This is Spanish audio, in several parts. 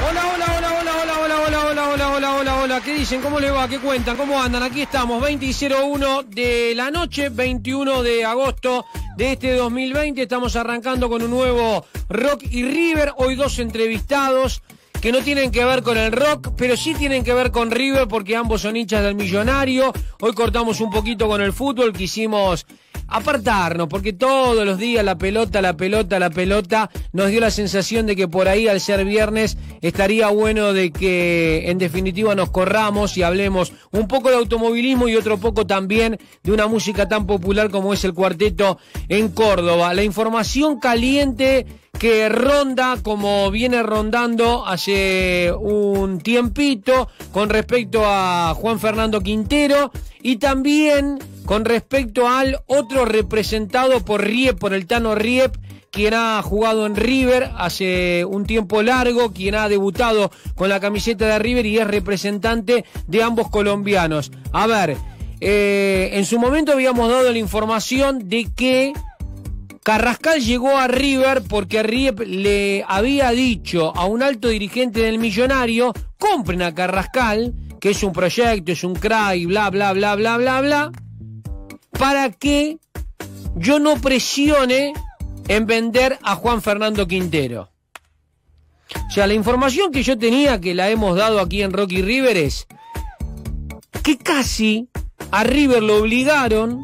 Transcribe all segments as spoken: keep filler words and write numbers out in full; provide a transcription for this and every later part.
Hola, hola, hola, hola, hola, hola, hola, hola, hola, hola, hola, hola. ¿Qué dicen? ¿Cómo les va? ¿Qué cuentan? ¿Cómo andan? Aquí estamos, veinte y cero uno de la noche, veintiuno de agosto de este dos mil veinte. Estamos arrancando con un nuevo Rock y River. Hoy dos entrevistados que no tienen que ver con el rock, pero sí tienen que ver con River porque ambos son hinchas del Millonario. Hoy cortamos un poquito con el fútbol, quisimos apartarnos porque todos los días la pelota, la pelota, la pelota, nos dio la sensación de que por ahí al ser viernes estaría bueno de que en definitiva nos corramos y hablemos un poco de automovilismo y otro poco también de una música tan popular como es el Cuarteto en Córdoba. La información caliente que ronda como viene rondando hace un tiempito con respecto a Juan Fernando Quintero y también con respecto al otro representado por Riep, por el Tano Riep, quien ha jugado en River hace un tiempo largo, quien ha debutado con la camiseta de River y es representante de ambos colombianos. A ver, eh, en su momento habíamos dado la información de que Carrascal llegó a River porque Riep le había dicho a un alto dirigente del Millonario: compren a Carrascal, que es un proyecto, es un crack, bla, bla, bla, bla, bla, bla, para que yo no presione en vender a Juan Fernando Quintero. O sea, la información que yo tenía, que la hemos dado aquí en Rock y River, es que casi a River lo obligaron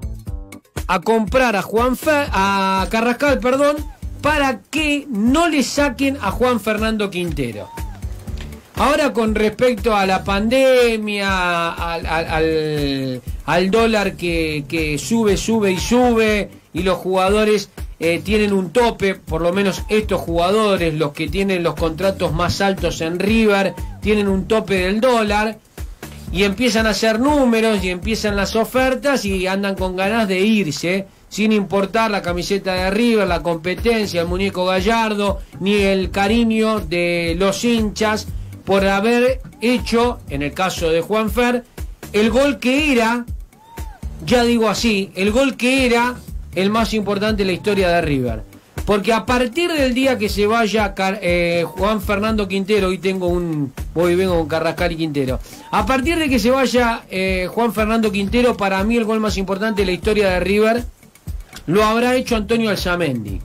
a comprar a Juan Fer, a Carrascal, perdón, para que no le saquen a Juan Fernando Quintero. Ahora, con respecto a la pandemia, al, al, al, al dólar que, que sube, sube y sube, y los jugadores eh, tienen un tope, por lo menos estos jugadores, los que tienen los contratos más altos en River, tienen un tope del dólar, y empiezan a hacer números y empiezan las ofertas y andan con ganas de irse, sin importar la camiseta de River, la competencia, el muñeco Gallardo, ni el cariño de los hinchas por haber hecho, en el caso de Juanfer, el gol que era, ya digo así, el gol que era el más importante en la historia de River. Porque a partir del día que se vaya eh, Juan Fernando Quintero, hoy tengo un, hoy vengo con Carrascal y Quintero, a partir de que se vaya eh, Juan Fernando Quintero, para mí el gol más importante de la historia de River lo habrá hecho Antonio Alzamendi.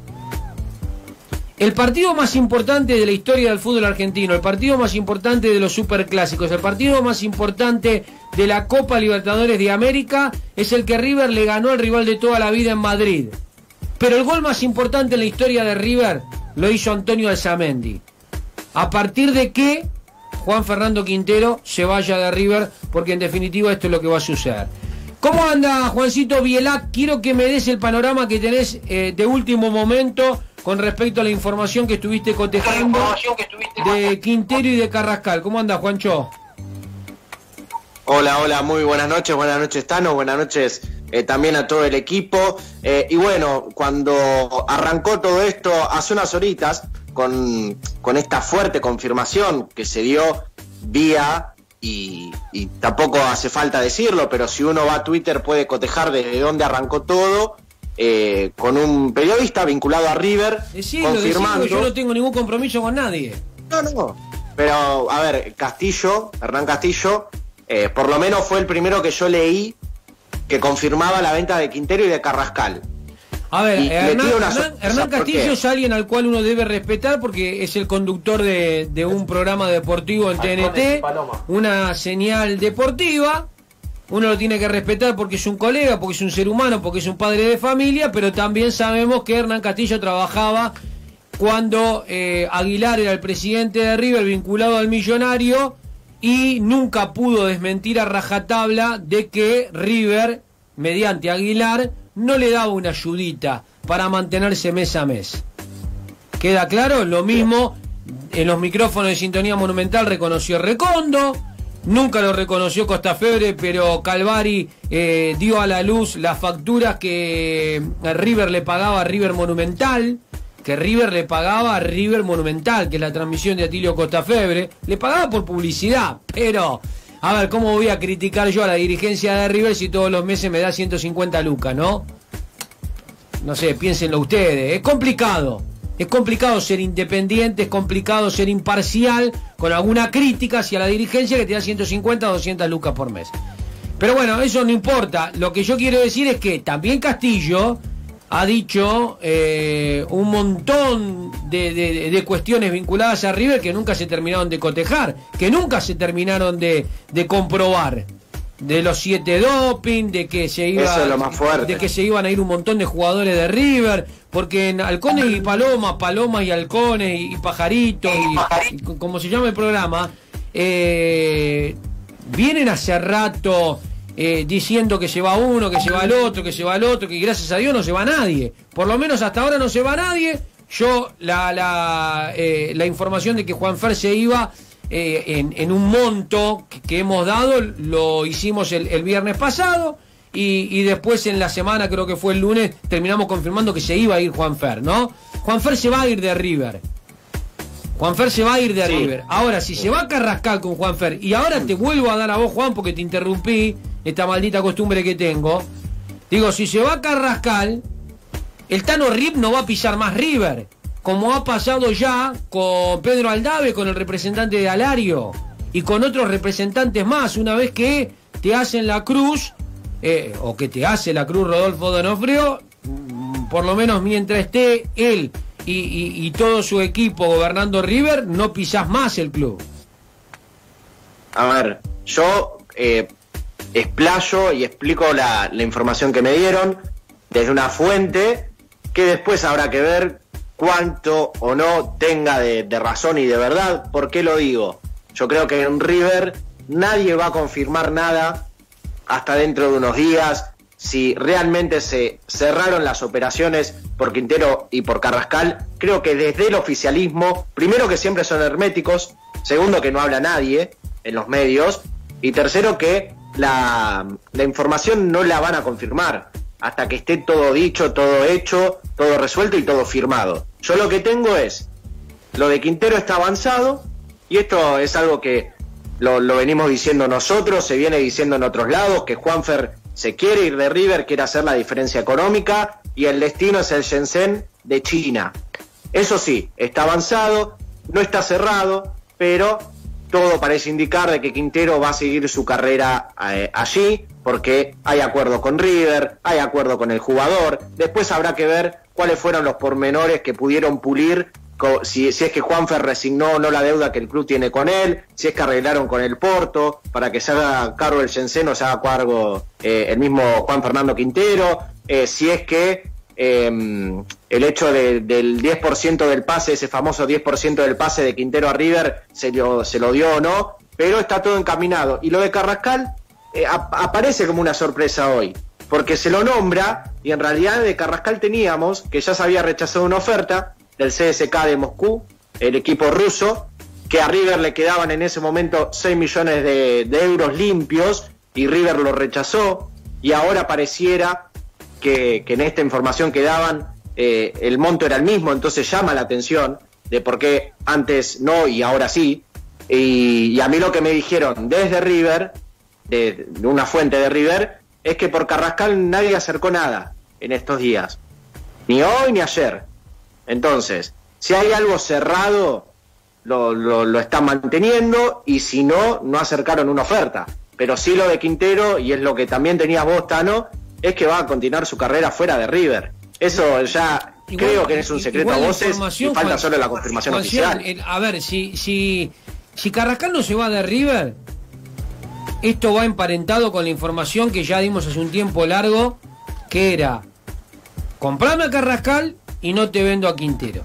El partido más importante de la historia del fútbol argentino, el partido más importante de los superclásicos, el partido más importante de la Copa Libertadores de América es el que River le ganó al rival de toda la vida en Madrid. Pero el gol más importante en la historia de River lo hizo Antonio Alzamendi. A partir de que Juan Fernando Quintero se vaya de River, porque en definitiva esto es lo que va a suceder. ¿Cómo anda, Juancito Bielac? Quiero que me des el panorama que tenés eh, de último momento con respecto a la información que estuviste cotejando de Quintero y de Carrascal. ¿Cómo anda, Juancho? Hola, hola, muy buenas noches, buenas noches Tano, buenas noches eh, también a todo el equipo. Eh, y bueno, cuando arrancó todo esto hace unas horitas, con, con esta fuerte confirmación que se dio vía, y, y tampoco hace falta decirlo, pero si uno va a Twitter puede cotejar desde dónde arrancó todo, eh, con un periodista vinculado a River, decilo, confirmando... decilo, yo no tengo ningún compromiso con nadie. No, no, pero a ver, Castillo, Hernán Castillo... Eh, por lo menos fue el primero que yo leí que confirmaba la venta de Quintero y de Carrascal. A ver, y Hernán, una Hernán, Hernán Castillo es alguien al cual uno debe respetar porque es el conductor de, de un programa deportivo en T N T, una señal deportiva. Uno lo tiene que respetar porque es un colega, porque es un ser humano, porque es un padre de familia, pero también sabemos que Hernán Castillo trabajaba cuando eh, Aguilar era el presidente de River vinculado al Millonario, y nunca pudo desmentir a rajatabla de que River, mediante Aguilar, no le daba una ayudita para mantenerse mes a mes. ¿Queda claro? Lo mismo en los micrófonos de Sintonía Monumental reconoció Recondo, nunca lo reconoció Costafebre, pero Calvari eh, dio a la luz las facturas que River le pagaba a River Monumental, que River le pagaba a River Monumental, que es la transmisión de Atilio Costafebre, le pagaba por publicidad, pero, a ver, ¿cómo voy a criticar yo a la dirigencia de River si todos los meses me da ciento cincuenta lucas, no? No sé, piénsenlo ustedes, es complicado, es complicado ser independiente, es complicado ser imparcial con alguna crítica hacia la dirigencia que te da ciento cincuenta o doscientas lucas por mes. Pero bueno, eso no importa. Lo que yo quiero decir es que también Castillo ha dicho eh, un montón de, de, de cuestiones vinculadas a River que nunca se terminaron de cotejar, que nunca se terminaron de, de comprobar. De los siete doping, de que se iba, eso es lo más fuerte. De que se iban a ir un montón de jugadores de River, porque en halcones y palomas, palomas y halcones y, y pajaritos y, y como se llama el programa, eh, vienen hace rato eh, diciendo que se va uno, que se va el otro, que se va el otro, que gracias a Dios no se va nadie. Por lo menos hasta ahora no se va nadie. Yo la la, eh, la información de que Juanfer se iba Eh, en, en un monto que, que hemos dado, lo hicimos el, el viernes pasado y, y después en la semana, creo que fue el lunes, terminamos confirmando que se iba a ir Juanfer, ¿no? Juanfer se va a ir de River. Juanfer se va a ir de sí. River. Ahora, si se va a Carrascal con Juanfer, y ahora te vuelvo a dar a vos, Juan, porque te interrumpí, esta maldita costumbre que tengo, digo, si se va a Carrascal, el Tano Rip no va a pisar más River, como ha pasado ya con Pedro Aldave, con el representante de Alario, y con otros representantes más, una vez que te hacen la cruz, eh, o que te hace la cruz Rodolfo Donofrio, por lo menos mientras esté él y, y, y todo su equipo gobernando River, no pisás más el club. A ver, yo eh, explayo y explico la, la información que me dieron desde una fuente que después habrá que ver cuánto o no tenga de, de razón y de verdad. ¿Por qué lo digo? Yo creo que en River nadie va a confirmar nada hasta dentro de unos días. Si realmente se cerraron las operaciones por Quintero y por Carrascal, creo que desde el oficialismo, primero que siempre son herméticos, segundo que no habla nadie en los medios, y tercero que la, la información no la van a confirmar hasta que esté todo dicho, todo hecho, todo resuelto y todo firmado. Yo lo que tengo es, lo de Quintero está avanzado, y esto es algo que lo, lo venimos diciendo nosotros, se viene diciendo en otros lados, que Juanfer se quiere ir de River, quiere hacer la diferencia económica, y el destino es el Shenzhen de China. Eso sí, está avanzado, no está cerrado, pero todo parece indicar de que Quintero va a seguir su carrera eh, allí, porque hay acuerdo con River, hay acuerdo con el jugador. Después habrá que ver cuáles fueron los pormenores que pudieron pulir, si, si es que Juanfer resignó o no la deuda que el club tiene con él, si es que arreglaron con el Porto para que se haga cargo el Shenzhen o se haga cargo eh, el mismo Juan Fernando Quintero, eh, si es que eh, el hecho de, del diez por ciento del pase, ese famoso diez por ciento del pase de Quintero a River, se lo, se lo dio o no, pero está todo encaminado. Y lo de Carrascal eh, ap aparece como una sorpresa hoy, porque se lo nombra, y en realidad de Carrascal teníamos que ya se había rechazado una oferta del C S K de Moscú, el equipo ruso, que a River le quedaban en ese momento seis millones de, de euros limpios, y River lo rechazó, y ahora pareciera que, que en esta información que daban eh, el monto era el mismo, entonces llama la atención de por qué antes no y ahora sí. Y, y a mí lo que me dijeron desde River, de, de una fuente de River, es que por Carrascal nadie acercó nada en estos días, ni hoy ni ayer. Entonces, si hay algo cerrado, lo, lo, lo están manteniendo, y si no, no acercaron una oferta. Pero sí lo de Quintero, y es lo que también tenías vos, Tano, es que va a continuar su carrera fuera de River. Eso ya igual, creo que es un secreto a voces, y falta Juan, solo la confirmación Juan, oficial. El, a ver, si, si, si Carrascal no se va de River, esto va emparentado con la información que ya dimos hace un tiempo largo, que era: comprame a Carrascal y no te vendo a Quintero.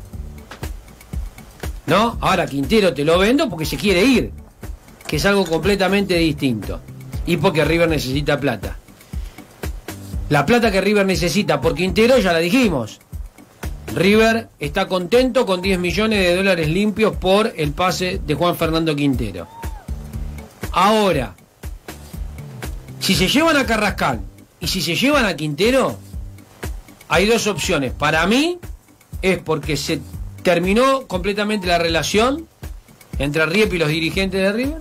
¿No? Ahora Quintero te lo vendo porque se quiere ir, que es algo completamente distinto, y porque River necesita plata. La plata que River necesita por Quintero ya la dijimos. River está contento con diez millones de dólares limpios por el pase de Juan Fernando Quintero. Ahora, si se llevan a Carrascal y si se llevan a Quintero, hay dos opciones. Para mí es porque se terminó completamente la relación entre Riep y los dirigentes de River,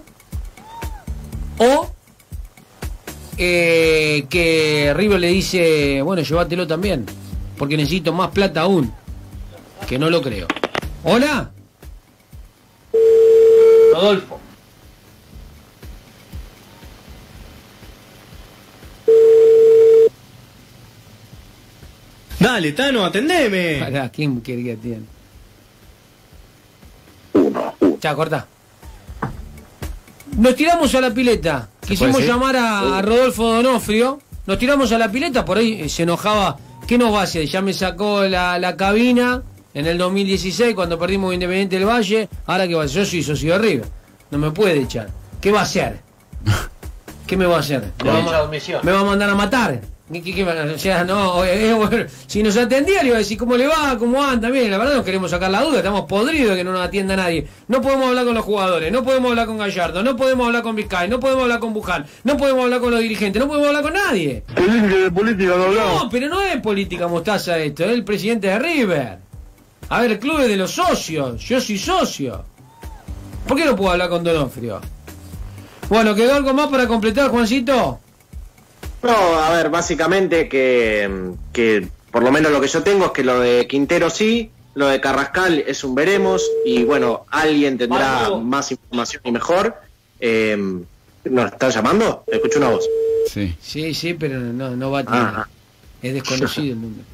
o eh, que River le dice, bueno, llévatelo también, porque necesito más plata aún. que no lo creo. ¿Hola? Rodolfo. Dale, Tano, atendeme. Pará, ¿quién quería tiene? Ya, corta. Nos tiramos a la pileta. Quisimos llamar a, a Rodolfo Donofrio. Nos tiramos a la pileta, por ahí se enojaba. ¿Qué nos va a hacer? Ya me sacó la, la cabina en el dos mil dieciséis cuando perdimos Independiente del Valle. Ahora qué va a hacer, yo soy socio de River. No me puede echar. ¿Qué va a hacer? ¿Qué me va a hacer? ¿Me va a, me va a mandar a matar? ¿Qué, qué, qué, o sea, no, eh, bueno, si nos atendía le iba a decir cómo le va, cómo anda, bien, la verdad nos queremos sacar la duda, estamos podridos de que no nos atienda nadie. No podemos hablar con los jugadores, no podemos hablar con Gallardo, no podemos hablar con Vizcay, no podemos hablar con Buján, no podemos hablar con los dirigentes, no podemos hablar con nadie. De política no hablamos. No, pero no es política, Mostaza, esto, es el presidente de River. A ver, el club es de los socios, yo soy socio. ¿Por qué no puedo hablar con Donofrio? Bueno, ¿quedó algo más para completar, Juancito? No, a ver, básicamente que, que por lo menos lo que yo tengo es que lo de Quintero sí, lo de Carrascal es un veremos, y bueno, alguien tendrá Marco. más información y mejor. Eh, ¿Nos está llamando? Escucho una voz. Sí, sí, sí, pero no, no va a tener. Ah. Es desconocido el número.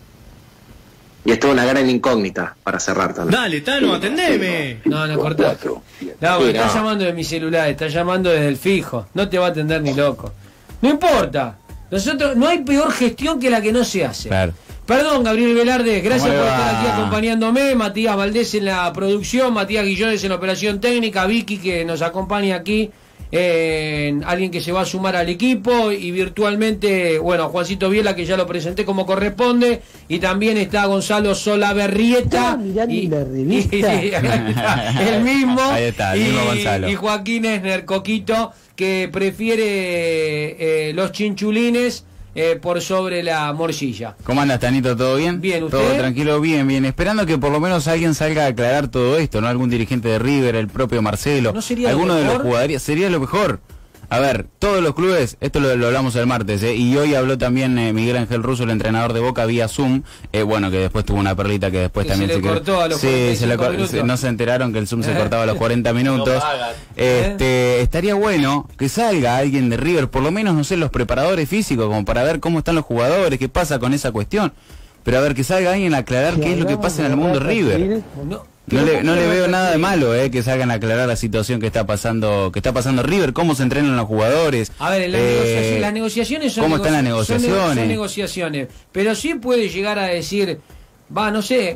Y esto es una gran incógnita para cerrar también. Dale, Tano, atendeme. No, no, cortá. No, porque está llamando de mi celular, está llamando desde el fijo. No te va a atender ni loco. No importa. Nosotros, no hay peor gestión que la que no se hace. Claro. Perdón, Gabriel Velarde, gracias por estar aquí acompañándome. Matías Valdés en la producción, Matías Guillones en la operación técnica, Vicky que nos acompaña aquí, eh, alguien que se va a sumar al equipo, y virtualmente, bueno, Juancito Viela, que ya lo presenté como corresponde, y también está Gonzalo Solaberrieta. Ah, y, la revista. y, y, el mismo. Ahí está, el mismo y, Gonzalo. Y Joaquín Esner, Coquito, que prefiere eh, los chinchulines eh, por sobre la morcilla. ¿Cómo andas, Tanito? ¿Todo bien? Bien, ¿usted? Todo tranquilo, bien, bien. Esperando que por lo menos alguien salga a aclarar todo esto, ¿no? Algún dirigente de River, el propio Marcelo. ¿No sería alguno lo de mejor? los jugadores. Sería lo mejor. A ver, todos los clubes, esto lo, lo hablamos el martes, ¿eh? Y hoy habló también eh, Miguel Ángel Russo, el entrenador de Boca, vía Zoom, eh, bueno, que después tuvo una perlita que después que también se, se le cortó a los sí, se le minutos. se, no se enteraron que el Zoom se cortaba a los cuarenta minutos. Este, estaría bueno que salga alguien de River, por lo menos, no sé, los preparadores físicos, como para ver cómo están los jugadores, qué pasa con esa cuestión. Pero a ver, que salga alguien a aclarar qué es lo que pasa en el mundo River. No. No le, no le veo nada de malo, eh, que salgan a aclarar la situación que está pasando, que está pasando River, cómo se entrenan los jugadores. A ver, las, eh, negociaciones, las negociaciones son cómo están las negociaciones. Son, son negociaciones, pero sí puede llegar a decir, va, no sé,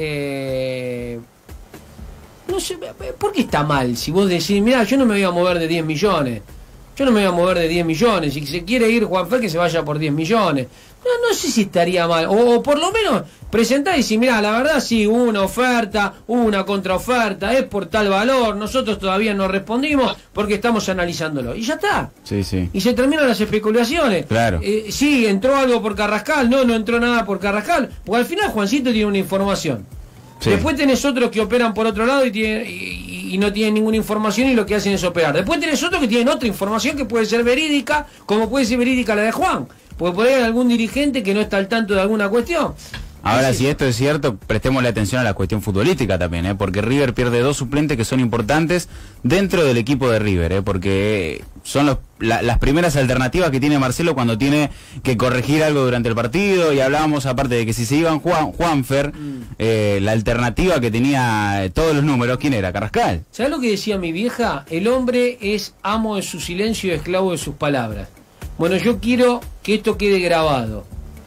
eh, no sé, ¿por qué está mal? Si vos decís, mirá, yo no me voy a mover de diez millones, yo no me voy a mover de diez millones, si se quiere ir Juanfer, que se vaya por diez millones. No, no sé si estaría mal, o, o por lo menos presentar y decir, mirá, la verdad sí, hubo una oferta, hubo una contraoferta, es por tal valor, nosotros todavía no respondimos porque estamos analizándolo. Y ya está. Sí, sí. Y se terminan las especulaciones. Claro. Eh, sí, entró algo por Carrascal, no, no entró nada por Carrascal, porque al final Juancito tiene una información. Sí. Después tenés otros que operan por otro lado y, tiene, y, y no tienen ninguna información y lo que hacen es operar. Después tenés otros que tienen otra información que puede ser verídica, como puede ser verídica la de Juan. Porque por ahí hay algún dirigente que no está al tanto de alguna cuestión. Ahora, si esto es cierto, prestémosle atención a la cuestión futbolística también, ¿eh? Porque River pierde dos suplentes que son importantes dentro del equipo de River, ¿eh? Porque son los, la, las primeras alternativas que tiene Marcelo cuando tiene que corregir algo durante el partido. Y hablábamos, aparte de que si se iban Juan, Juanfer, mm. eh, la alternativa que tenía todos los números, ¿quién era? Carrascal. ¿Sabes lo que decía mi vieja? El hombre es amo de su silencio y esclavo de sus palabras. Bueno, yo quiero que esto quede grabado.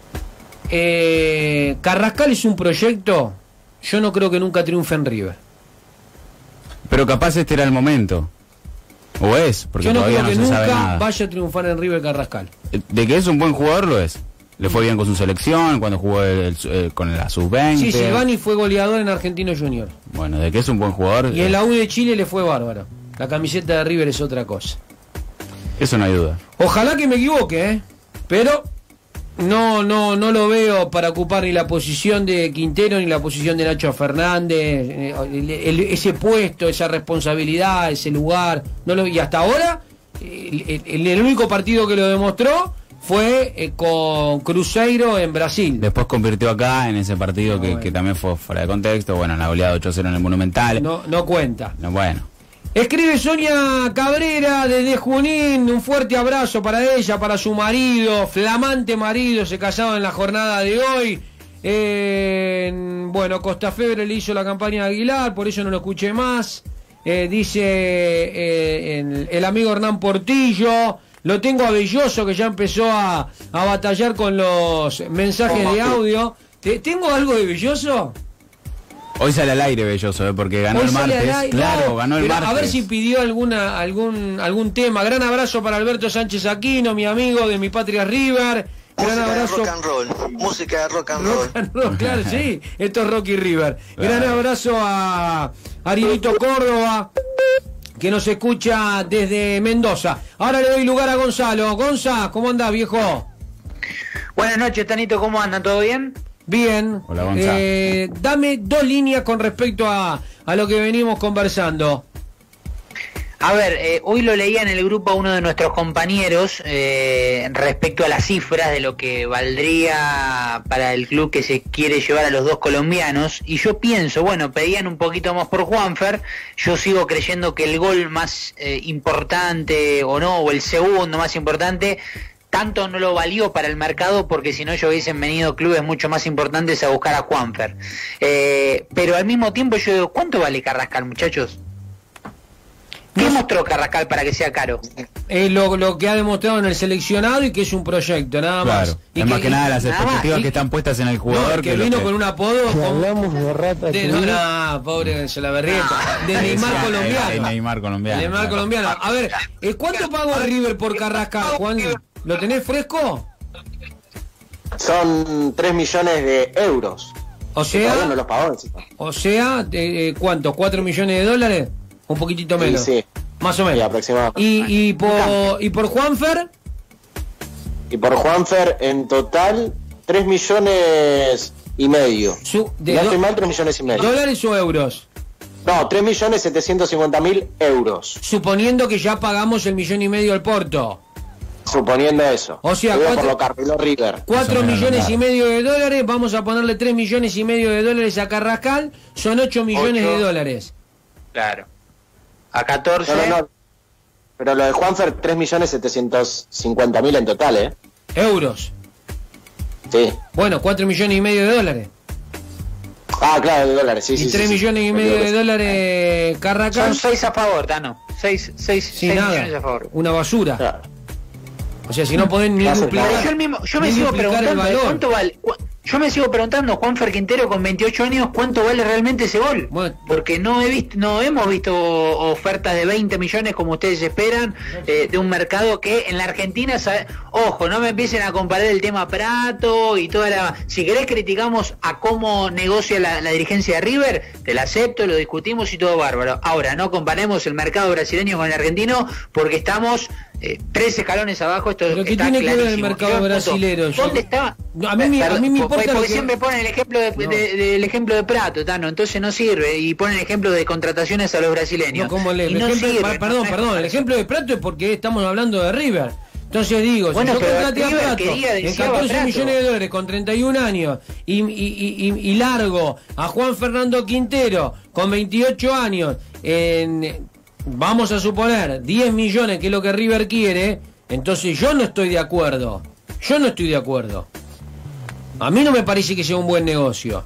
Eh, Carrascal es un proyecto, yo no creo que nunca triunfe en River. Pero capaz este era el momento. O es, porque yo no todavía creo que no se nunca sabe nada. vaya a triunfar en River Carrascal. De que es un buen jugador, lo es. Le fue bien con su selección, cuando jugó el, el, con la sub veinte. Sí, Silvani fue goleador en Argentino Junior. Bueno, de que es un buen jugador. Y en la U de Chile le fue bárbaro. La camiseta de River es otra cosa. Eso no hay duda. Ojalá que me equivoque, ¿eh? Pero no, no, no lo veo para ocupar ni la posición de Quintero ni la posición de Nacho Fernández, el, el, ese puesto, esa responsabilidad, ese lugar. No lo, y hasta ahora, el, el, el único partido que lo demostró fue eh, con Cruzeiro en Brasil. Después convirtió acá en ese partido No, que, bueno. que también fue fuera de contexto. Bueno, la goleada ocho cero en el Monumental. No, no cuenta. No, bueno. Escribe Sonia Cabrera desde Junín, un fuerte abrazo para ella, para su marido, flamante marido, se casaron en la jornada de hoy. Eh, bueno, Costa Febre le hizo la campaña a Aguilar, por eso no lo escuché más. Eh, dice eh, el, el amigo Hernán Portillo, lo tengo a Belloso que ya empezó a, a batallar con los mensajes de audio. ¿Te- ¿Tengo algo de Belloso? Hoy sale al aire Belloso, ¿eh? Porque ganó Hoy el sale martes. al aire. Claro, No, ganó el pero martes. a ver si pidió alguna algún algún tema. Gran abrazo para Alberto Sánchez Aquino, mi amigo de Mi Patria River. Gran Música de abrazo. rock and roll. Música de rock and roll. Rock and roll, claro, sí. Esto es Rocky River. Gran Claro. abrazo a Arielito Córdoba, que nos escucha desde Mendoza. Ahora le doy lugar a Gonzalo. Gonza, ¿cómo andás, viejo? Buenas noches, Tanito, ¿cómo andan? ¿Todo bien? Bien. Hola, Gonza. Eh, dame dos líneas con respecto a, a lo que venimos conversando. A ver, eh, hoy lo leía en el grupo a uno de nuestros compañeros eh, respecto a las cifras de lo que valdría para el club que se quiere llevar a los dos colombianos, y yo pienso, bueno, pedían un poquito más por Juanfer, yo sigo creyendo que el gol más eh, importante, o no, o el segundo más importante, tanto no lo valió para el mercado, porque si no ya hubiesen venido clubes mucho más importantes a buscar a Juanfer. Eh, pero al mismo tiempo yo digo, ¿cuánto vale Carrascal, muchachos? ¿Qué mostró Carrascal para que sea caro? Es lo, lo que ha demostrado en el seleccionado y que es un proyecto, nada más. Claro. Y es más que nada las nada expectativas más, que y- están puestas en el No, jugador. el que lo vino que- con un apodo. Si como- hablamos de rata de, no, no, pobre Solaberrieta. De Neymar Sí, colombiano. de Neymar colombiano. De Neymar claro. colombiano. A ver, eh, ¿cuánto pagó River por Carrascal, Juan? ¿Lo tenés fresco? Son tres millones de euros. O Que todavía no sea, los pagó encima. o sea, eh, eh, ¿cuánto? ¿Cuatro millones de dólares? Un poquitito menos. Sí, sí. Más o Sí, menos. aproximadamente. Y, y por y por Juanfer, Y por Juanfer, en total, tres millones y medio. su, de no do- estoy mal, tres millones y medio. ¿dólares o euros? No, tres millones setecientos cincuenta mil euros. Suponiendo que ya pagamos el millón y medio al Porto. Suponiendo eso. O sea, Te digo cuatro- por lo que arregló River. Cuatro Más o menos, millones claro. y medio de dólares, vamos a ponerle tres millones y medio de dólares a Carrascal, son ocho millones Ocho. de dólares. Claro. A catorce. No, no, no. Pero lo de Juanfer, tres millones setecientos cincuenta mil en total, ¿eh? Euros. Sí. Bueno, cuatro millones y medio de dólares. Ah, claro, de dólares, sí, y sí. tres sí, sí. millones y Me medio de equivoqué. dólares Carrascal. Son seis a favor, Tano. Seis, seis, Sin seis millones a nada. favor. Una basura. Claro. O sea, si no podés ni Claro, duplicar. Pero yo, el mismo, yo me ni sigo duplicar el preguntando ¿de valor. cuánto vale. cu- Yo me sigo preguntando, Juanfer Quintero con veintiocho años, ¿cuánto vale realmente ese gol? Bueno. Porque no he visto, no hemos visto ofertas de veinte millones como ustedes esperan, eh, de un mercado que en la Argentina, sabe- ojo, no me empiecen a comparar el tema Prato y toda la... Si querés criticamos a cómo negocia la, la dirigencia de River, te la acepto, lo discutimos y todo bárbaro. Ahora, no comparemos el mercado brasileño con el argentino porque estamos... Eh, tres escalones abajo, esto Pero ¿qué está tiene que ver el clarísimo. mercado Yo pregunto, brasilero? Yo- ¿Dónde está? No, a mí me- a mí me Perdón, importa porque lo que- siempre ponen el ejemplo de, No. de- del ejemplo de Prato, Tano, entonces no sirve, y ponen ejemplo de contrataciones a los brasileños. No, como le- y el no ejemplo- sirve, pa- perdón, no- perdón, el ejemplo de Prato es porque estamos hablando de River. Entonces digo, Bueno, si yo pero contraté a River Prato quería, en deseaba catorce Prato. millones de dólares con treinta y un años y, y, y, y- y largo a Juan Fernando Quintero con veintiocho años en, vamos a suponer, diez millones, que es lo que River quiere, entonces yo no estoy de acuerdo. Yo no estoy de acuerdo. A mí no me parece que sea un buen negocio.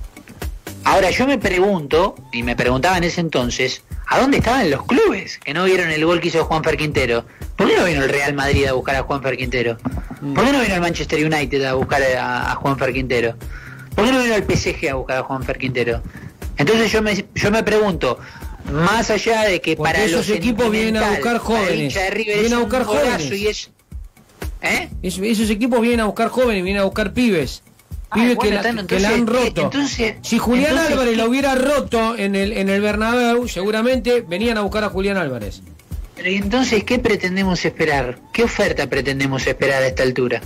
Ahora yo me pregunto, y me preguntaba en ese entonces, ¿a dónde estaban los clubes que no vieron el gol que hizo Juanfer Quintero? ¿Por qué no vino el Real Madrid a buscar a Juanfer Quintero? ¿Por qué no vino el Manchester United a buscar a, a Juanfer Quintero? ¿Por qué no vino el P S G a buscar a Juanfer Quintero? Entonces yo me, yo me pregunto, más allá de que Porque para esos los equipos vienen a buscar jóvenes. Vienen a buscar jóvenes. Y es, ¿eh? Es- esos equipos vienen a buscar jóvenes, vienen a buscar pibes. Ay, Pibes bueno, que, la, Tano, que la han entonces, roto. eh, entonces- si Julián entonces, Álvarez ¿qué? la hubiera roto en el, en el Bernabéu, seguramente venían a buscar a Julián Álvarez. Pero ¿y entonces qué pretendemos esperar? ¿Qué oferta pretendemos esperar a esta altura?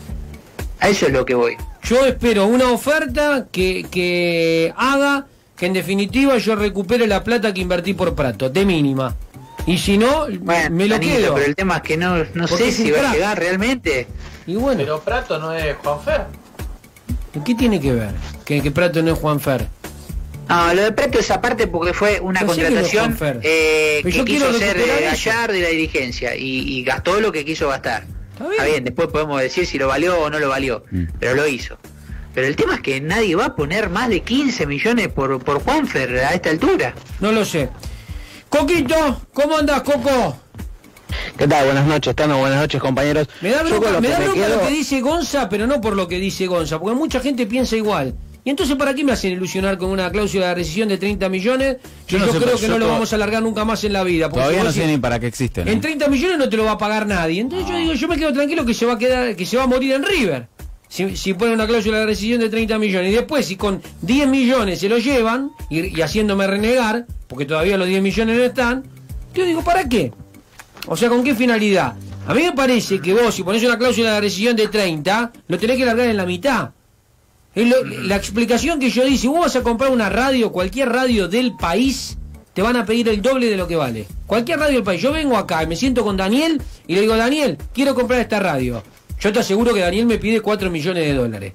A eso es lo que voy. Yo espero una oferta que, que haga que en definitiva yo recupere la plata que invertí por Prato, de mínima. Y si no, Bueno, me lo Tanito, quedo. pero el tema es que no, no Porque sé es un si va crack. a llegar realmente. Y bueno. Pero Prato no es Juanfer. ¿Qué tiene que ver? Que, que Prato no es Juanfer. No, lo de Prato es aparte porque fue una Pero sí que contratación no es eh, Pero que yo quiero quiso hacer recuperar eh, eso. Gallardo y la dirigencia y, y gastó lo que quiso gastar. Está bien. Está bien, después podemos decir si lo valió o no lo valió, Mm. pero lo hizo. Pero el tema es que nadie va a poner más de quince millones por, por Juanfer a esta altura. No lo sé. Coquito, ¿cómo andás, Coco? ¿Qué tal? Buenas noches, Tano. Buenas noches, compañeros. Me da Yo bronca, con lo me que da bronca quedo- lo que dice Gonza, pero no por lo que dice Gonza, porque mucha gente piensa igual. Y entonces, ¿para qué me hacen ilusionar con una cláusula de rescisión de treinta millones? Que Yo yo, no sé, creo pero que yo no lo to- vamos a alargar nunca más en la vida. porque Todavía si no vos sé decís, ni para qué existen. en ¿eh? treinta millones no te lo va a pagar nadie. Entonces yo digo, yo me quedo tranquilo que se va a quedar, que se va a morir en River. Si, si pone una cláusula de rescisión de treinta millones. Y después, si con diez millones se lo llevan, y, y haciéndome renegar, porque todavía los diez millones no están, yo digo, ¿para qué? O sea, ¿con qué finalidad? A mí me parece que vos, si pones una cláusula de rescisión de treinta, lo tenés que largar en la mitad. Es lo- la explicación que yo di, si vos vas a comprar una radio, cualquier radio del país, te van a pedir el doble de lo que vale. Cualquier radio del país. Yo vengo acá y me siento con Daniel y le digo, Daniel, quiero comprar esta radio. Yo te aseguro que Daniel me pide cuatro millones de dólares.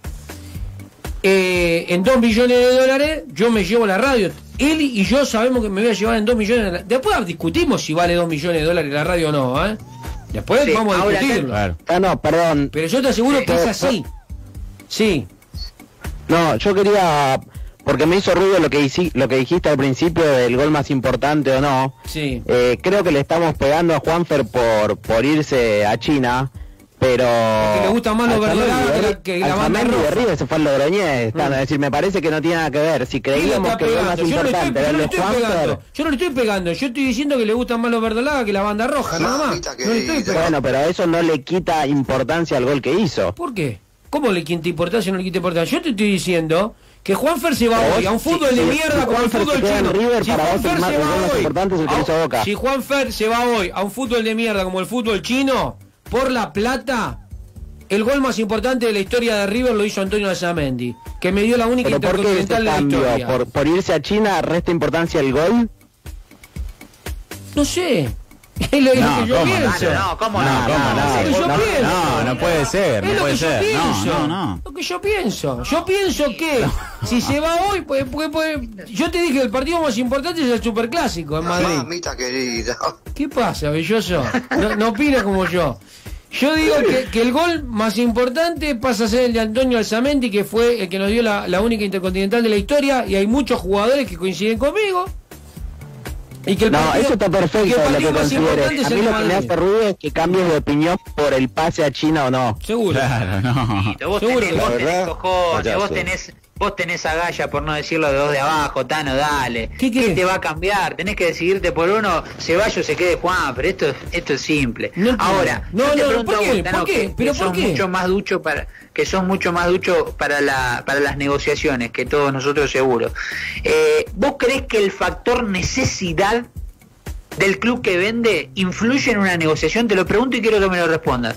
Eh, en dos millones de dólares yo me llevo la radio. Él y yo sabemos que me voy a llevar en dos millones. De... Después discutimos si vale dos millones de dólares la radio o no, ¿eh? Después Sí, vamos a ahora discutirlo. Claro. Tano, perdón. Pero yo te aseguro que Sí. es así. Sí. No, yo quería... Porque me hizo ruido lo que, hici- lo que dijiste al principio del gol más importante o no. Sí. Eh, creo que le estamos pegando a Juanfer por, por irse a China, pero... Porque le gusta más lo verdolaga que la- que la banda Alzamendi de roja. River se fue al Logroñés, Tano, es decir, me parece que no tiene nada que ver. Si ¿Quién le creíamos está que el gol más pegando? Yo no le estoy, importante yo era no el le de estoy Juanfer... pegando. Yo no le estoy pegando. Yo estoy diciendo que le gustan más los verdolaga que la banda roja, nada más. Mamita No le estoy querida. pegando. Bueno, pero eso no le quita importancia al gol que hizo. ¿Por qué? ¿Cómo le quita importancia o no le quita importancia? Yo te estoy diciendo que Juanfer se va Pero hoy vos, a un fútbol si- de si- mierda si como el Juanfer fútbol se queda en chino. River, Si para vos Juanfer el más- se el gol va más hoy, importante es el que a- hizo Boca. si Juanfer se va hoy a un fútbol de mierda como el fútbol chino, por la plata, el gol más importante de la historia de River lo hizo Antonio Alzamendi, que me dio la única ¿Pero por qué ese intercontinental de la cambio? historia. ¿Por, por irse a China resta importancia el gol? No sé. Es lo, es lo No, que yo ¿cómo? pienso. Ah, no, no, ¿cómo No, no? ¿cómo no? Es lo que yo no, pienso. No, no puede ser, Es no lo puede que yo ser. pienso. No, no, no. Lo que yo pienso. Yo pienso que si se va hoy, pues, pues, pues, yo te dije que el partido más importante es el Superclásico en Madrid. Mamita querida. ¿Qué pasa, Belloso? No, no opina como yo. Yo digo que, que el gol más importante pasa a ser el de Antonio Alzamendi, que fue el que nos dio la, la única intercontinental de la historia, y hay muchos jugadores que coinciden conmigo. Y que el No, partido- eso está y perfecto el lo partido que más importante consideres. es A el mí de lo que me Madrid. hace ruido es que cambies de opinión por el pase a China o no. Seguro. Claro, no. Vos Seguro tenés, que vos la tenés verdad, cojones, payaso. vos tenés, vos tenés agallas, por no decirlo, de dos de abajo, Tano, dale. ¿Qué querés? te va a cambiar? Tenés que decidirte por uno, se vaya o se quede Juan, pero esto, esto es simple. No entiendo. Ahora, No, yo te no, pregunto ¿por a qué? vos, Tano, ¿Por qué? que, ¿Pero que por sos qué? mucho más ducho para que sos mucho más ducho para la para las negociaciones que todos nosotros seguro. Eh, ¿Vos creés que el factor necesidad del club que vende influye en una negociación? Te lo pregunto y quiero que me lo respondas.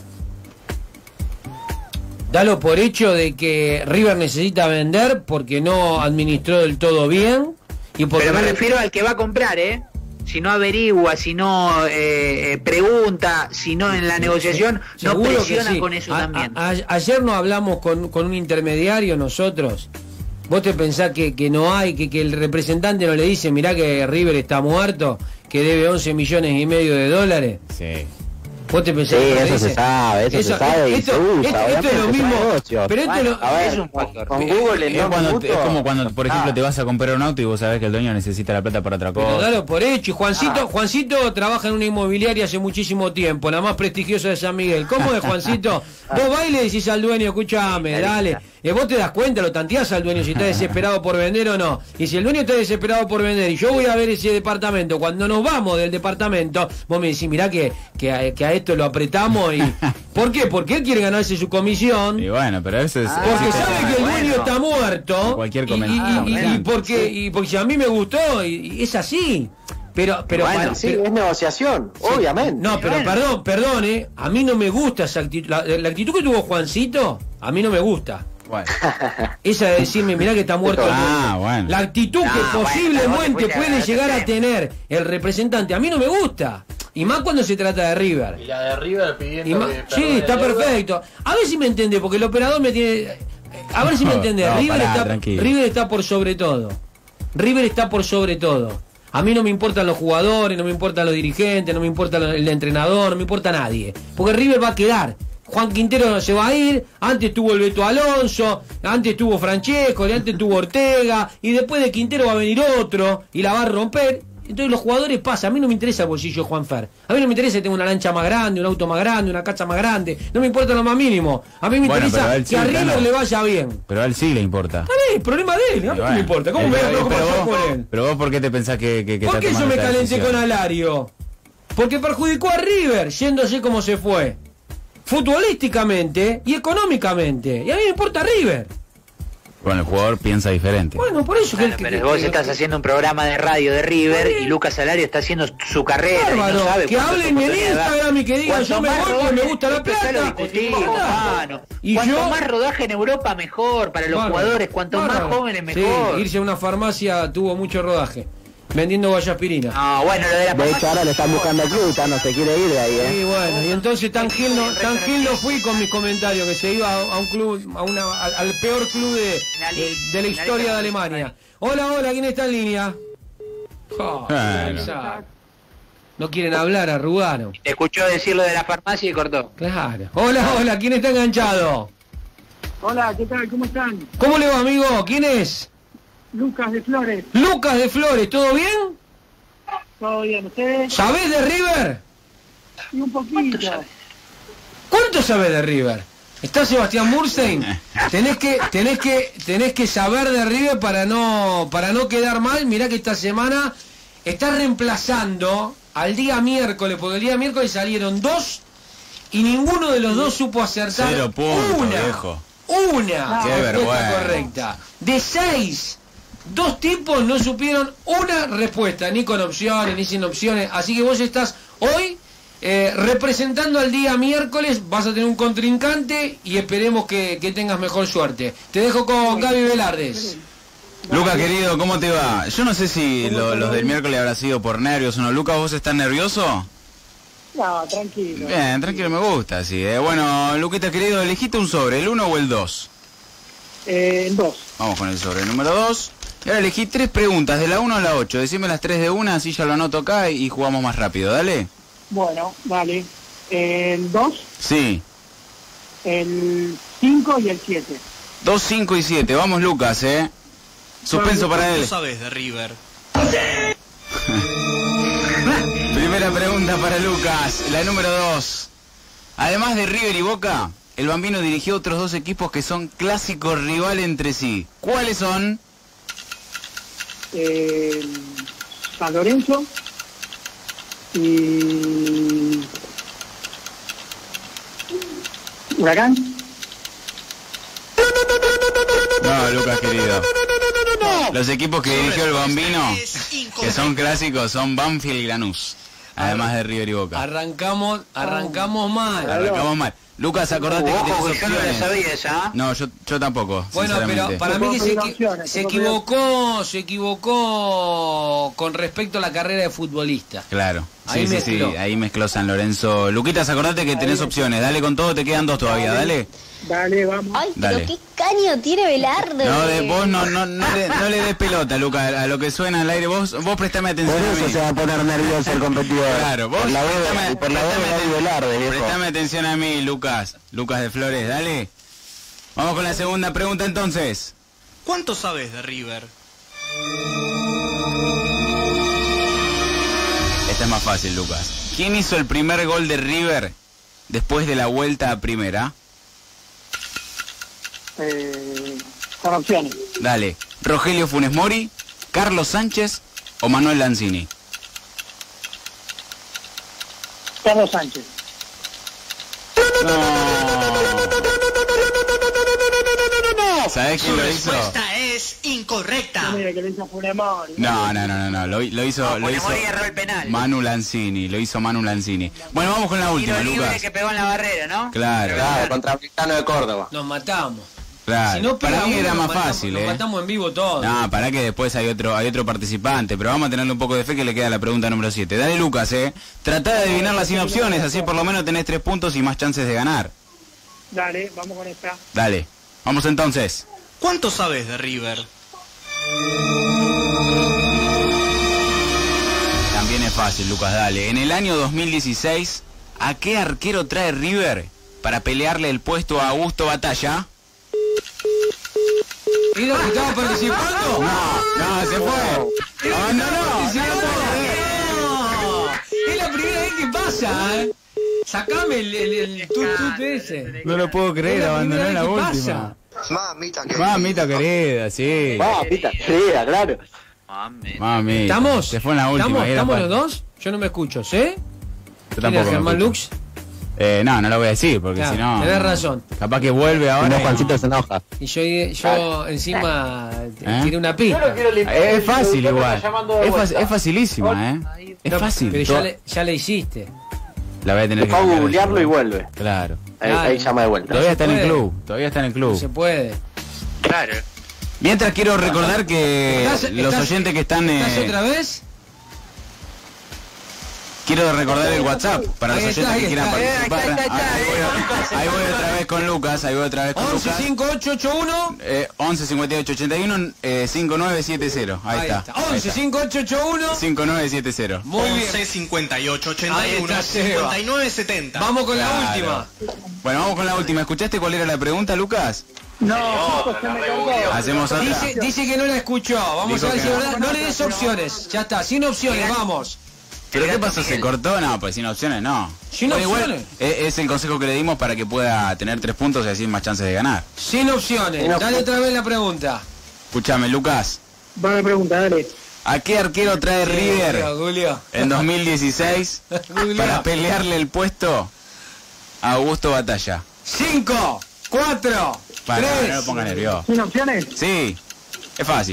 Dalo por hecho de que River necesita vender porque no administró del todo bien. Y porque Pero me no- refiero al que va a comprar, ¿eh? Si no averigua, si no eh, eh, pregunta, si no en la negociación, no Seguro que presiona sí. con eso A- también. a- a- ayer nos hablamos con, con un intermediario nosotros. ¿Vos te pensás que, que no hay, que, que el representante no le dice, mirá que River está muerto, que debe once millones y medio de dólares? Sí. ¿Vos te Sí, pensás que no le eso se dice? sabe, eso, se sabe y esto, se usa. esto- esto es lo obviamente, mismo. son negocios. Pero esto Bueno, lo- A ver, es un factor. con Google en Es, dos cuando te- es minutos- como cuando, por ejemplo, Ah. te vas a comprar un auto y vos sabés que el dueño necesita la plata para otra Pero cosa. dalo por hecho. Y Juancito, Ah. Juancito trabaja en una inmobiliaria hace muchísimo tiempo, la más prestigiosa de San Miguel. ¿Cómo es, Juancito? Vos vas y le decís al dueño, escúchame, dale. Y vos te das cuenta, lo tanteás al dueño si está desesperado por vender o no. Y si el dueño está desesperado por vender y yo voy a ver ese departamento, cuando nos vamos del departamento, vos me decís, mirá que, que, a, que a esto lo apretamos y... ¿Por qué? Porque él quiere ganarse su comisión. Y bueno, pero eso es... Ah, Porque eso es- sabe que el dueño bueno. está muerto. Cualquier y- comentario. y, y- y Ah, porque, y porque si a mí me gustó, y, y es así. Pero, pero, Bueno, para- sí, pero- es negociación, obviamente. no, pero bueno. perdón, perdón, eh. A mí no me gusta esa actitud. La, la actitud que tuvo Juancito, a mí no me gusta. Bueno. Esa de decirme, mirá que está muerto el Ah, mundo. bueno. La actitud Ah, que bueno, posiblemente vos te fuiste puede a- llegar a a- tener el representante, a mí no me gusta. Y más cuando se trata de River. Y la de River pidiendo Y más- que sí, perdone está la deuda. perfecto. A ver si me entiende, porque el operador me tiene... A ver si me No, entiende. no, River, pará, está, tranquilo. River está por sobre todo. River está por sobre todo. A mí no me importan los jugadores, no me importan los dirigentes, no me importa el entrenador, no me importa nadie. Porque River va a quedar. Juan Quintero se va a ir, antes tuvo el Beto Alonso, antes tuvo Francesco, antes tuvo Ortega, y después de Quintero va a venir otro y la va a romper. Entonces los jugadores pasan. A mí no me interesa el bolsillo de Juanfer. A mí no me interesa que tenga una lancha más grande, un auto más grande, una casa más grande. No me importa lo más mínimo. A mí me Bueno, pero a interesa él sí, que a River Tano. le vaya bien. Pero a él sí le importa. A mí, el problema de él, a mí no Bueno, me importa. ¿Cómo eh, me voy a pero- preocupar pero yo vos- por él? Pero vos, ¿por qué te pensás que, que, que ¿Por está qué yo tomando me esta calenté decisión? con Alario? Porque perjudicó a River, yéndose como se fue. Futbolísticamente y económicamente. Y a mí me importa River. Bueno, el jugador piensa diferente. Bueno, por eso Claro, que, pero que- vos que- estás haciendo un programa de radio de River Está bien. y Lucas Alario está haciendo su carrera. y Bárbaro, no sabe que cuántas hablen en oportunidades da. Instagram y que digan, Cuanto yo me más voy porque rodaje- me gusta la esto ya lo plata. discutimos, Claro. mano. Y Cuanto yo- más rodaje en Europa, mejor. Para los Bárbaro, jugadores, cuanto bárbaro. más jóvenes, mejor. Sí, irse a una farmacia tuvo mucho rodaje. Vendiendo vallaspirina. No, bueno, lo de la De hecho, ahora le están buscando club, no se quiere ir de ahí, ¿eh? Sí, bueno, y entonces tan gil no, tan gil no fui con mis comentarios, que se iba a, a un club, a una, al, al peor club de, de, de la historia de Alemania. Hola, hola, ¿quién está en línea? Oh, Bueno. Isaac. No quieren hablar, arrugaron. Te escuchó decir lo de la farmacia y cortó. Claro. Hola, hola, ¿quién está enganchado? Hola, ¿qué tal? ¿Cómo están? ¿Cómo le va, amigo? ¿Quién es? Lucas de Flores. Lucas de Flores, ¿todo bien? ¿Todo bien? ¿Ustedes? ¿Sabés de River? Y un poquito. ¿Cuánto sabés de River? ¿Está Sebastián Murstein? Tenés que, tenés que, tenés que saber de River para no, para no quedar mal. Mirá que esta semana está reemplazando al día miércoles, porque el día miércoles salieron dos y ninguno de los dos supo acertar Cero puntos, una, viejo. una Qué respuesta vergüenza. correcta. De seis, dos tipos no supieron una respuesta, ni con opciones, ni sin opciones. Así que vos estás hoy eh, representando al día miércoles, vas a tener un contrincante y esperemos que, que tengas mejor suerte. Te dejo con Gaby Velardes. Lucas, querido, ¿cómo te va? Yo no sé si lo- los del miércoles habrá sido por nervios o no. Lucas, ¿vos estás nervioso? No, tranquilo. Bien, tranquilo, me gusta, sí. eh. Bueno, Luquita, querido, elegiste un sobre, ¿el uno o el dos? Eh, en dos. Vamos con el sobre número dos. Y ahora elegí tres preguntas, de la uno a la ocho. Decime las tres de una, así ya lo anoto acá y jugamos más rápido, dale. Bueno, vale. El dos, Sí. el cinco y el siete. Dos, cinco y siete. Vamos, Lucas, ¿eh? Suspenso para él. sabes de River? Primera pregunta para Lucas, la número dos. Además de River y Boca, el Bambino dirigió otros dos equipos que son clásicos rivales entre sí. ¿Cuáles son? Eh, San Lorenzo y Huracán. No, Lucas, querido. Los equipos que dirigió el Bambino, que son clásicos, son Banfield y Lanús. Además de River y Boca. Arrancamos, arrancamos mal. Arrancamos mal. Lucas, acordate que tenés Ojo, que yo no la opciones. sabía esa. No, yo, yo tampoco, Bueno, pero sinceramente. para mí que se, equi- Opciones, se opciones. equivocó, se equivocó con respecto a la carrera de futbolista. Claro, sí, Ahí sí, mezcló. sí, ahí mezcló San Lorenzo. Luquitas, acordate que tenés opciones, dale con todo, te quedan dos todavía, dale. Dale, vamos. Ay, pero Dale. qué caño tiene Velarde. No, de, vos no, no, no, le, no le des pelota, Lucas, a lo que suena al aire, vos, vos prestame Por atención a eso mí. se va a poner nervioso el competidor. Claro, vos por la prestame, voz, por la voz de prestame Gaby Velarde, viejo. prestame atención a mí, Lucas, Lucas de Flores, dale. Vamos con la segunda pregunta entonces. ¿Cuánto sabes de River? Esta es más fácil, Lucas. ¿Quién hizo el primer gol de River después de la vuelta a primera? Eh, con opciones. Dale, Rogelio Funes Mori, Carlos Sánchez o Manuel Lanzini. Carlos Sánchez. ¿Sabés quién lo hizo? es incorrecta. Mira que le hizo Funes Mori. No, no, no, no, no, lo, lo hizo, lo Funes hizo Mori erró el penal. Manu Lanzini, lo hizo Manu Lanzini. Bueno, vamos con la Tiro última, libre Lucas. que pegó en la barrera, ¿no? Claro, Claro, contra Bristano de Córdoba. Nos matamos. Claro. Si no pega para mí uno, era nos más matamos- fácil, nos ¿eh? matamos en vivo todos. No, para que después hay otro hay otro participante, pero vamos a tenerle un poco de fe que le queda la pregunta número siete. Dale, Lucas, ¿eh? Tratá de adivinarla sin opciones, así por lo menos tenés tres puntos y más chances de ganar. Dale, vamos con esta. Dale, vamos entonces. ¿Cuánto sabes de River? También es fácil, Lucas, dale. En el año dos mil dieciséis, ¿a qué arquero trae River para pelearle el puesto a Augusto Batalla? ¿Y lo que estaba participando? No, no, se fue. Abandonó. No, es la primera vez que pasa, ¿eh? Sacame el, el, el tut tut ese. No lo puedo creer, Es la abandonó primera la vez que última. Mamita querida. Mamita querida, sí. Mamita querida, claro. Mami. ¿Estamos? Se fue en la última. ¿Estamos, y era ¿estamos pa- los dos? Yo no me escucho, ¿sí? Yo ¿Quién tampoco es me Germán escucho. Lux? Eh, no, no lo voy a decir, porque Claro, si no... tenés razón. Capaz que vuelve No, ahora. y- Juancito se enoja. Y yo, yo encima ¿Eh? tiré una pista. Es fácil igual. Es, fac- es facilísima, ¿eh? Es No, fácil. Pero ya le, ya le hiciste. La voy a tener que Va a cambiar de googlearlo lugar. y vuelve. Claro. Ahí, Claro. ahí llama de vuelta. Todavía está en el puede. club. Todavía está en el No club. se puede. Claro. Mientras quiero recordar que ¿Estás- los estás- oyentes que están... ¿Estás eh, otra vez? Quiero recordar el WhatsApp para los Ahí oyentes está, que ahí quieran está. participar. Ahí está, ahí está, Ah, ahí voy, ahí voy otra vez con Lucas. Ahí voy otra vez con once Lucas. cinco ocho ocho uno. Eh, once cincuenta y ocho ochenta y uno eh, cincuenta y nueve setenta. Ahí, Ahí está. está. Ahí once está. cinco ocho ocho uno. cincuenta y nueve setenta. Muy bien. once cincuenta y ocho ochenta Ahí y uno está, Seba. cincuenta y nueve setenta. Vamos con la Claro. última. Bueno, vamos con la última. ¿Escuchaste cuál era la pregunta, Lucas? No, justo se me cortó. Hacemos otra. Dice, dice que no la escuchó. Vamos Dijo a ver que si es no. verdad. No le des opciones. Ya está, sin opciones, vamos. ¿Pero qué pasó? ¿Se cortó? No, pues sin opciones no. Sin Bueno, igual, opciones. es, es el consejo que le dimos para que pueda tener tres puntos y así más chances de ganar. Sin opciones. Dale otra vez la pregunta. Escúchame, Lucas. Va la pregunta, dale. ¿A qué arquero trae River Julio, Julio. en dos mil dieciséis Julio. para pelearle el puesto a Augusto Batalla? Cinco, cuatro, Para, no tres. lo ponga nervioso. ¿Sin opciones? Sí, es fácil.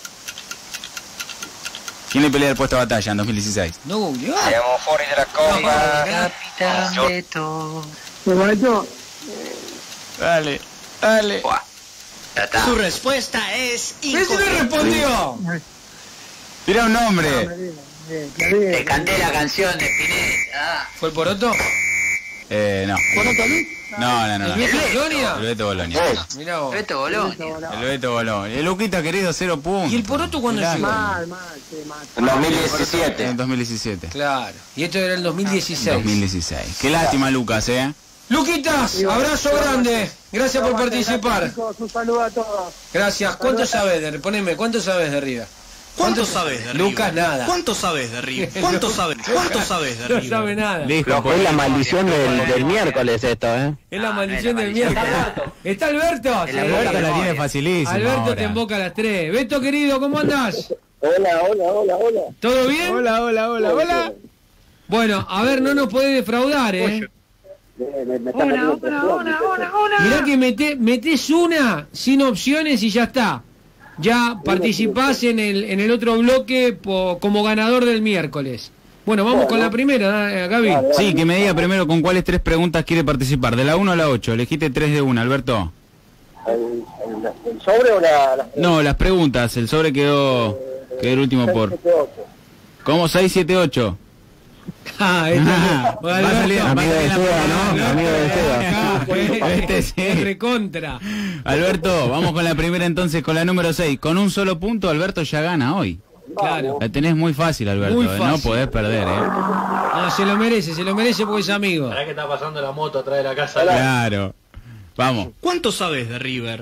¿Quién le pelea el puesto a Batalla en dos mil dieciséis? No, Julio. Siamo fuori dalla Copa. Capitán Beto. ¿Me momento? Dale, dale. Ya está. Su respuesta es ¿Ese me incorrecta. respondió? Tira un nombre. Te canté la canción de Spinetta. ¿Fue el poroto? Eh, no. No, no, no. no. ¿El Beto Bolonia? El Beto Bolonia. Mirá vos. Beto Bologna. El Beto Bolonia. El Luquita querido, cero puntos. ¿Y el poroto cuándo Mirá. llegó? Mal, mal, sí, mal. En dos mil diecisiete. En dos mil diecisiete. Claro. Y esto era el dos mil dieciséis. dos mil dieciséis. Qué lástima, Lucas, ¿eh? Luquitas, abrazo grande. Gracias por participar. Chicos, un saludo a todos. Gracias. ¿Cuánto sabes de Poneme, ¿cuánto sabes de River? ¿Cuánto sabes de River? Lucas, nada. ¿Cuánto sabes de River? ¿Cuánto sabes? ¿Cuánto sabes de No River? sabe nada. Dijo, Es la maldición del, del miércoles esto, ¿eh? Es la Ah, maldición no es del la maldición. miércoles. ¿Está Alberto? Sí. Alberto la tiene facilísima. Alberto ahora. te invoca a las tres. Beto querido, ¿cómo andás? Hola, hola, hola, hola. ¿Todo bien? Hola, hola, hola, hola. Bueno, a ver, no nos podés defraudar, ¿eh? Hola, hola, hola, hola, hola. Mirá que mete, metés una sin opciones y ya está. Ya participás en el, en el otro bloque po- como ganador del miércoles. Bueno, vamos con la primera, ¿eh, Gaby. Sí, que me diga primero con cuáles tres preguntas quiere participar. De la uno a la ocho. Elegiste tres de una, Alberto. ¿El, el, el sobre o la, la No, las preguntas. El sobre quedó, quedó el último por. ¿Cómo? seis, siete, ocho. Ah, este, Ah, bueno, va a salir- va a Amigo de salir la Seba, primera. ¿no? Amigo de Seba. Este sí. Es recontra. Alberto, vamos con la primera entonces, con la número seis. Con un solo punto, Alberto ya gana hoy. Claro. La tenés muy fácil, Alberto. Muy eh, fácil. No podés perder, ¿eh? No, se lo merece, se lo merece porque es amigo. ¿Para qué está pasando la moto atrás de la casa? Claro. Vamos. ¿Cuánto sabes de River?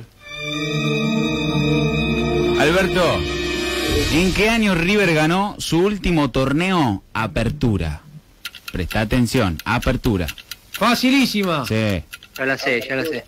Alberto, ¿en qué año River ganó su último torneo Apertura? Presta atención, Apertura. Facilísima. Sí. Ya la sé, ya la sé.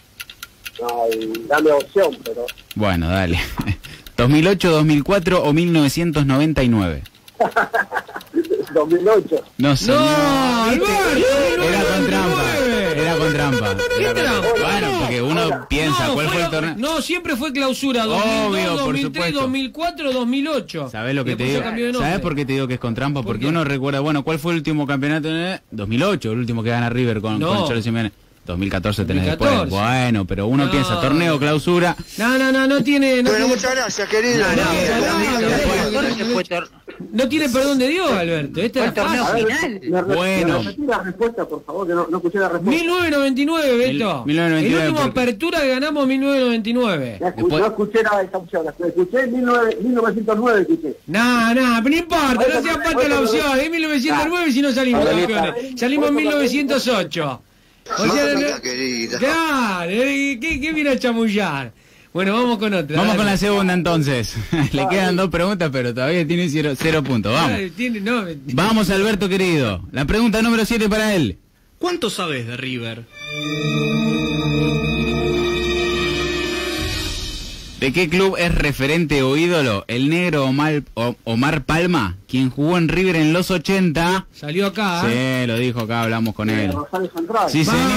dame opción, pero... Bueno, dale. ¿dos mil ocho, dos mil cuatro o mil novecientos noventa y nueve? dos mil ocho. No, señor. No, Alberto. Era con trampa. Era con trampa. ¿Qué Era con trampa? Bueno, porque uno piensa, No, ¿cuál fue el la- torneo? No, siempre fue clausura. dos mil dos, Obvio, por dos mil tres, supuesto. dos mil cuatro, dos mil ocho. ¿Sabés lo que te Después digo? se cambió de nombre. ¿Sabés por qué te digo que es con trampa? ¿Por Porque qué? uno recuerda, bueno, ¿cuál fue el último campeonato? Eh, dos mil ocho, el último que gana River con, No. con el Cholo Simeone. dos mil catorce tenés dos mil catorce. después. Bueno, pero uno No. piensa torneo, clausura. No, no, no, no tiene... No Bueno, tiene... muchas gracias, querido. No, no, no, dos mil catorce fue tor- no tiene perdón de Dios, Alberto. Este fue es torneo fácil. final. ¿Me re- Bueno. me repetí la respuesta, por favor, que no, no escuché la respuesta. mil novecientos noventa y nueve, Beto. Mil- mil novecientos noventa y nueve, El último porque- apertura que ganamos en mil novecientos noventa y nueve. No escuché, Después- no escuché nada de esa opción, la escuché en mil novecientos nueve, escuché. No, no, pero no importa, no hacía falta la opción. Es mil novecientos nueve si no salimos campeones. Salimos en mil novecientos ocho. O sea, Mamita no- querida. claro, eh, ¿qué, qué viene a chamullar? Bueno, vamos con otra. Vamos dale. con la segunda entonces. Le quedan dos preguntas, pero todavía tiene cero, cero puntos. Vamos. Ay, tiene- no, me- Vamos, Alberto querido. La pregunta número siete para él. ¿Cuánto sabes de River? ¿De qué club es referente o ídolo el negro Omar, O- Omar Palma, quien jugó en River en los ochenta? Salió acá. ¿eh? Sí, lo dijo acá, hablamos con él. Rosario Central. Sí, señor.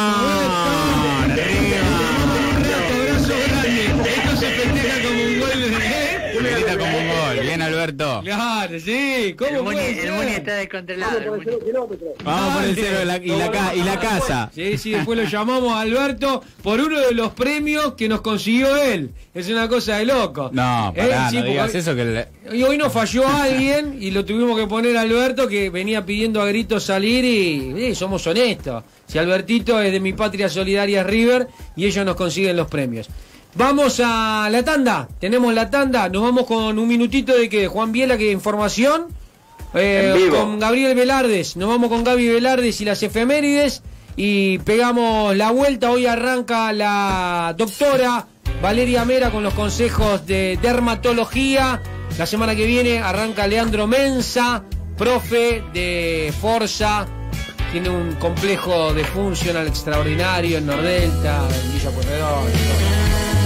Abrazo grande. Esto se festeja como un gol de... Se grita como un gol. Bien, Alberto. Claro, sí. ¿Cómo El Muni, puede el ser? Muni está descontrolado. el Muni. Vamos por el cero y la, y la, ca- y la casa. Sí, sí, después lo llamamos a Alberto por uno de los premios que nos consiguió él. Es una cosa de loco. No, Eh, pará, sí, no porque digas eso que... le- Y hoy nos falló alguien y lo tuvimos que poner a Alberto, que venía pidiendo a gritos salir, y eh, somos honestos. Si Albertito es de Mi Patria Solidaria River y ellos nos consiguen los premios. Vamos a la tanda, tenemos la tanda, nos vamos con un minutito de que Juan Biela, que información, eh, En vivo. con Gabriel Velardes, nos vamos con Gaby Velardes y las efemérides y pegamos la vuelta. Hoy arranca la doctora Valeria Mera con los consejos de dermatología. La semana que viene arranca Leandro Mensa, profe de Forza, tiene un complejo de funcional extraordinario en Nordelta, en Villa Pueyrredón.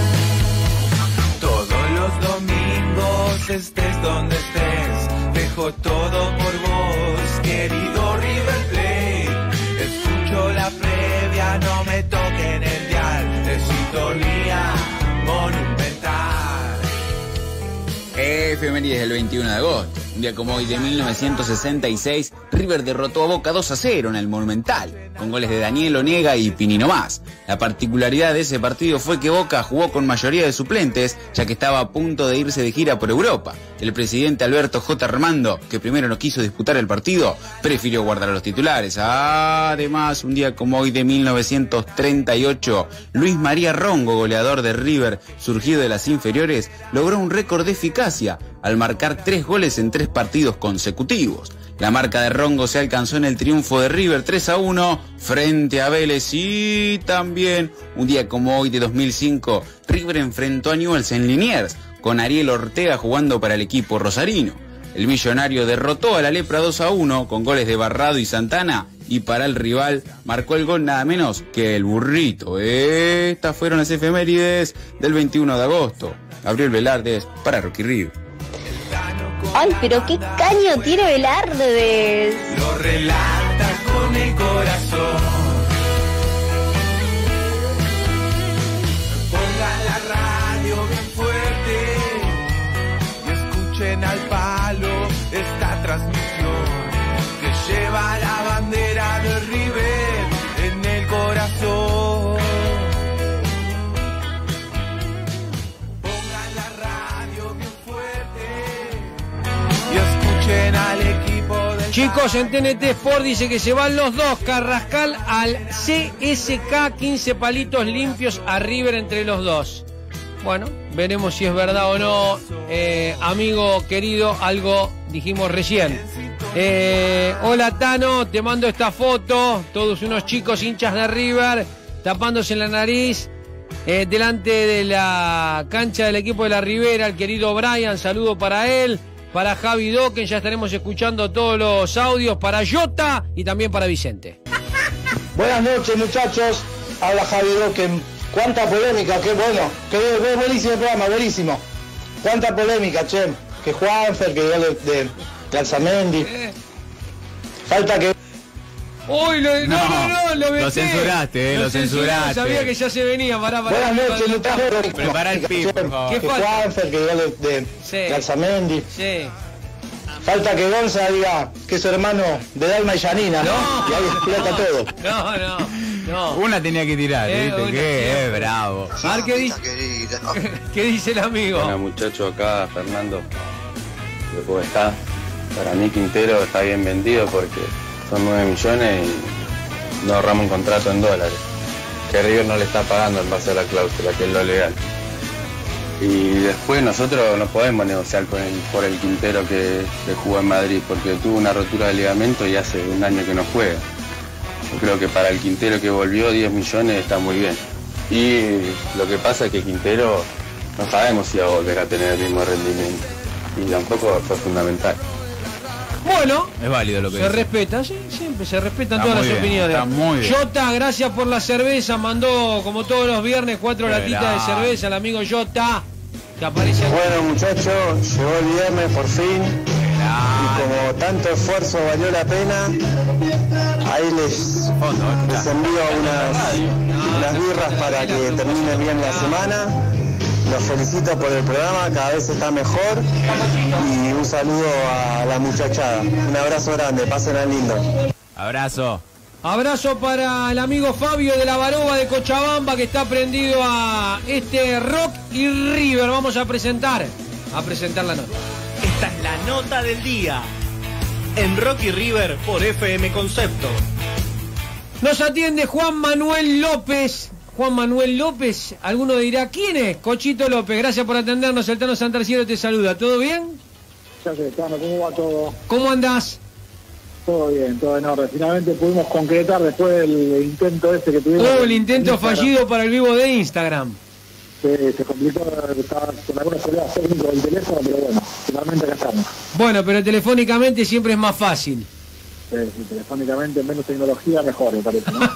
Todos los domingos estés donde estés, dejo todo por vos, querido River Plate. Escucho la previa, no me toquen el dial, de sintonía monumental. Efemérides del veintiuno de agosto. Un día como hoy de mil novecientos sesenta y seis, River derrotó a Boca dos a cero en el Monumental, con goles de Daniel Onega y Pinino Más. La particularidad de ese partido fue que Boca jugó con mayoría de suplentes, ya que estaba a punto de irse de gira por Europa. El presidente Alberto J. Armando, que primero no quiso disputar el partido, prefirió guardar a los titulares. Además, un día como hoy de mil novecientos treinta y ocho, Luis María Rongo, goleador de River, surgido de las inferiores, logró un récord de eficacia al marcar tres goles en tres partidos consecutivos. La marca de Rongo se alcanzó en el triunfo de River tres a uno frente a Vélez, y también un día como hoy de dos mil cinco, River enfrentó a Newell's en Liniers, con Ariel Ortega jugando para el equipo rosarino. El millonario derrotó a la Lepra dos a uno con goles de Barrado y Santana, y para el rival marcó el gol nada menos que el Burrito. Estas fueron las efemérides del veintiuno de agosto. Gabriel Velardes para Rocky River. Ay, pero qué caño tiene Velardes. Lo relata con el corazón. Pongan la radio bien fuerte y escuchen al palo esta transmisión que lleva la bandera de River en el corazón. Pongan la radio bien fuerte y escuchen al equipo del... Chicos, en T N T Sport dice que se van los dos, Carrascal al C S K, quince palitos limpios a River entre los dos. Bueno, veremos si es verdad o no, eh, amigo querido, algo dijimos recién. Eh, hola Tano, te mando esta foto, todos unos chicos hinchas de River, tapándose en la nariz, eh, delante de la cancha del equipo de la Ribera, el querido Brian, saludo para él. Para Javi Doken, ya estaremos escuchando todos los audios, para Jota y también para Vicente. Buenas noches, muchachos. Habla Javi Doken. Cuánta polémica, qué bueno. Qué buenísimo programa, buenísimo. Cuánta polémica, che. Que Juanfer, que gol de, de Calzamendi. Falta que... Uy, lo, no, no, no, no, lo, lo censuraste, eh, lo, lo censuraste. Sabía que ya se venía, pará, pará. Buenas noches, muchachos. Prepara el pip, por favor. Que Juanfer, que gol de, de sí. Calzamendi. Sí. Falta que Gonza diga que es su hermano de Dalma y Janina, ¿no? No, y ahí explota no, todo. No, no. No. Una tenía que tirar, Eh, ¿viste? una ¿Qué? siempre. Eh, bravo. A ver qué dice. ¿Qué dice el amigo? Hola muchacho, acá Fernando de Podestá. Para mí Quintero está bien vendido porque son nueve millones y no ahorramos un contrato en dólares. Que River no le está pagando en base a la cláusula, que es lo legal. Y después nosotros no podemos negociar con el, por el Quintero que, que jugó en Madrid porque tuvo una rotura de ligamento y hace un año que no juega. Yo creo que para el Quintero que volvió diez millones está muy bien. Y lo que pasa es que Quintero no sabemos si va a volver a tener el mismo rendimiento. Y tampoco fue fundamental. Bueno, es válido lo que se dice. respeta, sí, siempre se respetan Está todas muy las bien, opiniones. está muy bien. Jota, gracias por la cerveza, mandó como todos los viernes cuatro Qué latitas grande. de cerveza el amigo Jota, que aparece aquí. Bueno muchachos, llegó el viernes por fin y como tanto esfuerzo valió la pena, ahí les, les envío unas, unas birras para que terminen bien la semana. Los felicito por el programa, cada vez está mejor y un saludo a la muchachada. Un abrazo grande, pásenla lindo. Abrazo. Abrazo para el amigo Fabio de la Baroba de Cochabamba que está prendido a este Rock y River. Vamos a presentar, a presentar la nota. Esta es la nota del día. En Rocky River por F M Concepto. Nos atiende Juan Manuel López. Juan Manuel López, alguno dirá, ¿quién es? Cochito López, gracias por atendernos, el Tano Santarciero te saluda, ¿todo bien? Ya sé, Tano, ¿cómo va todo? ¿Cómo andás? Todo bien, todo en orden. Finalmente pudimos concretar después del intento ese que tuvimos. Oh, el intento fallido para el vivo de Instagram. Se, se complicó, estaba con algunos problemas técnicos del teléfono, pero bueno, finalmente acá estamos. Bueno, pero telefónicamente siempre es más fácil. Sí, sí, telefónicamente menos tecnología mejor, me parece, ¿no?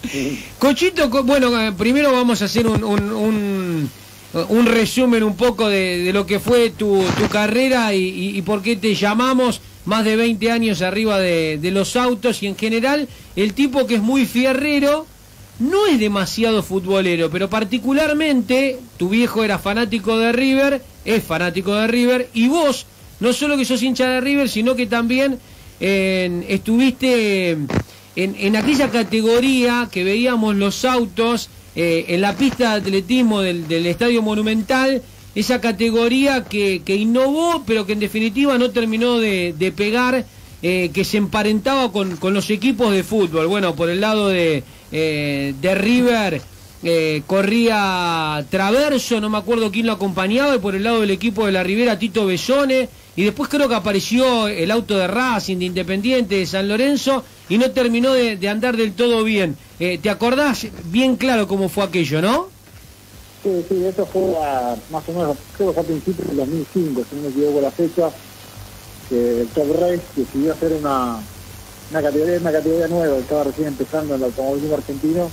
Cochito, co- bueno, eh, primero vamos a hacer un, un, un, un resumen un poco de, de lo que fue tu, tu carrera y, y, y por qué te llamamos. Más de veinte años arriba de, de los autos y en general el tipo que es muy fierrero no es demasiado futbolero, pero particularmente tu viejo era fanático de River, es fanático de River y vos no solo que sos hincha de River, sino que también eh, estuviste en, en aquella categoría que veíamos los autos eh, en la pista de atletismo del, del Estadio Monumental, esa categoría que, que innovó, pero que en definitiva no terminó de, de pegar, eh, que se emparentaba con, con los equipos de fútbol. Bueno, por el lado de, eh, de River eh, corría Traverso, no me acuerdo quién lo acompañaba, y por el lado del equipo de la Ribera Tito Besone, y después creo que apareció el auto de Racing, de Independiente, de San Lorenzo, y no terminó de, de andar del todo bien. Eh, ¿Te acordás bien claro cómo fue aquello, no? Sí, sí, eso fue a, más o menos, creo que fue a principios del dos mil cinco, si no me equivoco la fecha, que el Top Race decidió hacer una, una categoría, una categoría nueva, que estaba recién empezando en el automovilismo argentino,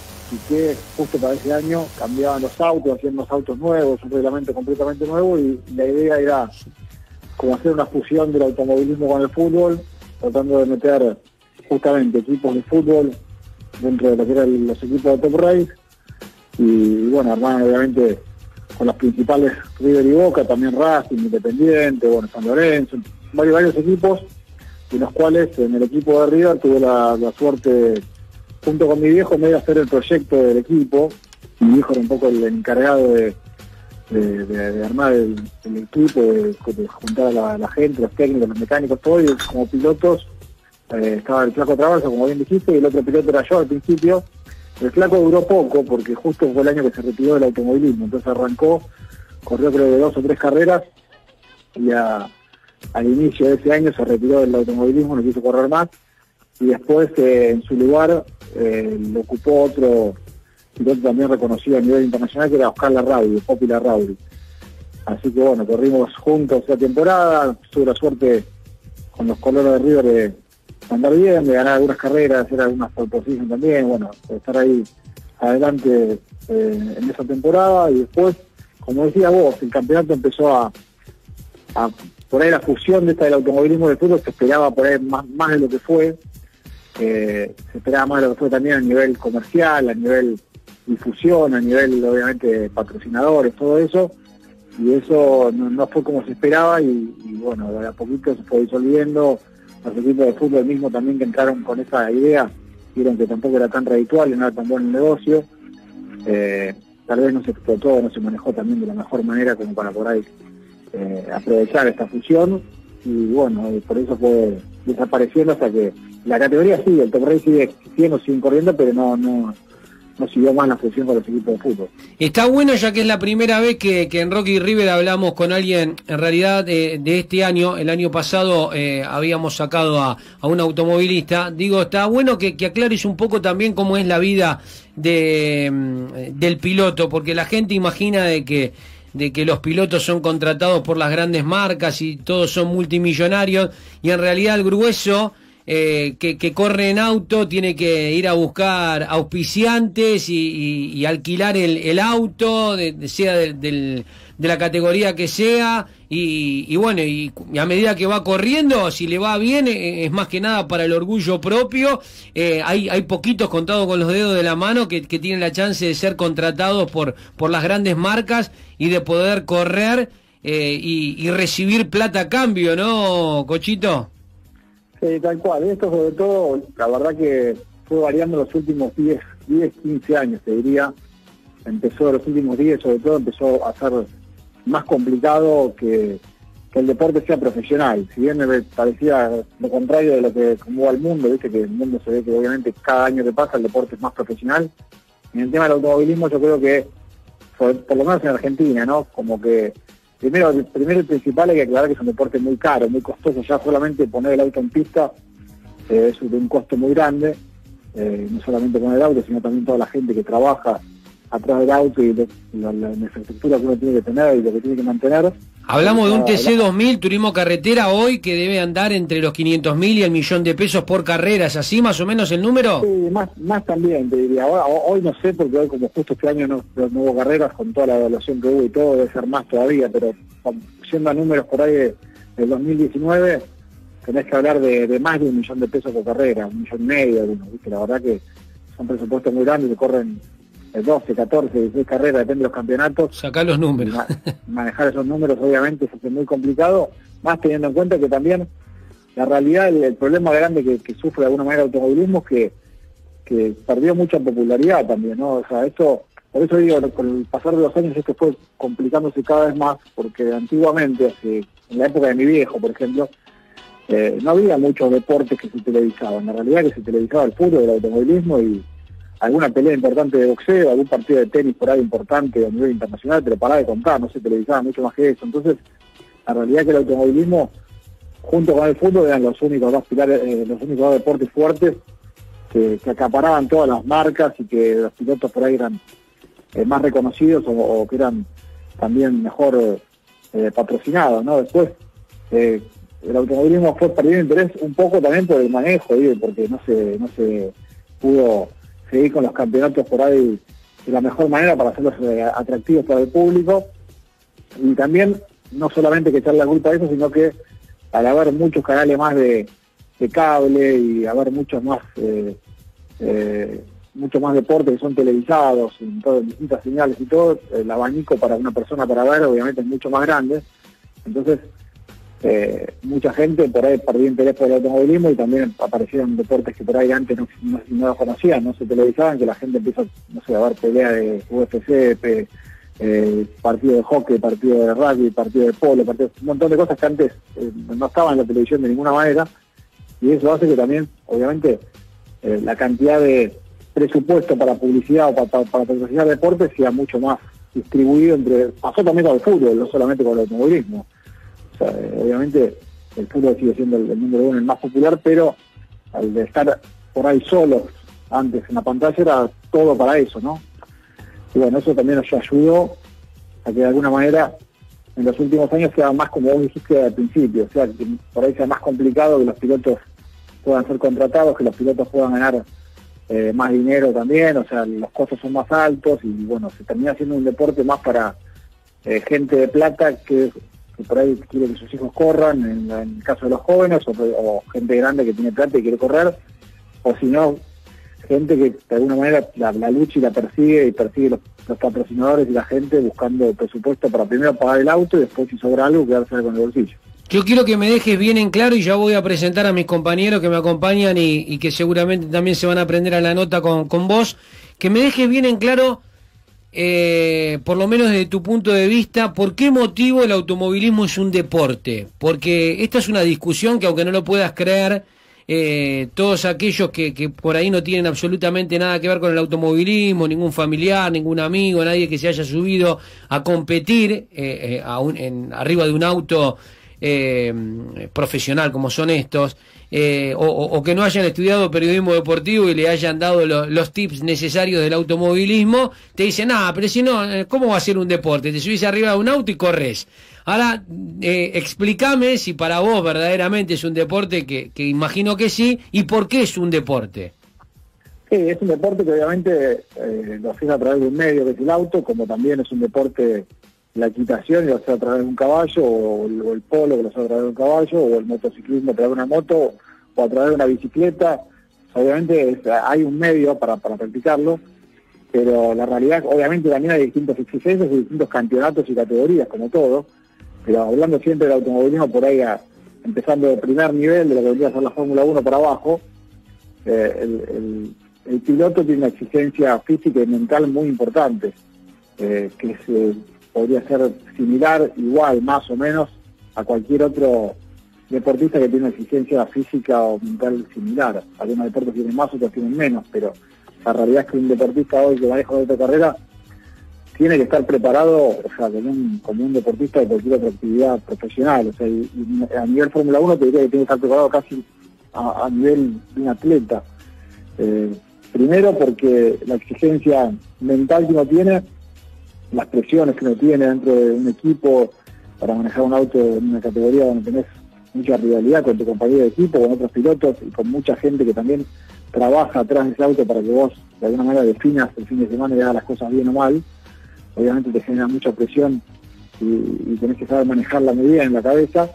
y que justo para ese año cambiaban los autos, hacían los autos nuevos, un reglamento completamente nuevo, y la idea era como hacer una fusión del automovilismo con el fútbol, tratando de meter justamente equipos de fútbol dentro de lo que eran los equipos de Top Race, y bueno, armaban obviamente con los principales River y Boca, también Racing, Independiente, bueno, San Lorenzo, varios, varios equipos, de los cuales en el equipo de River tuve la, la suerte, junto con mi viejo, medio hacer el proyecto del equipo. Mi viejo era un poco el encargado de, de, de, de armar el, el equipo, de, de juntar a la, la gente, los técnicos, los mecánicos, todo, y como pilotos eh, estaba el Flaco Traverso, como bien dijiste, y el otro piloto era yo al principio. El Flaco duró poco porque justo fue el año que se retiró del automovilismo, entonces arrancó, corrió creo de dos o tres carreras y a, al inicio de ese año se retiró del automovilismo, no quiso correr más, y después eh, en su lugar eh, lo ocupó otro piloto también reconocido a nivel internacional, que era Oscar Larrauri, Popi Larrauri. Así que bueno, corrimos juntos esa temporada, tuve la suerte con los colores de River de andar bien, de ganar algunas carreras, hacer algunas pole position también, bueno, de estar ahí adelante eh, en esa temporada, y después, como decía vos, el campeonato empezó a, a por ahí la fusión de esta del automovilismo del fútbol se esperaba por ahí más, más de lo que fue, eh, se esperaba más de lo que fue también a nivel comercial, a nivel difusión, a nivel obviamente patrocinadores, todo eso, y eso no, no fue como se esperaba, y, y bueno, de a poquito se fue disolviendo. Los equipos de fútbol mismo también que entraron con esa idea vieron que tampoco era tan redituable, no era tan buen negocio, eh, tal vez no se explotó, no se manejó también de la mejor manera como para por ahí eh, aprovechar esta fusión, y bueno, y por eso fue desapareciendo hasta que la categoría sigue, el Top Race sigue existiendo, sigue corriendo, pero no, no, no siguió más la fusión con los equipos de fútbol. Está bueno, ya que es la primera vez que, que en Rocky River hablamos con alguien, en realidad de, de este año, el año pasado eh, habíamos sacado a, a un automovilista, digo, está bueno que, que aclares un poco también cómo es la vida de, del piloto, porque la gente imagina de que de que los pilotos son contratados por las grandes marcas y todos son multimillonarios, y en realidad el grueso eh, que, que corre en auto tiene que ir a buscar auspiciantes y, y, y alquilar el, el auto, de, de, sea de, del, de la categoría que sea, y, y bueno, y, y a medida que va corriendo, si le va bien, eh, es más que nada para el orgullo propio. Eh, hay, hay poquitos contados con los dedos de la mano que, que tienen la chance de ser contratados por, por las grandes marcas y de poder correr eh, y, y recibir plata a cambio, ¿no, Cochito? Sí, tal cual. Esto sobre todo, la verdad que fue variando los últimos diez, quince años, te diría. Empezó los últimos diez, sobre todo, empezó a ser más complicado que, que el deporte sea profesional. Si bien me parecía lo contrario de lo que como va el mundo, viste que el mundo se ve que obviamente cada año que pasa el deporte es más profesional. En el tema del automovilismo yo creo que, por, por lo menos en Argentina, ¿no? Como que primero, primero y principal hay que aclarar que es un deporte muy caro, muy costoso. Ya solamente poner el auto en pista eh, es de un costo muy grande. Eh, no solamente poner el auto, sino también toda la gente que trabaja atrás del auto y de, la, la, la infraestructura que uno tiene que tener y lo que tiene que mantener. Hablamos de un T C dos mil turismo carretera hoy que debe andar entre los quinientos mil y el millón de pesos por carrera. ¿Es así más o menos el número? Sí, más, más también te diría. Ahora, hoy no sé, porque hoy como justo este año no, no hubo carreras, con toda la evaluación que hubo y todo, debe ser más todavía, pero yendo a números por ahí de, del dos mil diecinueve, tenés que hablar de, de más de un millón de pesos por carrera, un millón y medio, uno, ¿viste? La verdad que son presupuestos muy grandes que corren doce, catorce, dieciséis carreras, depende de los campeonatos. Sacar los números. Ma manejar esos números obviamente se hace muy complicado, más teniendo en cuenta que también la realidad, el, el problema grande que, que sufre de alguna manera el automovilismo es que, que perdió mucha popularidad también, ¿no? O sea, esto, por eso digo, con el pasar de los años esto fue complicándose cada vez más, porque antiguamente, hace, en la época de mi viejo, por ejemplo, eh, no había muchos deportes que se televisaban. La realidad es que se televisaba el fútbol, el automovilismo y alguna pelea importante de boxeo, algún partido de tenis por ahí importante a nivel internacional, pero pará de contar, no se televisaba mucho más que eso. Entonces, la realidad es que el automovilismo, junto con el fútbol, eran los únicos dos pilares, eh, los únicos dos deportes fuertes que, que acaparaban todas las marcas y que los pilotos por ahí eran eh, más reconocidos o, o que eran también mejor eh, patrocinados, ¿no? Después, eh, el automovilismo fue perdiendo interés un poco también por el manejo, ¿sí? Porque no se, no se pudo seguir con los campeonatos por ahí de la mejor manera para hacerlos eh, atractivos para el público, y también no solamente que echarle la culpa a eso, sino que al haber muchos canales más de, de cable y haber muchos más eh, eh, muchos más deportes que son televisados en todas distintas señales y todo, el abanico para una persona para ver obviamente es mucho más grande. Entonces Eh, mucha gente por ahí perdió interés por el automovilismo y también aparecieron deportes que por ahí antes no, no, no los conocían, no se televisaban, que la gente empieza, no sé, a ver pelea de U F C, pe, eh, partido de hockey, partido de rugby, partido de polo, partido, un montón de cosas que antes eh, no estaban en la televisión de ninguna manera, y eso hace que también, obviamente, eh, la cantidad de presupuesto para publicidad o para, para, para patrocinar deportes sea mucho más distribuido entre, pasó también con el fútbol, no solamente con el automovilismo. O sea, eh, obviamente el fútbol sigue siendo el, el número uno, el más popular, pero al de estar por ahí solos antes en la pantalla era todo para eso, ¿no? Y bueno, eso también nos ayudó a que de alguna manera en los últimos años sea más, como vos dijiste al principio, o sea, que por ahí sea más complicado que los pilotos puedan ser contratados, que los pilotos puedan ganar eh, más dinero también, o sea, los costos son más altos y bueno, se termina siendo un deporte más para eh, gente de plata que que por ahí quiere que sus hijos corran, en, en el caso de los jóvenes, o, o gente grande que tiene plata y quiere correr, o si no, gente que de alguna manera la, la lucha y la persigue, y persigue los, los patrocinadores y la gente buscando presupuesto para primero pagar el auto y después, si sobra algo, quedarse con el bolsillo. Yo quiero que me dejes bien en claro, y ya voy a presentar a mis compañeros que me acompañan y, y que seguramente también se van a aprender a la nota con, con vos, que me dejes bien en claro, eh, por lo menos desde tu punto de vista, por qué motivo el automovilismo es un deporte. Porque esta es una discusión que, aunque no lo puedas creer, eh, todos aquellos que, que por ahí no tienen absolutamente nada que ver con el automovilismo, ningún familiar, ningún amigo, nadie que se haya subido a competir eh, eh, a un, en, arriba de un auto Eh, profesional como son estos, eh, o, o que no hayan estudiado periodismo deportivo y le hayan dado lo, los tips necesarios del automovilismo, te dicen, ah, pero si no, ¿cómo va a ser un deporte? Te subís arriba de un auto y corres. Ahora, eh, explícame si para vos verdaderamente es un deporte, que, que imagino que sí, y por qué es un deporte. Sí, es un deporte que obviamente eh, lo haces a través de un medio que es el auto, como también es un deporte la equitación, lo hace a través de un caballo, o el, o el polo, que lo hace a través de un caballo, o el motociclismo a través de una moto, o a través de una bicicleta. Obviamente es, hay un medio para, para practicarlo, pero la realidad, obviamente también hay distintas exigencias y distintos campeonatos y categorías, como todo, pero hablando siempre del automovilismo, por ahí a, empezando de primer nivel, de lo que vendría a ser la Fórmula uno para abajo, eh, el, el, el piloto tiene una exigencia física y mental muy importante, eh, que es... Eh, podría ser similar, igual, más o menos, a cualquier otro deportista que tiene una exigencia física o mental similar. Algunos deportes tienen más, otros tienen menos, pero la realidad es que un deportista hoy que maneja otra carrera tiene que estar preparado, o sea, como un, como un deportista de cualquier otra actividad profesional. O sea, y, y a nivel Fórmula uno te diría que tiene que estar preparado casi a, a nivel de un atleta. Eh, primero porque la exigencia mental que uno tiene, las presiones que uno tiene dentro de un equipo para manejar un auto en una categoría donde tenés mucha rivalidad con tu compañero de equipo, con otros pilotos y con mucha gente que también trabaja atrás de ese auto para que vos de alguna manera definas el fin de semana y hagas las cosas bien o mal. Obviamente te genera mucha presión y, y tenés que saber manejarla muy bien en la cabeza.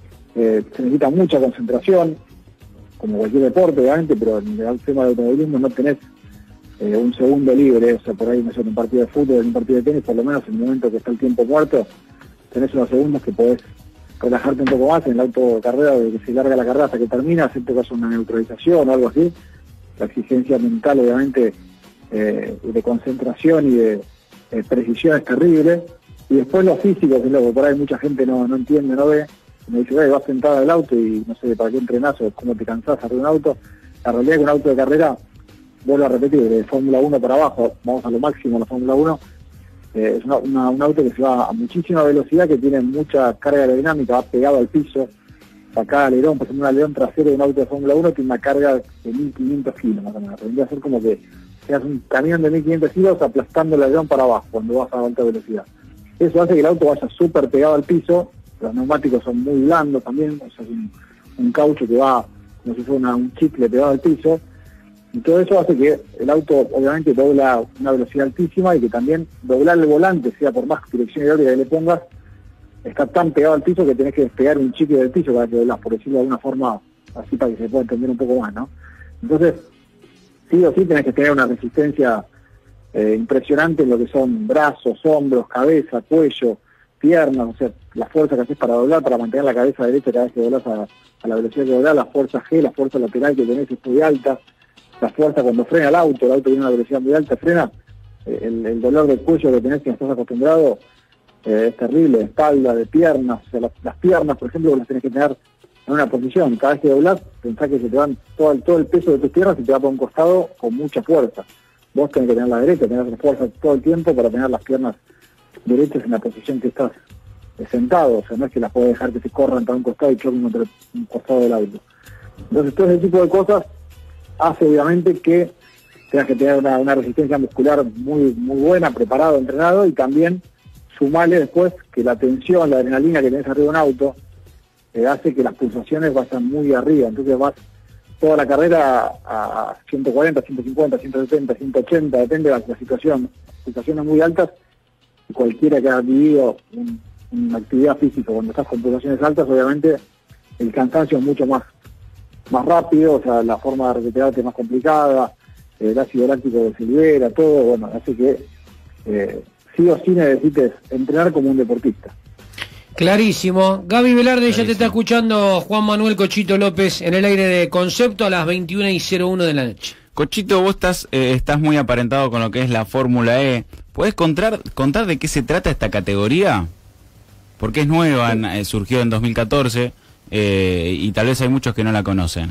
Eh, se necesita mucha concentración, como cualquier deporte obviamente, pero en el tema del automovilismo no tenés Eh, un segundo libre, o sea, por ahí no sé, en un partido de fútbol, en un partido de tenis, por lo menos en el momento que está el tiempo muerto, tenés unos segundos que podés relajarte un poco más. En el auto de carrera, de que se larga la carrera hasta que termina, siempre que haya una neutralización o algo así. La exigencia mental, obviamente, eh, de concentración y de eh, precisión es terrible. Y después lo físico, que es lo que por ahí mucha gente no, no entiende, no ve. Me dice, hey, vas sentado en el auto y no sé para qué entrenás o cómo te cansás arriba de un auto. La realidad es que un auto de carrera, vuelvo a repetir, de Fórmula uno para abajo, vamos a lo máximo la Fórmula uno, eh, es una, una, un auto que se va a muchísima velocidad, que tiene mucha carga aerodinámica, va pegado al piso. Para cada alerón, por ejemplo, un alerón trasero de un auto de Fórmula uno tiene una carga de mil quinientos kilos, más o menos. Tendría que ser como que seas un camión de mil quinientos kilos aplastando el alerón para abajo cuando vas a alta velocidad. Eso hace que el auto vaya súper pegado al piso. Los neumáticos son muy blandos también, o sea, es un, un caucho que va como si fuera una, un chicle pegado al piso. Y todo eso hace que el auto obviamente dobla a una velocidad altísima y que también doblar el volante, sea por más dirección hidráulica que le pongas, está tan pegado al piso que tenés que despegar un chicle del piso para que doblás, por decirlo de alguna forma, así para que se pueda entender un poco más, ¿no? Entonces, sí o sí tenés que tener una resistencia eh, impresionante en lo que son brazos, hombros, cabeza, cuello, piernas, o sea, la fuerza que haces para doblar, para mantener la cabeza derecha cada vez que doblás a, a la velocidad que doblás, la fuerza G, la fuerza lateral que tenés es muy alta. La fuerza cuando frena el auto, el auto tiene una velocidad muy alta, frena, eh, el, el dolor del cuello que tenés que no estás acostumbrado eh, es terrible, de espalda, de piernas, o sea, las, las piernas, por ejemplo, las tenés que tener en una posición, cada vez que doblás, pensás que se te van todo el, todo el peso de tus piernas y te va por un costado con mucha fuerza. Vos tenés que tener la derecha, tener la fuerza todo el tiempo para tener las piernas derechas en la posición que estás eh, sentado, o sea, no es que las podés dejar que se corran para un costado y choquen contra un costado del auto. Entonces, todo ese tipo de cosas hace obviamente que tengas que tener una, una resistencia muscular muy muy buena, preparado, entrenado, y también sumarle después que la tensión, la adrenalina que tenés arriba de un auto eh, hace que las pulsaciones vayan muy arriba. Entonces vas toda la carrera a ciento cuarenta, ciento cincuenta, ciento setenta, ciento ochenta, depende de la, la situación, pulsaciones muy altas, y cualquiera que haya vivido un, una actividad física cuando estás con pulsaciones altas, obviamente el cansancio es mucho más más rápido, o sea, la forma de recuperarte es más complicada, el ácido láctico se libera, todo, bueno, hace que eh, sí o sí necesites entrenar como un deportista. Clarísimo. Gaby Velarde Clarísimo. Ya te está escuchando Juan Manuel Cochito López en el aire de Concepto a las veintiuna y cero uno de la noche. Cochito, vos estás, eh, estás muy aparentado con lo que es la Fórmula E. ¿Podés contar, contar de qué se trata esta categoría? Porque es nueva, sí. eh, surgió en dos mil catorce eh, y tal vez hay muchos que no la conocen.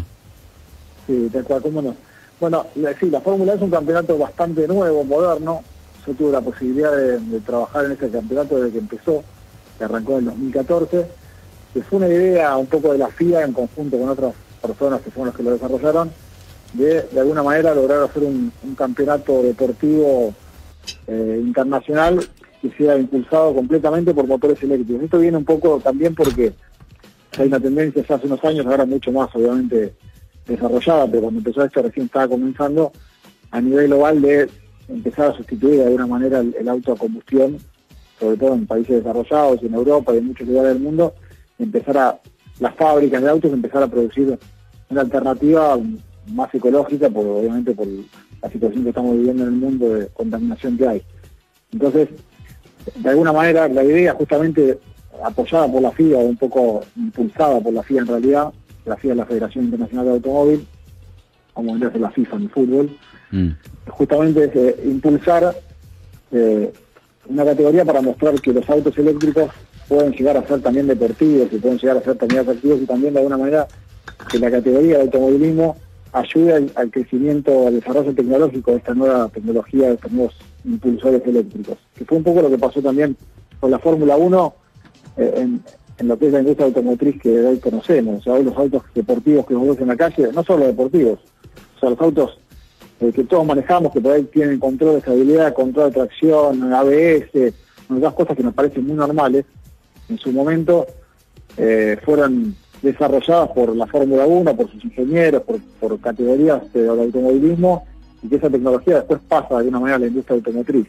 Sí, tal cual, cómo no. Bueno, la, sí, la Fórmula E es un campeonato bastante nuevo, moderno. Yo tuve la posibilidad de, de trabajar en ese campeonato desde que empezó, que arrancó en el dos mil catorce, que fue una idea un poco de la F I A en conjunto con otras personas que fueron los que lo desarrollaron, de de alguna manera lograr hacer un, un campeonato deportivo eh, internacional que sea impulsado completamente por motores eléctricos. Esto viene un poco también porque hay una tendencia ya hace unos años, ahora mucho más obviamente desarrollada, pero cuando empezó esto recién estaba comenzando a nivel global de empezar a sustituir de alguna manera el, el auto a combustión, sobre todo en países desarrollados, en Europa y en muchos lugares del mundo, empezar a, las fábricas de autos empezar a producir una alternativa más ecológica, por, obviamente por la situación que estamos viviendo en el mundo de contaminación que hay. Entonces, de alguna manera, la idea justamente apoyada por la F I A, un poco impulsada por la F I A en realidad, la F I A es la Federación Internacional de Automóvil, como vendría a ser la FIFA en el fútbol, mm. justamente es eh, impulsar eh, una categoría para mostrar que los autos eléctricos pueden llegar a ser también deportivos, que pueden llegar a ser también atractivos y también de alguna manera que la categoría de automovilismo ayude al, al crecimiento, al desarrollo tecnológico de esta nueva tecnología, de estos nuevos impulsores eléctricos. Que fue un poco lo que pasó también con la Fórmula uno eh, en, en lo que es la industria automotriz que hoy conocemos. O sea, hoy los autos deportivos que vemos en la calle, no solo deportivos, o sea, los autos eh, que todos manejamos, que por ahí tienen control de estabilidad, control de tracción, A B S, unas cosas que nos parecen muy normales, en su momento eh, fueron desarrolladas por la Fórmula uno, por sus ingenieros, por, por categorías del automovilismo, y que esa tecnología después pasa de alguna manera a la industria automotriz.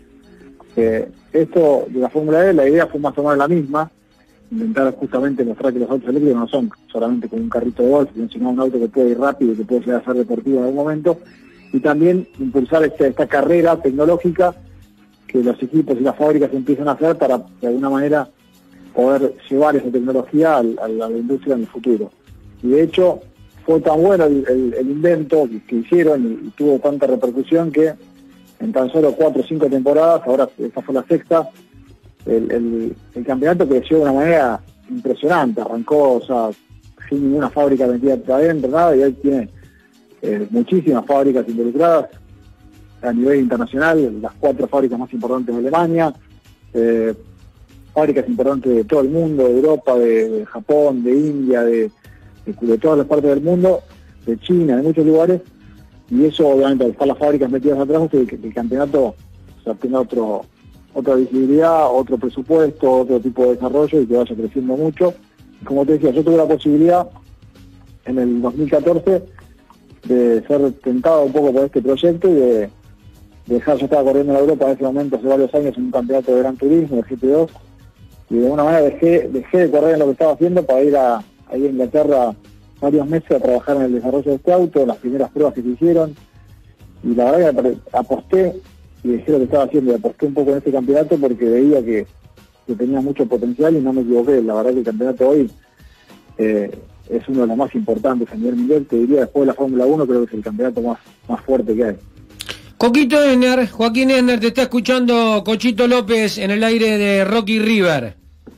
Eh, esto de la Fórmula E, la idea fue más o menos la misma, intentar justamente mostrar que los autos eléctricos no son solamente como un carrito de golf, sino un auto que puede ir rápido y que puede llegar a ser deportivo en algún momento, y también impulsar este, esta carrera tecnológica que los equipos y las fábricas empiezan a hacer para, de alguna manera, poder llevar esa tecnología a la, a la industria en el futuro. Y de hecho fue tan bueno el, el, el invento que, que hicieron y, y tuvo tanta repercusión que en tan solo cuatro o cinco temporadas, ahora esta fue la sexta, el, el, el campeonato creció de una manera impresionante, arrancó, o sea, sin ninguna fábrica metida adentro, nada, y hoy tiene eh, muchísimas fábricas involucradas a nivel internacional, las cuatro fábricas más importantes de Alemania, eh, fábricas importantes de todo el mundo, de Europa, de, de Japón, de India, de, de, de todas las partes del mundo, de China, de muchos lugares, y eso obviamente al estar las fábricas metidas atrás, que, que el campeonato o sea, tenga otro, otra visibilidad, otro presupuesto, otro tipo de desarrollo y que vaya creciendo mucho. Y como te decía, yo tuve la posibilidad en el dos mil catorce de ser tentado un poco por este proyecto y de, de dejar, yo estaba corriendo en Europa en ese momento hace varios años en un campeonato de Gran Turismo, de G T dos, y de alguna manera dejé, dejé de correr en lo que estaba haciendo para ir a, a, ir a Inglaterra varios meses a trabajar en el desarrollo de este auto, las primeras pruebas que se hicieron, y la verdad que aposté y dejé lo que estaba haciendo y aposté un poco en este campeonato porque veía que, que tenía mucho potencial y no me equivoqué. La verdad que el campeonato hoy eh, es uno de los más importantes a nivel mundial, te diría después de la Fórmula uno creo que es el campeonato más, más fuerte que hay. Coquito Enner, Joaquín Enner, te está escuchando Cochito López en el aire de Rocky River.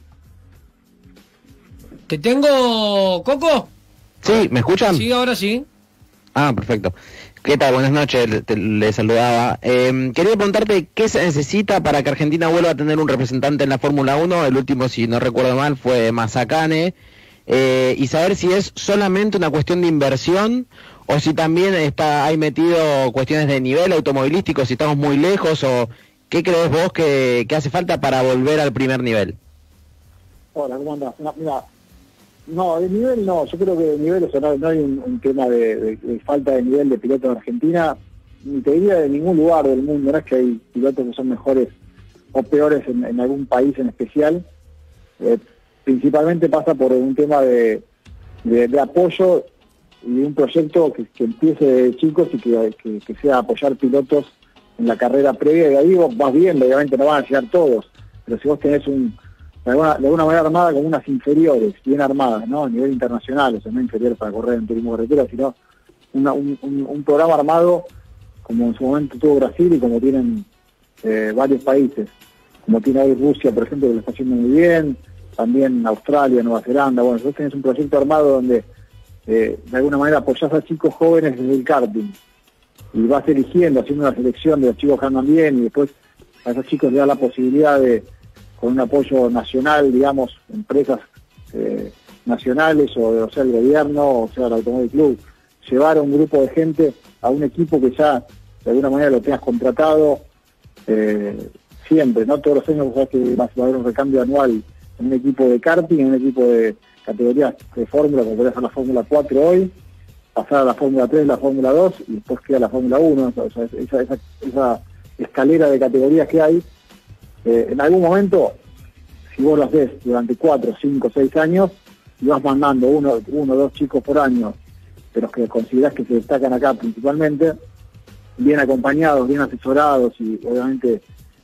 ¿Te tengo, Coco? Sí, ¿me escuchan? Sí, ahora sí. Ah, perfecto. ¿Qué tal? Buenas noches, le, te, le saludaba. Eh, quería preguntarte qué se necesita para que Argentina vuelva a tener un representante en la Fórmula uno. El último, si no recuerdo mal, fue Mazzacane. Eh, y saber si es solamente una cuestión de inversión o si también está hay metido cuestiones de nivel automovilístico, si estamos muy lejos, o qué crees vos que, que hace falta para volver al primer nivel. Hola, ¿cómo andás? No, mira, no, de nivel no, yo creo que de nivel, o sea, no, no hay un, un tema de, de, de falta de nivel de pilotos en Argentina, ni te diría de ningún lugar del mundo, no es que hay pilotos que son mejores o peores en, en algún país en especial, eh, principalmente pasa por un tema de, de, de apoyo y un proyecto que, que empiece de chicos y que, que, que sea apoyar pilotos en la carrera previa, y ahí vos vas viendo, obviamente no van a llegar todos, pero si vos tenés un, de alguna, de alguna manera armada como unas inferiores, bien armadas, ¿no? A nivel internacional, o sea, no inferior para correr en turismo carretera, sino una, un, un, un programa armado como en su momento tuvo Brasil y como tienen eh, varios países, como tiene hoy Rusia, por ejemplo, que lo está haciendo muy bien, también Australia, Nueva Zelanda. Bueno, vos tenés un proyecto armado donde eh, de alguna manera apoyás a chicos jóvenes desde el karting y vas eligiendo, haciendo una selección de los chicos que andan bien y después a esos chicos le da la posibilidad de, con un apoyo nacional, digamos, empresas eh, nacionales o, o sea el gobierno, o sea el Automóvil Club, llevar a un grupo de gente a un equipo que ya de alguna manera lo tengas contratado eh, siempre, ¿no? Todos los años sabes que va a haber un recambio anual en un equipo de karting, en un equipo de categorías de fórmula, como podría ser la Fórmula cuatro hoy, pasar a la Fórmula tres, la Fórmula dos y después queda la Fórmula uno, o sea, esa, esa, esa escalera de categorías que hay, eh, en algún momento, si vos lo haces durante cuatro, cinco, seis años, y vas mandando uno, uno o dos chicos por año, de los que considerás que se destacan acá principalmente, bien acompañados, bien asesorados y obviamente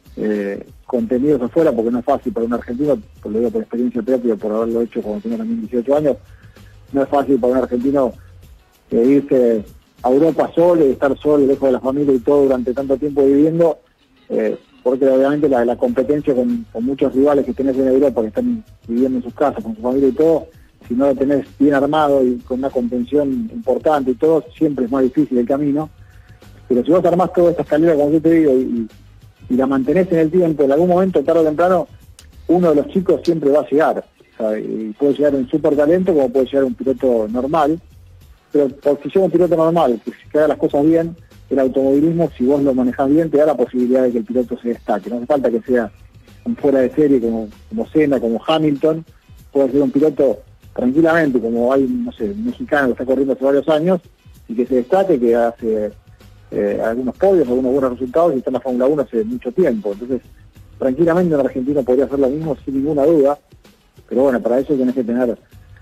eh, contenidos afuera, porque no es fácil para un argentino, por lo digo por experiencia propia, por haberlo hecho cuando tenía también dieciocho años, no es fácil para un argentino eh, irse a Europa solo y estar solo, lejos de la familia y todo durante tanto tiempo viviendo, eh, porque obviamente la, la competencia con, con muchos rivales que tenés en Europa, que están viviendo en sus casas, con su familia y todo, si no lo tenés bien armado y con una contención importante y todo, siempre es más difícil el camino. Pero si vos armás toda esta escalera, como yo te digo, y, y la mantenés en el tiempo, en algún momento, tarde o temprano, uno de los chicos siempre va a llegar. O sea, y puede llegar un súper talento como puede llegar un piloto normal. Pero si llega un piloto normal, que, que haga las cosas bien, el automovilismo, si vos lo manejás bien, te da la posibilidad de que el piloto se destaque. No hace falta que sea un fuera de serie como, como Senna, como Hamilton. Puede ser un piloto tranquilamente, como hay, no sé, un mexicano que está corriendo hace varios años, y que se destaque, que hace eh, algunos podios, algunos buenos resultados, y está en la Fórmula uno hace mucho tiempo. Entonces, tranquilamente en Argentina podría hacer lo mismo sin ninguna duda, pero bueno, para eso tenés que tener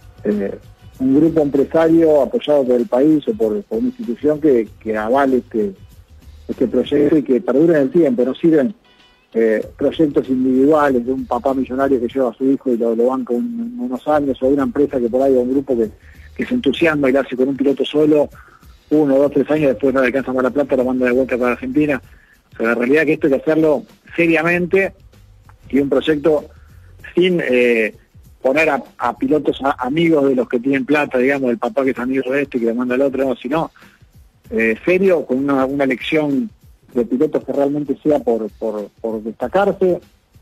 eh, un grupo empresario apoyado por el país o por, por una institución que, que avale este, este proyecto y que perdure en el tiempo. No sirven eh, proyectos individuales de un papá millonario que lleva a su hijo y lo, lo banca un, unos años, o de una empresa que por ahí, o un grupo que, que se entusiasma y lo hace con un piloto solo uno, dos, tres años, después no le alcanza más la plata, lo manda de vuelta para Argentina. O sea, la realidad es que esto hay que hacerlo seriamente y un proyecto sin eh, poner a, a pilotos a, amigos de los que tienen plata, digamos, el papá que es amigo de este y que le manda al otro, no, sino eh, serio, con una, una elección de pilotos que realmente sea por, por, por destacarse,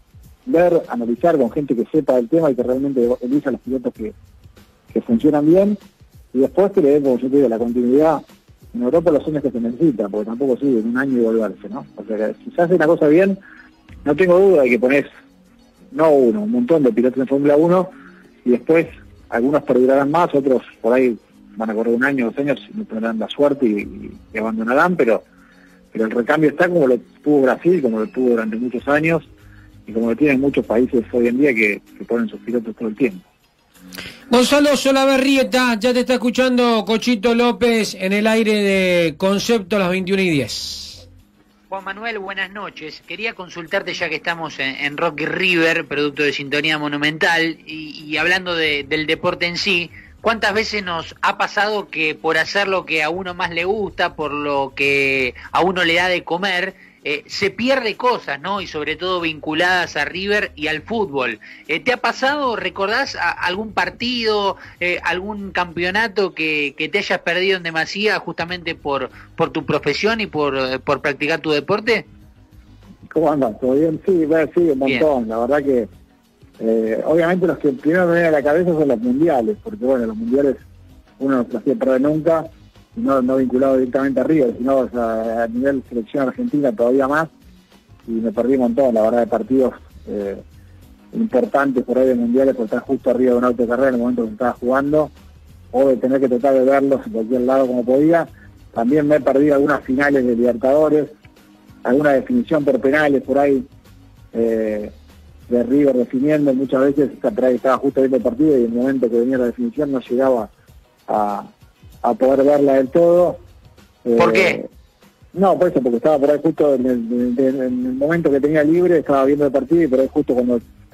ver, analizar con gente que sepa del tema y que realmente elija los pilotos que, que funcionan bien, y después que le den, como yo te digo, la continuidad en Europa los años que se necesita, porque tampoco sigue en un año y volverse, ¿no? O sea, que si se hace una cosa bien, no tengo duda de que ponés, no uno, un montón de pilotos en Fórmula uno, y después algunos perdurarán más, otros por ahí van a correr un año, dos años, y no tendrán la suerte y, y, y abandonarán, pero pero el recambio está como lo tuvo Brasil, como lo tuvo durante muchos años, y como lo tienen muchos países hoy en día que, que ponen sus pilotos todo el tiempo. Gonzalo Solaberrieta, ya te está escuchando Cochito López en el aire de Concepto a las veintiuna y diez. Juan Manuel, buenas noches. Quería consultarte, ya que estamos en, en Rocky River, producto de Sintonía Monumental, y, y hablando de, del deporte en sí, ¿cuántas veces nos ha pasado que por hacer lo que a uno más le gusta, por lo que a uno le da de comer, eh, se pierde cosas, ¿no? Y sobre todo vinculadas a River y al fútbol. Eh, ¿Te ha pasado, recordás a, algún partido, eh, algún campeonato que, que te hayas perdido en demasía justamente por, por tu profesión y por, por practicar tu deporte? ¿Cómo andas? ¿Todo bien? Sí, sí, un montón. Bien. La verdad que Eh, obviamente los que primero me vienen a la cabeza son los mundiales, porque bueno, los mundiales uno no los hacía perder nunca, no, no vinculado directamente a River, sino o sea, a nivel selección argentina todavía más, y me perdí un montón, la verdad, de partidos eh, importantes por ahí de mundiales, por estar justo arriba de un auto de carrera en el momento que se estaba jugando, o de tener que tratar de verlos en cualquier lado como podía. También me he perdido algunas finales de Libertadores, alguna definición por penales por ahí, eh, de River definiendo, muchas veces estaba justo viendo el partido y en el momento que venía la definición no llegaba a, a poder verla del todo. ¿Por eh, qué? No, por eso, porque estaba por ahí justo en el, en el momento que tenía libre, estaba viendo el partido y por ahí justo cuando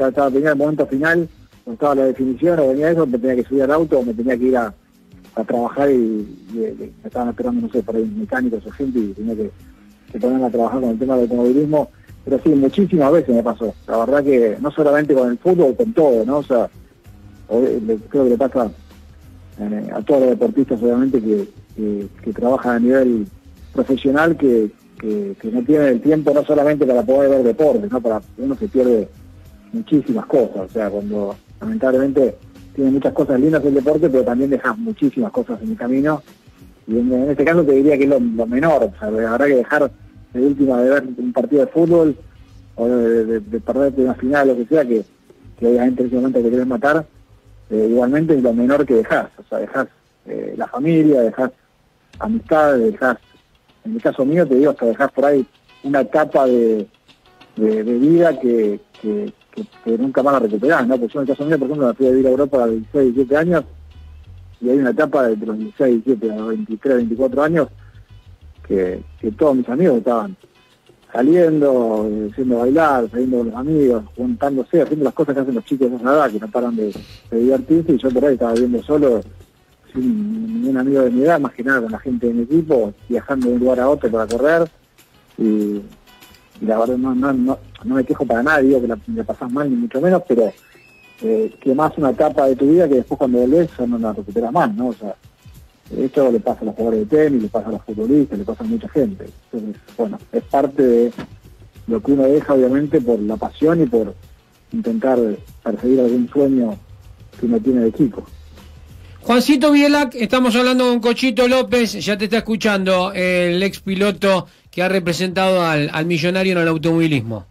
sea, estaba, tenía el momento final, cuando estaba la definición o venía eso, me tenía que subir al auto o me tenía que ir a, a trabajar y, y, y me estaban esperando, no sé, por ahí mecánicos o gente y tenía que, que ponerme a trabajar con el tema del automovilismo. Pero sí, muchísimas veces me pasó. La verdad que no solamente con el fútbol, con todo, ¿no? O sea, le, creo que le pasa eh, a todos los deportistas, obviamente, que, que, que trabajan a nivel profesional, que, que, que no tienen el tiempo no solamente para poder ver deportes, ¿no? Para uno se pierde muchísimas cosas. O sea, cuando lamentablemente tiene muchas cosas lindas el deporte, pero también dejas muchísimas cosas en el camino. Y en, en este caso te diría que es lo, lo menor. O sea, habrá que dejar de última de ver un partido de fútbol o de, de, de perderte una final, lo que sea, que, que obviamente en ese momento te querés matar, eh, igualmente es lo menor que dejás. O sea, dejás eh, la familia, dejás amistades, dejás, en el caso mío te digo, hasta dejás por ahí una etapa de, de, de vida que, que, que, que nunca más la recuperás, ¿no? Porque yo en el caso mío, por ejemplo, me fui a vivir a Europa a los dieciséis, diecisiete años, y hay una etapa de los dieciséis, diecisiete a los veintitrés, veinticuatro años, que, que todos mis amigos estaban saliendo, eh, yendo a bailar, saliendo con los amigos, juntándose, haciendo las cosas que hacen los chicos de esa edad, que no paran de, de divertirse, y yo por ahí estaba viviendo solo, sin ningún amigo de mi edad, más que nada con la gente de mi equipo, viajando de un lugar a otro para correr, y, y la verdad no, no, no, no me quejo para nada, digo que la, la pasás mal ni mucho menos, pero eh, que más una etapa de tu vida que después cuando volvés ya no la recuperas más, ¿no? O sea, esto le pasa a los jugadores de tenis, le pasa a los futbolistas, le pasa a mucha gente. Entonces, bueno, es parte de lo que uno deja, obviamente, por la pasión y por intentar perseguir algún sueño que uno tiene de chico. Juancito Bielac, estamos hablando con Cochito López, ya te está escuchando el ex piloto que ha representado al, al millonario en el automovilismo.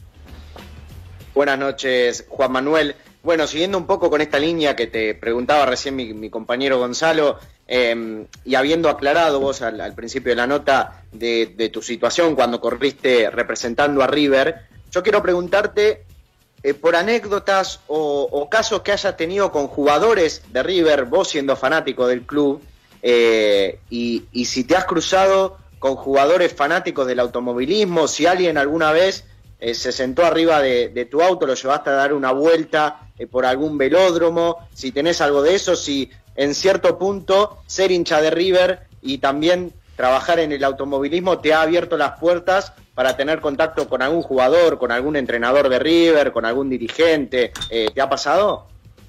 Buenas noches, Juan Manuel. Bueno, siguiendo un poco con esta línea que te preguntaba recién mi, mi compañero Gonzalo, eh, y habiendo aclarado vos al, al principio de la nota de, de tu situación cuando corriste representando a River, yo quiero preguntarte eh, por anécdotas o, o casos que hayas tenido con jugadores de River, vos siendo fanático del club, eh, y, y si te has cruzado con jugadores fanáticos del automovilismo, si alguien alguna vez eh, se sentó arriba de, de tu auto, lo llevaste a dar una vuelta eh, por algún velódromo, si tenés algo de eso, si en cierto punto ser hincha de River y también trabajar en el automovilismo te ha abierto las puertas para tener contacto con algún jugador, con algún entrenador de River, con algún dirigente. Eh, ¿te ha pasado?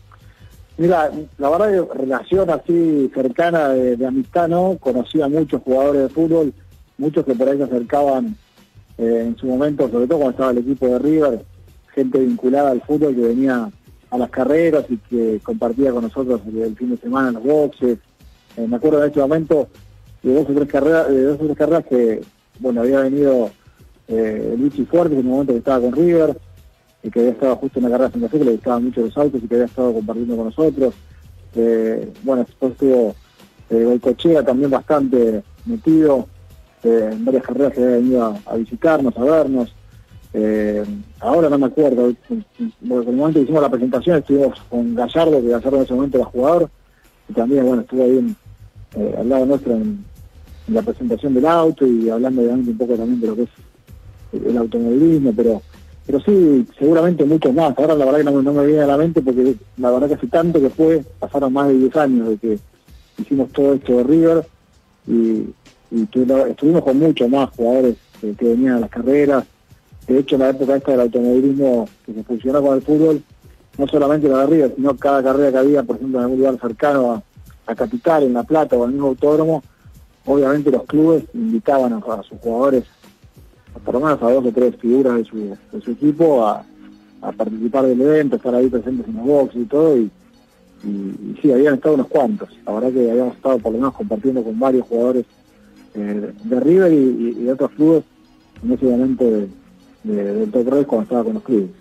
Mira, la verdad que relación así cercana de, de amistad, ¿no? Conocí a muchos jugadores de fútbol, muchos que por ahí se acercaban eh, en su momento, sobre todo cuando estaba el equipo de River, gente vinculada al fútbol que venía a las carreras y que compartía con nosotros el, el fin de semana en los boxes. Eh, me acuerdo en este momento de dos o tres carreras, de dos o tres carreras que, bueno, había venido eh, Luchi Fuertes en un momento que estaba con River, y que había estado justo en la carrera de Santa Fe, que le gustaban mucho los autos y que había estado compartiendo con nosotros. Eh, bueno, después estuvo eh, Goicoechea también bastante metido eh, en varias carreras que había venido a, a visitarnos, a vernos. Eh, ahora no me acuerdo, porque en el momento que hicimos la presentación estuvimos con Gallardo, que Gallardo en ese momento era jugador, y también, bueno, estuvo ahí en, eh, al lado nuestro en, en la presentación del auto y hablando obviamente un poco también de lo que es el, el automovilismo, pero pero sí, seguramente muchos más. Ahora la verdad que no, me- no me viene a la mente porque la verdad que hace tanto que fue, pasaron más de diez años de que hicimos todo esto de River y, y tu- la- estuvimos con muchos más jugadores eh, que venían a las carreras. De hecho, en la época esta del automovilismo que se fusionó con el fútbol, no solamente la de River, sino cada carrera que había, por ejemplo, en algún lugar cercano a, a Capital, en La Plata o al mismo autódromo, obviamente los clubes invitaban a, a sus jugadores, por lo menos a dos o tres figuras de su, de su equipo, a, a participar del evento, estar ahí presentes en los boxes y todo, y, y, y sí, habían estado unos cuantos. La verdad que habíamos estado por lo menos compartiendo con varios jugadores eh, de River y, y- y de otros clubes en ese momento de, de- del Top Race cuando estaba con los clubes.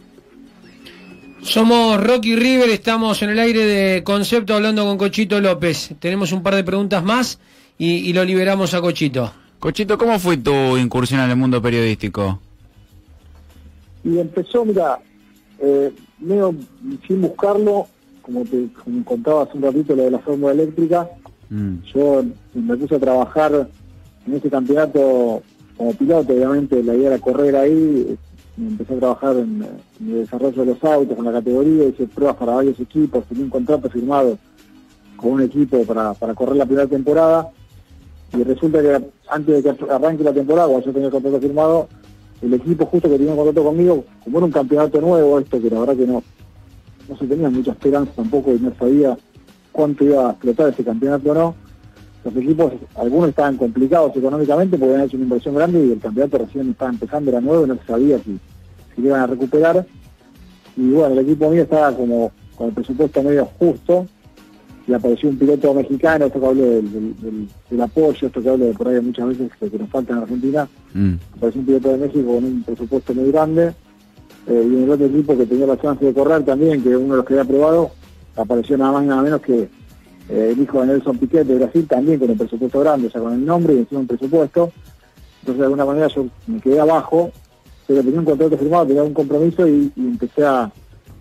Somos Rocky River, estamos en el aire de Concepto hablando con Cochito López. Tenemos un par de preguntas más y, y lo liberamos a Cochito. Cochito, ¿cómo fue tu incursión en el mundo periodístico? Y empezó, mira, eh, medio sin buscarlo, como te como contaba hace un ratito lo de la fórmula eléctrica, Mm. yo me puse a trabajar en ese campeonato como piloto, obviamente la idea era correr ahí, empecé a trabajar en, en el desarrollo de los autos, con la categoría, hice pruebas para varios equipos, tenía un contrato firmado con un equipo para, para correr la primera temporada, y resulta que antes de que arranque la temporada, cuando yo tenía el contrato firmado, el equipo justo que tenía un contrato conmigo, como era un campeonato nuevo esto, que la verdad que no, no se tenía mucha esperanza tampoco y no sabía cuánto iba a explotar ese campeonato o no, los equipos, algunos estaban complicados económicamente porque habían hecho una inversión grande y el campeonato recién estaba empezando, era nuevo y no se sabía si, si lo iban a recuperar. Y bueno, el equipo mío estaba como con el presupuesto medio justo, y apareció un piloto mexicano, esto que hablo del, del, del, del apoyo, esto que hablo de por ahí muchas veces que, que nos falta en Argentina, mm. apareció un piloto de México con un presupuesto muy grande, eh, y en el otro equipo que tenía la chance de correr también, que uno de los que había probado, apareció nada más y nada menos que eh, el hijo de Nelson Piquet de Brasil, también con un presupuesto grande, o sea, con el nombre y encima un presupuesto. Entonces de alguna manera yo me quedé abajo, pero tenía un contrato firmado, tenía un compromiso y, y empecé a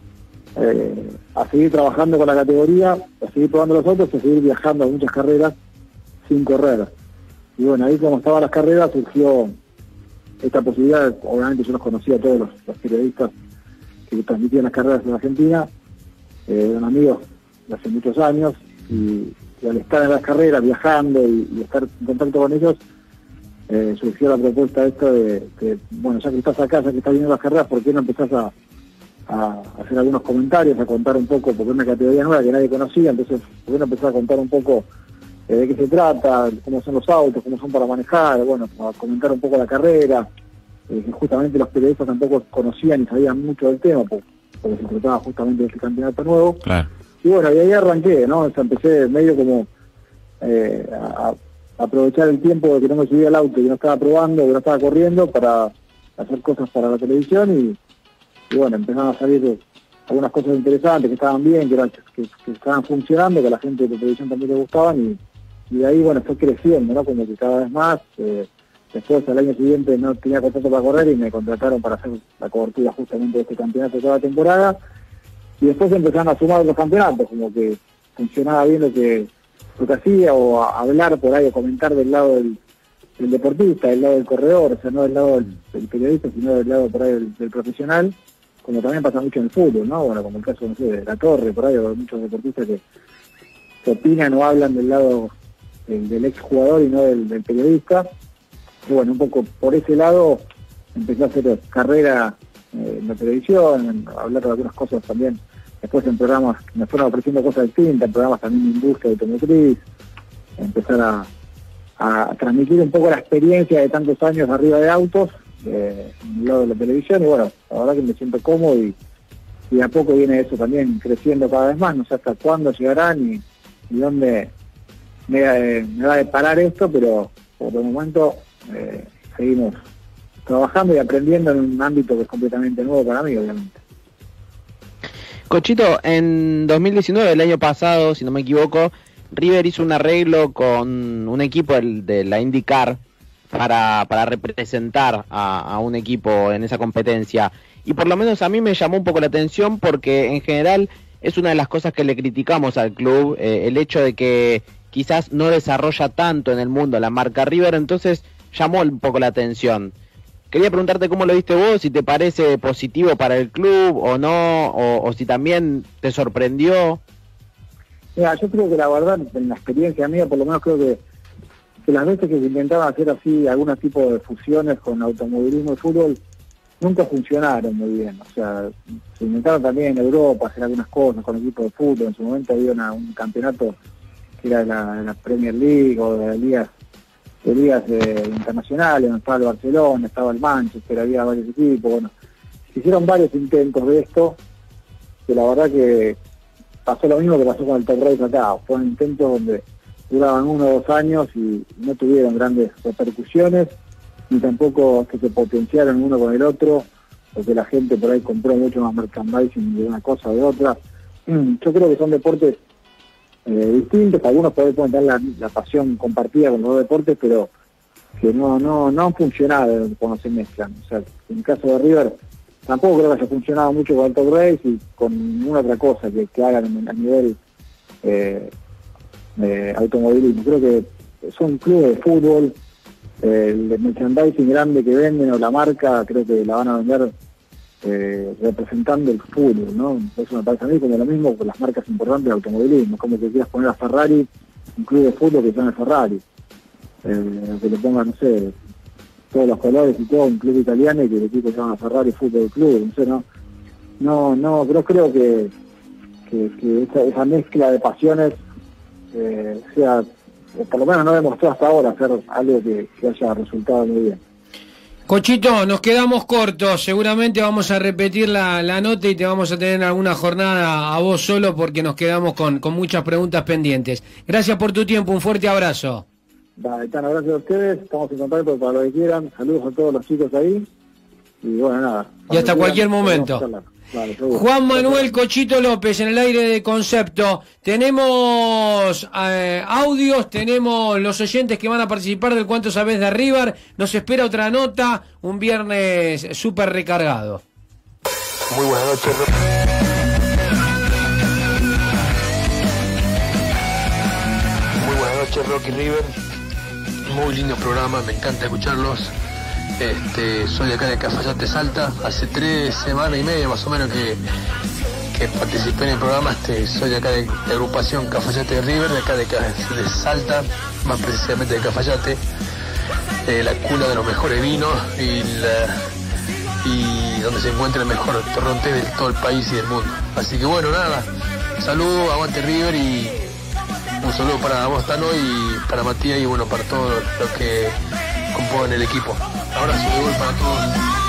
Eh, a seguir trabajando con la categoría, a seguir probando los autos, a seguir viajando a muchas carreras sin correr. Y bueno, ahí como estaban las carreras surgió esta posibilidad, obviamente yo los conocía a todos los, los periodistas que transmitían las carreras en Argentina, eh, eran amigos de hace muchos años, y, y al estar en las carreras, viajando y, y estar en contacto con ellos, eh, surgió la propuesta esta de que, bueno, ya que estás acá, ya que estás viendo las carreras, ¿por qué no empezás a a hacer algunos comentarios, a contar un poco, porque es una categoría nueva que nadie conocía, entonces ¿por qué no empezar a contar un poco eh, de qué se trata, cómo son los autos, cómo son para manejar, bueno, a comentar un poco la carrera, eh, que justamente los periodistas tampoco conocían y sabían mucho del tema, porque, porque se trataba justamente de este campeonato nuevo. Claro. Y bueno, y ahí arranqué, ¿no? O sea, empecé medio como eh, a, a aprovechar el tiempo de que no me subía el auto, que no estaba probando, que no estaba corriendo, para hacer cosas para la televisión y Y bueno, empezaron a salir algunas cosas interesantes que estaban bien, que, eran, que, que estaban funcionando, que a la gente de televisión también le gustaban, y, y de ahí, bueno, fue creciendo, ¿no? Como que cada vez más. Eh, después, al año siguiente, no tenía contrato para correr y me contrataron para hacer la cobertura justamente de este campeonato toda la temporada. Y después empezaron a sumar los campeonatos, como que funcionaba bien lo que, lo que hacía, o a hablar por ahí, o comentar del lado del, del deportista, del lado del corredor, o sea, no del lado del, del periodista, sino del lado por ahí del, del profesional. Como también pasa mucho en el fútbol, ¿no? Bueno, como el caso, no sé, de La Torre, por ahí, o muchos deportistas que, que opinan o hablan del lado del, del exjugador y no del, del periodista. Y bueno, un poco por ese lado empecé a hacer carrera eh, en la televisión, en, hablar de algunas cosas también. Después en programas, me fueron ofreciendo cosas distintas, en programas también de industria automotriz, empezar a, a transmitir un poco la experiencia de tantos años arriba de autos, Eh, en el lado de la televisión, y bueno, la verdad que me siento cómodo y, y de a poco viene eso también creciendo cada vez más, no sé hasta cuándo llegarán y, y dónde me, eh, me va a parar esto, pero por el momento eh, seguimos trabajando y aprendiendo en un ámbito que es completamente nuevo para mí, obviamente. Cochito, en dos mil diecinueve, el año pasado, si no me equivoco, River hizo un arreglo con un equipo de, de la IndyCar para, para representar a, a un equipo en esa competencia. Y por lo menos a mí me llamó un poco la atención porque en general es una de las cosas que le criticamos al club, eh, el hecho de que quizás no desarrolla tanto en el mundo la marca River, entonces llamó un poco la atención. Quería preguntarte cómo lo viste vos, si te parece positivo para el club o no, o, o si también te sorprendió. Mira, yo creo que la verdad, en la experiencia mía, por lo menos creo que, que las veces que se intentaban hacer así algún tipo de fusiones con automovilismo y fútbol, nunca funcionaron muy bien. O sea, se intentaron también en Europa hacer algunas cosas con equipos de fútbol. En su momento había una, un campeonato que era de la, de la Premier League o de las ligas, de ligas eh, internacionales, donde estaba el Barcelona, estaba el Manchester, había varios equipos. Bueno, se hicieron varios intentos de esto, que la verdad que pasó lo mismo que pasó con el Top Race acá. Fueron intentos donde duraban uno o dos años y no tuvieron grandes repercusiones, ni tampoco que se potenciaron uno con el otro, porque la gente por ahí compró mucho más merchandising de una cosa o de otra. Yo creo que son deportes eh, distintos, algunos pueden tener la, la pasión compartida con los dos deportes, pero que no no no han funcionado cuando se mezclan. O sea, en el caso de River, tampoco creo que haya funcionado mucho con el Top Race y con ninguna otra cosa que, que hagan a nivel eh, de automovilismo. Creo que son clubes de fútbol, eh, el merchandising grande que venden o la marca, creo que la van a vender eh, representando el fútbol, ¿no? Eso me parece a mí como lo mismo con las marcas importantes de automovilismo, como que quieras poner a Ferrari, un club de fútbol que se llame Ferrari, eh, que le ponga, no sé, todos los colores y todo, un club italiano y que el equipo se llama Ferrari Fútbol Club, no sé, no, no, no, pero creo que, que, que esa, esa mezcla de pasiones eh, sea, por lo menos no demostró hasta ahora ser algo que, que haya resultado muy bien. Cochito, nos quedamos cortos, seguramente vamos a repetir la, la nota y te vamos a tener en alguna jornada a vos solo porque nos quedamos con, con muchas preguntas pendientes. Gracias por tu tiempo, un fuerte abrazo. Dale, Tano, gracias a ustedes, estamos en contacto para lo que quieran, saludos a todos los chicos ahí, y bueno, nada. Y hasta cualquier momento. Vale, Juan Manuel Cochito López en el aire de Concepto. Tenemos eh, audios, tenemos los oyentes que van a participar del Cuánto Sabés de River. Nos espera otra nota, un viernes súper recargado. Muy buenas noches. Muy buenas noches, Rocky River. Muy lindo programa, me encanta escucharlos. Este, soy acá de Cafayate Salta, hace tres semanas y media más o menos que, que participé en el programa. Este, soy acá de la agrupación Cafayate River, de acá de, de Salta, más precisamente de Cafayate, eh, la cuna de los mejores vinos y, la, y donde se encuentra el mejor torrontés de todo el país y del mundo. Así que bueno, nada, saludos, aguante River y un saludo para vos, Tano, y para Matías y bueno, para todos los que componen el equipo. Abrazo de gol para todos.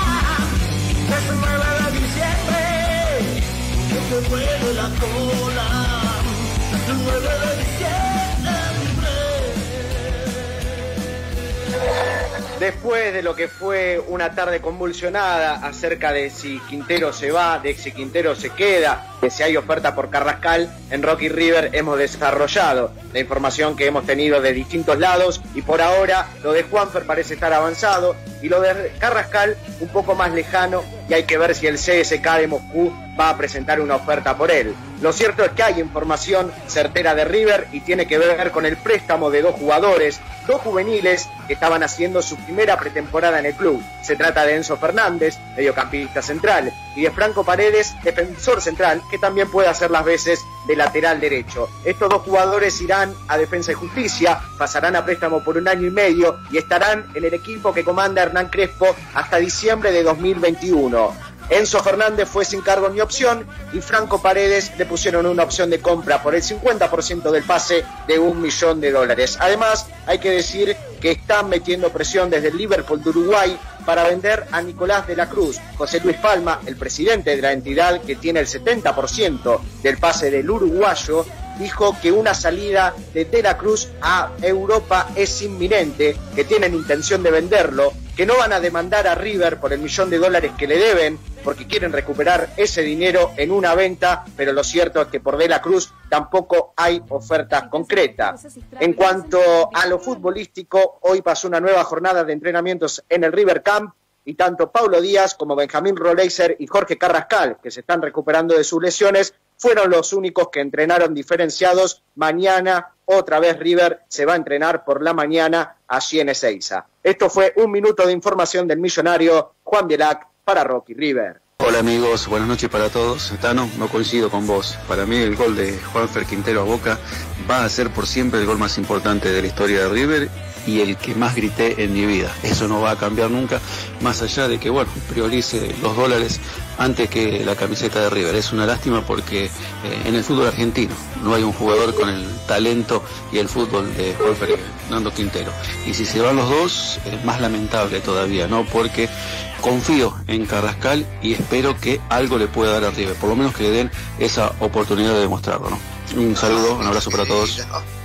Después de lo que fue una tarde convulsionada acerca de si Quintero se va, de si Quintero se queda, de si hay oferta por Carrascal, en Rocky River hemos desarrollado la información que hemos tenido de distintos lados y por ahora lo de Juanfer parece estar avanzado y lo de Carrascal un poco más lejano y hay que ver si el C S K de Moscú va a presentar una oferta por él. Lo cierto es que hay información certera de River y tiene que ver con el préstamo de dos jugadores, dos juveniles que estaban haciendo su primera pretemporada en el club. Se trata de Enzo Fernández, mediocampista central, y de Franco Paredes, defensor central, que también puede hacer las veces de lateral derecho. Estos dos jugadores irán a Defensa y Justicia, pasarán a préstamo por un año y medio y estarán en el equipo que comanda Hernán Crespo hasta diciembre de dos mil veintiuno. Enzo Fernández fue sin cargo ni opción y Franco Paredes le pusieron una opción de compra por el cincuenta por ciento del pase de un millón de dólares. Además, hay que decir que están metiendo presión desde el Liverpool de Uruguay para vender a Nicolás de la Cruz. José Luis Palma, el presidente de la entidad que tiene el setenta por ciento del pase del uruguayo, dijo que una salida de De la Cruz a Europa es inminente, que tienen intención de venderlo, que no van a demandar a River por el millón de dólares que le deben, porque quieren recuperar ese dinero en una venta, pero lo cierto es que por De la Cruz tampoco hay oferta concreta. En cuanto a lo futbolístico, hoy pasó una nueva jornada de entrenamientos en el River Camp, y tanto Paulo Díaz como Benjamín Roleiser y Jorge Carrascal, que se están recuperando de sus lesiones, fueron los únicos que entrenaron diferenciados. Mañana otra vez River se va a entrenar por la mañana allí en Ezeiza. Esto fue un minuto de información del millonario Juan Bielac para Rocky River. Hola amigos, buenas noches para todos. Tano, no coincido con vos. Para mí el gol de Juanfer Quintero a Boca va a ser por siempre el gol más importante de la historia de River y el que más grité en mi vida. Eso no va a cambiar nunca, más allá de que, bueno, priorice los dólares antes que la camiseta de River. Es una lástima porque eh, en el fútbol argentino no hay un jugador con el talento y el fútbol de Juanfer Fernando Quintero. Y si se van los dos, es más lamentable todavía, ¿no? Porque confío en Carrascal y espero que algo le pueda dar a River, por lo menos que le den esa oportunidad de demostrarlo, ¿no? Un saludo, un abrazo para todos.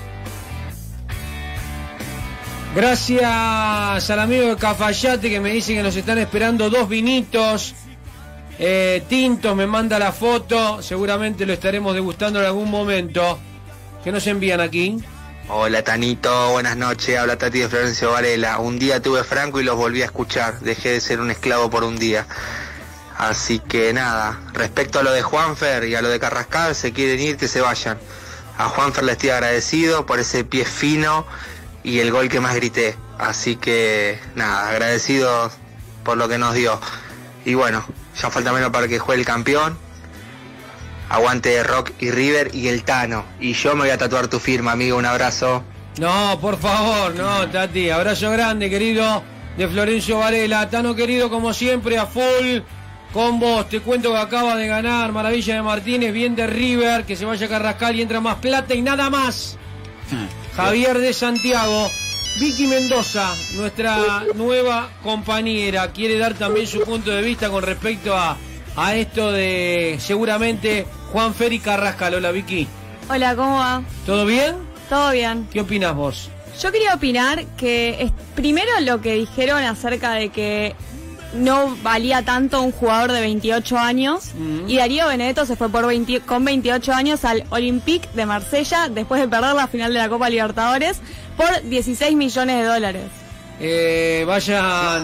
Gracias al amigo de Cafayate que me dice que nos están esperando dos vinitos eh, tintos, me manda la foto, seguramente lo estaremos degustando en algún momento. ¿Qué nos envían aquí? Hola Tanito, buenas noches, habla Tati de Florencio Varela. Un día tuve Franco y los volví a escuchar, dejé de ser un esclavo por un día. Así que nada, respecto a lo de Juanfer y a lo de Carrascal, se quieren ir, que se vayan. A Juanfer le estoy agradecido por ese pie fino y el gol que más grité. Así que nada, agradecido por lo que nos dio. Y bueno, ya falta menos para que juegue el campeón. Aguante Rock y River y el Tano. Y yo me voy a tatuar tu firma, amigo, un abrazo. No, por favor, no, Tati, abrazo grande, querido, de Florencio Varela. Tano, querido, como siempre, a full con vos. Te cuento que acaba de ganar Maravilla de Martínez, bien de River, que se vaya a Carrascal y entra más plata y nada más. Javier de Santiago. Vicky Mendoza, nuestra nueva compañera, quiere dar también su punto de vista con respecto a, a esto de seguramente Juanfer y Carrascal. Hola, Vicky. Hola, ¿cómo va? ¿Todo bien? Todo bien. ¿Qué opinas vos? Yo quería opinar que es, primero lo que dijeron acerca de que no valía tanto un jugador de veintiocho años, mm. y Darío Benedetto se fue por veinte, con veintiocho años al Olympique de Marsella después de perder la final de la Copa Libertadores por dieciséis millones de dólares. Eh, vaya.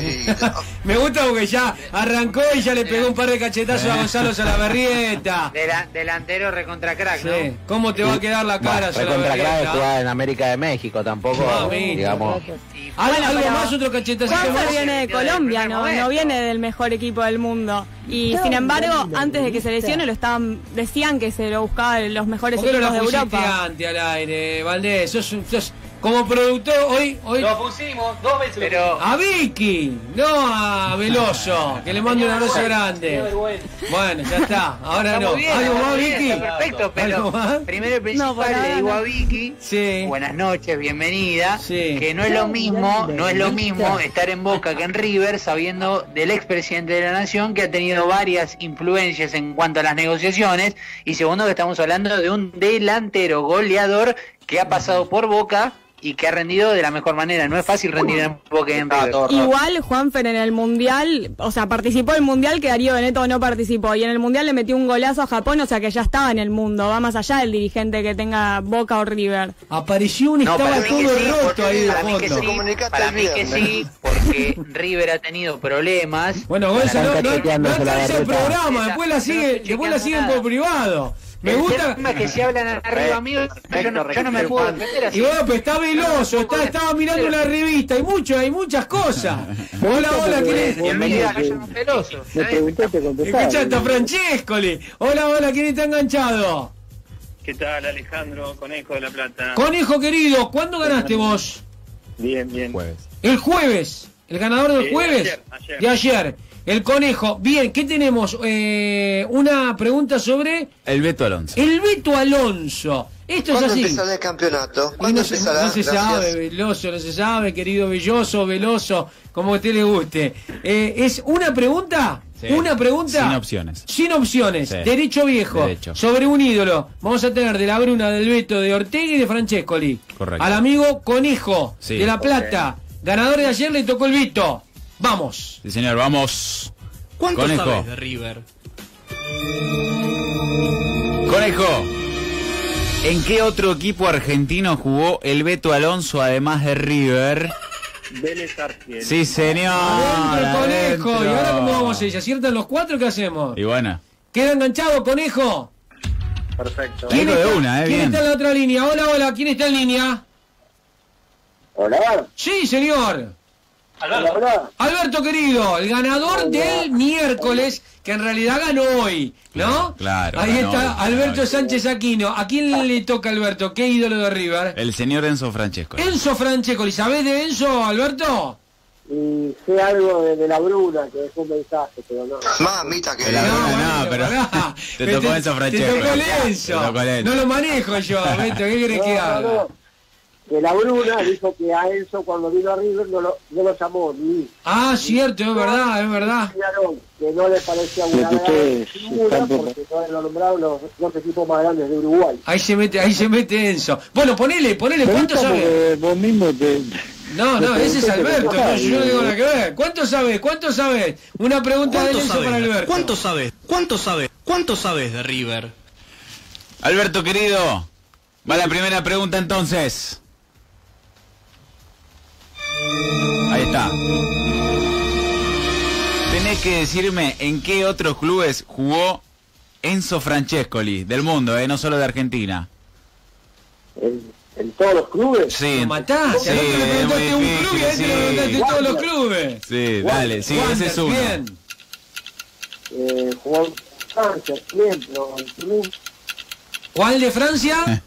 Me gusta porque ya arrancó y ya le pegó un par de cachetazos a Gonzalo Salaverrieta. Dela, delantero recontra crack, ¿no? Sí. ¿Cómo te va a quedar la cara, bueno, recontra crack de jugar en América de México, tampoco, no, digamos. ¿Algo, bueno, algo más, otro cachetacito Juanfer más? viene de Colombia, no, no viene del mejor equipo del mundo. Y sin embargo, antes de que se lesione, lo estaban, decían que se lo buscaban los mejores equipos no de Europa. Ante al aire, Valdés, sos, sos como productor hoy, hoy lo pusimos dos veces. Pero a Vicky, no a Veloso, que le mando un abrazo grande. Bueno, ya está. Ahora está no. Bien, ¿Algo más, bien, Vicky? Perfecto, pero primero y principal no, le digo a Vicky, sí. buenas noches, bienvenida, sí. que no es lo mismo, no es lo mismo estar en Boca que en River, sabiendo del expresidente de la Nación que ha tenido varias influencias en cuanto a las negociaciones, y segundo que estamos hablando de un delantero goleador que ha pasado por Boca y que ha rendido de la mejor manera. No es fácil rendir en Boca y en River. Igual Juanfer en el Mundial, o sea, participó en el Mundial que Darío Benedetto no participó, y en el Mundial le metió un golazo a Japón, o sea que ya estaba en el mundo, va más allá del dirigente que tenga Boca o River. Apareció un, no, estaba todo sí, roto ahí de para fondo. Mí que sí, para mí que sí, porque River ha tenido problemas. Bueno, Gonza, no, no, no alcanza el programa, después la siguen, después la siguen por privado. Me el gusta tema que si hablan arriba mío, yo no, yo no me puedo defender así. Y bueno, pues está Veloso, está, estaba mirando una revista, hay mucho, hay muchas cosas. Hola, hola, ¿quién es? Bienvenida, yo soy Veloso. Escuchaste a Francescoli. Hola, hola, ¿quién está enganchado? ¿Qué tal, Alejandro? Conejo de La Plata. Conejo querido, ¿cuándo ganaste vos? Bien, bien. Jueves. El jueves, el ganador del eh, jueves. Ayer, ayer. De ayer. El Conejo. Bien, ¿qué tenemos? Eh, una pregunta sobre... El Beto Alonso. El Beto Alonso. Esto es así. ¿Cuándo empezará el campeonato? ¿Cuándo no se, empezará? no se Gracias. sabe, Veloso, no se sabe, querido Belloso, Veloso, como a usted le guste. Eh, ¿Es una pregunta? Sí. Una pregunta. Sin opciones. Sin opciones. Sí. Derecho viejo. Derecho. Sobre un ídolo. Vamos a tener de la Bruna, del Beto, de Ortega y de Francescoli. Correcto. Al amigo Conejo, sí. de La Plata. Okay. Ganador de ayer le tocó el Beto. Vamos. Sí, señor, vamos. ¿Cuánto Conejo. sabes de River? Conejo, ¿en qué otro equipo argentino jugó el Beto Alonso además de River? Vélez Arfiel. Sí, señor. Adentro, Conejo. Adentro. ¿Y ahora cómo vamos a ir? ¿Se aciertan los cuatro? ¿Qué hacemos? Y bueno. ¿Queda enganchado, Conejo? Perfecto. ¿Quién, de está, una, eh, ¿quién bien. está en la otra línea? Hola, hola, ¿quién está en línea? Hola. Sí, señor. Alberto. Hola. Alberto, querido, el ganador Hola. del miércoles, que en realidad ganó hoy, ¿no? Claro, Ahí ganó está hoy, Alberto ganó Sánchez Aquino. ¿A quién le toca, Alberto? ¿Qué ídolo de River? El señor Enzo Francesco. Enzo Francescoli. ¿Sabés de Enzo, Alberto? Y sé algo de, de la Bruna, que dejó un mensaje, pero no. Mamita que La No, Bruna, bueno, no, pero pará. te tocó Enzo Francesco. Te tocó el Enzo. Te tocó el Enzo. No lo manejo yo, Beto. ¿Qué querés que No, haga? no, no. Que la Bruna dijo que a Enzo cuando vino a River no lo, no lo llamó ni. Ah, cierto, es verdad, es verdad. Que no le parecía una gran figura porque no lo nombraron los dos equipos más grandes de Uruguay. Ahí se mete, ahí se mete Enzo. Bueno, ponele, ponele, ¿cuánto sabes? Vos mismo te... No, no, ese es Alberto, no, yo no tengo nada que ver. ¿Cuánto sabes? ¿Cuánto sabes? Una pregunta de ¿Cuánto Enzo sabes? para Alberto. ¿Cuánto sabes? ¿Cuánto sabes? ¿Cuánto sabes de River? Alberto, querido, va la primera pregunta entonces. Ahí está. Tenés que decirme en qué otros clubes jugó Enzo Francescoli, del mundo, eh, no solo de Argentina. ¿En, en todos los clubes? Sí. Lo mataste, Sí, a este le es preguntaste muy un club y a este difícil, le preguntaste sí. todos los clubes. Sí, dale, sí, ese es uno. Bien. Eh, jugó en Francia, bien, pero en Toulouse, ¿Cuál de Francia?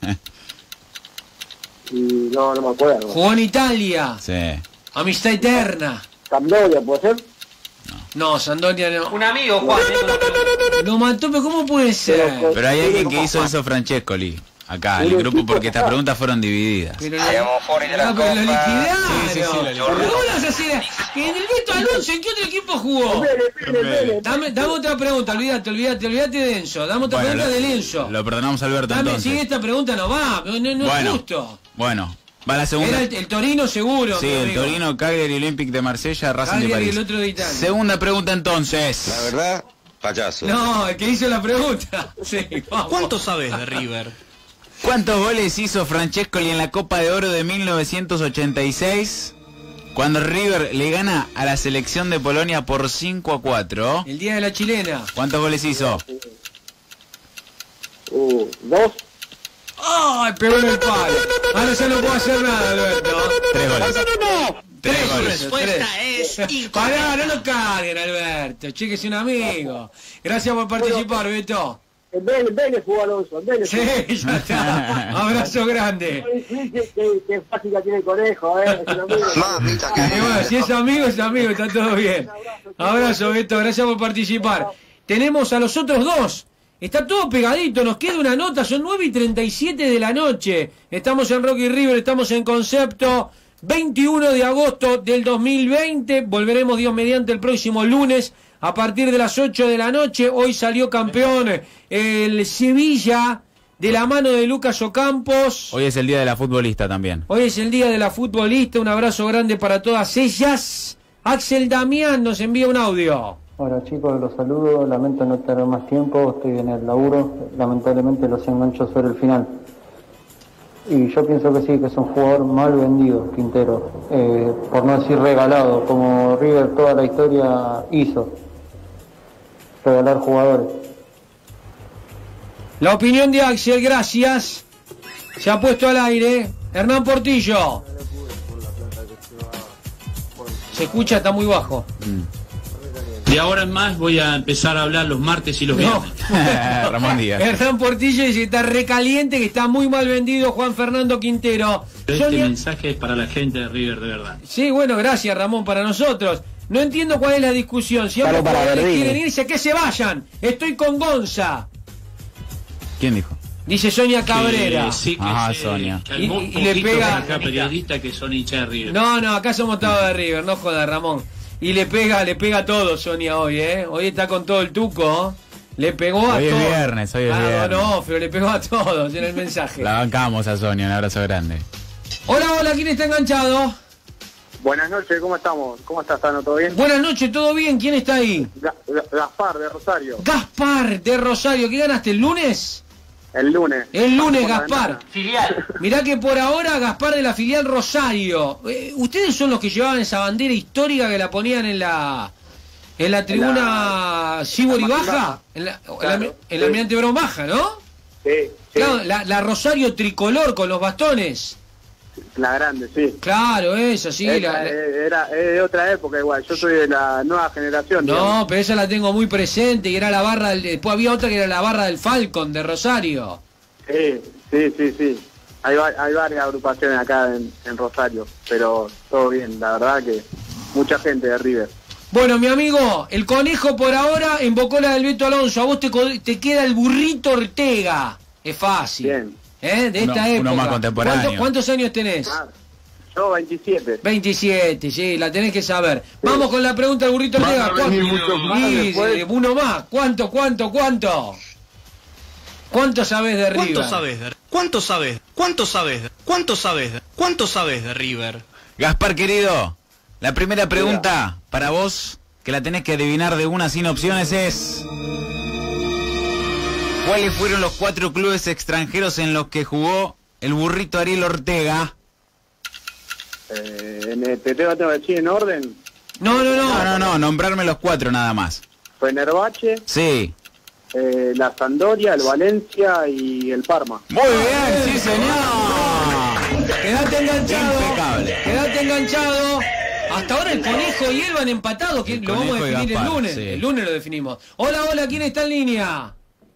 y no, no me acuerdo. Jugó en Italia. Sí. Amistad eterna. Sampdoria, ¿puede ser? No, Sampdoria no. Un amigo, Juan. Lo mató, pero ¿cómo puede ser? Pero hay alguien que hizo eso, Francescoli. Acá, en el grupo, porque estas preguntas fueron divididas. Pero lo, ah, pero lo liquidaron. Sí, sí, sí, lo ¿Pero cómo lo vas a hacer? Que en el Beto Alonso, ¿en qué otro equipo jugó? Dame, dame otra pregunta, olvídate, olvídate, olvídate de Enzo. Dame otra Bueno, pregunta lo- de Enzo. Lo perdonamos a Alberto Dame, entonces. si esta pregunta no va, no, no, no Bueno. es justo. Bueno, va la segunda. Era el, el Torino seguro. Sí, mi el amigo. Torino, Cagliari, Olympique de Marsella, Racing de Cagliari y París. el otro de Italia. Segunda pregunta entonces. La verdad, payaso. No, el que hizo la pregunta. Sí, vamos. ¿Cuánto sabes de River? ¿Cuántos goles hizo Francescoli en la Copa de Oro de mil novecientos ochenta y seis? Cuando River le gana a la selección de Polonia por cinco a cuatro. El día de la chilena. ¿Cuántos goles hizo? Uh, ¿Dos? ¡Ay, pegó en el palo! Ahora ya no puedo hacer nada, Alberto. Tres goles. Tres Tres goles. respuesta es Pará, no lo carguen, Alberto. Che, que es un amigo. Gracias por participar, Beto. En Vélez, Vélez jugó Alonso, en Vélez. Sí, ya está. Abrazo grande. Sí, qué, qué, qué fácil la tiene el conejo, ¿eh? Es un amigo. Mamita, Y bueno, si es amigo, es amigo, está todo bien. Abrazo, Beto, gracias por participar. Tenemos a los otros dos. Está todo pegadito, nos queda una nota, son nueve y treinta y siete de la noche. Estamos en Rocky River, estamos en Concepto. veintiuno de agosto del dos mil veinte. Volveremos, Dios mediante, el próximo lunes a partir de las ocho de la noche. Hoy salió campeón el Sevilla de la mano de Lucas Ocampos. Hoy es el día de la futbolista también. Hoy es el día de la futbolista. Un abrazo grande para todas ellas. Axel Damián nos envía un audio. Hola chicos, los saludo, lamento no tener más tiempo, estoy en el laburo, lamentablemente los engancho sobre el final. Y yo pienso que sí, que es un jugador mal vendido, Quintero, eh, por no decir regalado, como River toda la historia hizo, regalar jugadores. La opinión de Axel, gracias. Se ha puesto al aire. Hernán Portillo. Se escucha, está muy bajo. De ahora en más voy a empezar a hablar los martes y los No. viernes. Ramón Díaz. Hernán Portillo dice que está recaliente, que está muy mal vendido Juan Fernando Quintero. Este Sonia- mensaje es para la gente de River, de verdad. Sí, bueno, gracias Ramón, para nosotros. No entiendo cuál es la discusión. Si ambos Claro, para jugadores Verdini. quieren irse, que se vayan. Estoy con Gonza, ¿Quién dijo? dice Sonia Cabrera. Que sí, que Ajá, se- Sonia. que Y- algún y- y le poquito pega- acá periodistas que son hinchas de River. No, no, acá somos todos de River, no joda Ramón. Y le pega, le pega a todo Sonia hoy, ¿eh? Hoy está con todo el tuco. Le pegó a Hoy es todos. viernes, hoy es Ah, viernes. no, pero le pegó a todos en el mensaje. La bancamos a Sonia, un abrazo grande. Hola, hola, ¿quién está enganchado? Buenas noches, ¿cómo estamos? ¿Cómo estás, Tano? ¿Todo bien? Buenas noches, ¿todo bien? ¿Quién está ahí? Ga- Ga- Gaspar, de Rosario. Gaspar de Rosario. ¿Qué ganaste el lunes? El lunes. El lunes, Por la Gaspar. ventana. Filial. Mirá que por ahora Gaspar de la filial Rosario. Eh, ¿Ustedes son los que llevaban esa bandera histórica que la ponían en la en la tribuna Sibori la Baja? Baja. En la, en la- Claro, en sí. la Almirante Brown Baja, ¿no? Sí, sí. Claro, la, la Rosario tricolor con los bastones. La grande, sí. Claro, eso, sí. Esa, la- la- eh, era, es de otra época igual. Yo soy de la nueva generación. No, digamos. pero esa la tengo muy presente y era la barra del, después había otra que era la barra del Falcon de Rosario. Sí, sí, sí, sí. Hay, va- hay varias agrupaciones acá en, en Rosario, pero todo bien. La verdad que mucha gente de River. Bueno, mi amigo, el conejo por ahora invocó la del Beto Alonso. A vos te, co- te queda el burrito Ortega. Es fácil. Bien. ¿Eh? De esta Uno- época. uno más contemporáneo. ¿Cuánto- ¿Cuántos años tenés? Ah, yo veintisiete. veintisiete, sí, la tenés que saber. Vamos con la pregunta del burrito Van a Ortega. venir ¿Cuánto? muchos más Sí, después. sí, uno más. ¿Cuánto, cuánto, cuánto? ¿Cuánto sabés de River? ¿Cuánto sabes de ¿Cuánto sabes? ¿Cuánto sabes? ¿Cuánto sabes? ¿Cuánto sabes de River? Gaspar, querido, la primera pregunta para vos, que la tenés que adivinar de una sin opciones, es... ¿Cuáles fueron los cuatro clubes extranjeros en los que jugó el burrito Ariel Ortega? Eh, en el, te tengo que decir en orden. No, no, No, no, no, nombrarme los cuatro nada más. Fenerbahce, Sí. eh, la Sampdoria, el Valencia y el Parma. Muy bien, sí señor. Quedate enganchado. Impecable. Quedate enganchado. Hasta ahora el Conejo y él van empatados, que El lo vamos a Conejo y definir Gaspar, el lunes. sí. El lunes lo definimos. Hola, hola, ¿quién está en línea?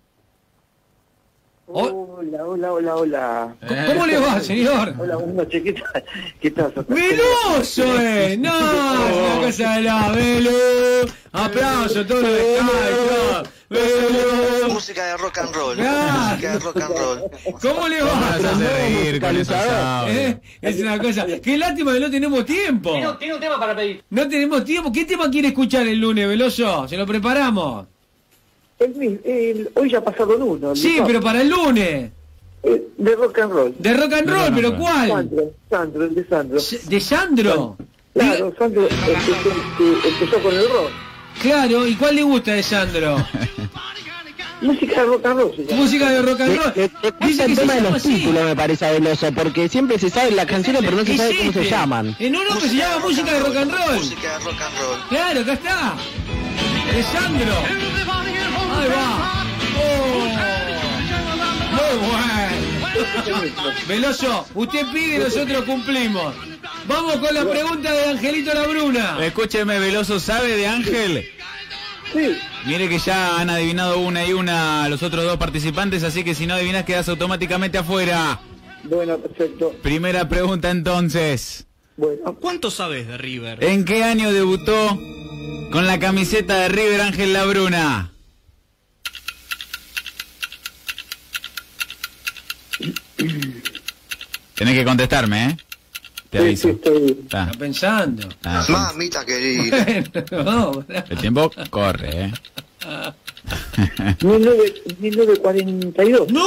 Hola, hola, hola, hola. ¿Cómo, cómo le va, señor? Hola, buenas noches, ¿qué tal? ¿Qué tal? ¡Veloso, eh! ¡No! Es una cosa de la Velo. Aplauso, todo lo de Sky, Velo. Música de rock and roll. Ah. Música de rock and roll. ¿Cómo le va? Nos hace reír con esos audios. ¿Eh? Es una cosa. Qué lástima que no tenemos tiempo. Tiene, un- tiene un tema para pedir. No tenemos tiempo. ¿Qué tema quiere escuchar el lunes, Veloso? ¿Se lo preparamos? El, mi- el- hoy ya pasaron uno. Sí, ¿no? pero para el lunes. Eh, de rock and roll. De rock and roll, pero ¿cuál? Sandro, Sandro, el de Sandro. ¿De Sandro? Claro, Sandro empezó, que empezó con el rock. Claro, ¿y cuál le gusta de Sandro? Música de rock and roll. se llama. Música de rock and roll. Le- le- le Dice pasa que el se tema de llama los así. títulos, me parece, a Veloso, porque siempre se saben las canciones, pero no se Es sabe cómo se este. llaman. Eh, no, no, que se llama música de rock and roll. Música de rock and roll. Claro, acá está. De Sandro. Ahí va. Oh. Muy bueno. Veloso, usted pide y nosotros cumplimos. Vamos con la pregunta de Angelito Labruna. Escúcheme, Veloso, ¿sabe de Ángel? Sí. Mire que ya han adivinado una y una los otros dos participantes, así que si no adivinas quedas automáticamente afuera. Bueno, perfecto. Primera pregunta entonces. Bueno, ¿Cuánto sabes de River? ¿En qué año debutó con la camiseta de River Ángel Labruna? Tenés que contestarme, ¿eh? Te sí, aviso. sí, estoy... Está. Está pensando. Ah, sí. Mamita querida. No, El tiempo corre, ¿eh? mil novecientos cuarenta y dos. ¡No!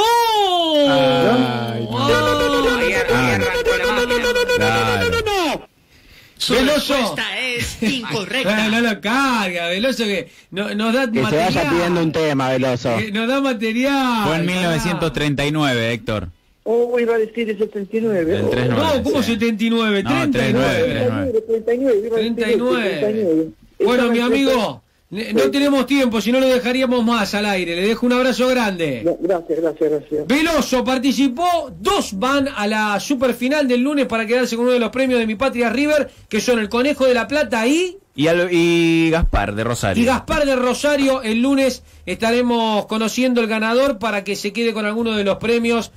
Ay, no. Ahí arrancó la máquina. Claro. Su Veloso. respuesta es No, incorrecta. no lo carga, Veloso, que no- nos da Que se material. vaya pidiendo un tema, Veloso. Que nos da material. Fue en carajo. mil novecientos treinta y nueve, Héctor. Oh, iba a decir el setenta y nueve. El tres nueve. No, ¿cómo Sí. setenta y nueve? No, treinta y nueve. treinta y nueve. treinta y nueve. iba a decir treinta y nueve. treinta y nueve. Bueno, Estaba mi entre- amigo, ne- no tenemos tiempo, si no lo dejaríamos más al aire. Le dejo un abrazo grande. No, Gracias, gracias, gracias. Veloso participó, dos van a la superfinal del lunes para quedarse con uno de los premios de Mi Patria River, que son el Conejo de la Plata y, Y, al- y Gaspar de Rosario. y Gaspar de Rosario. El lunes estaremos conociendo el ganador para que se quede con alguno de los premios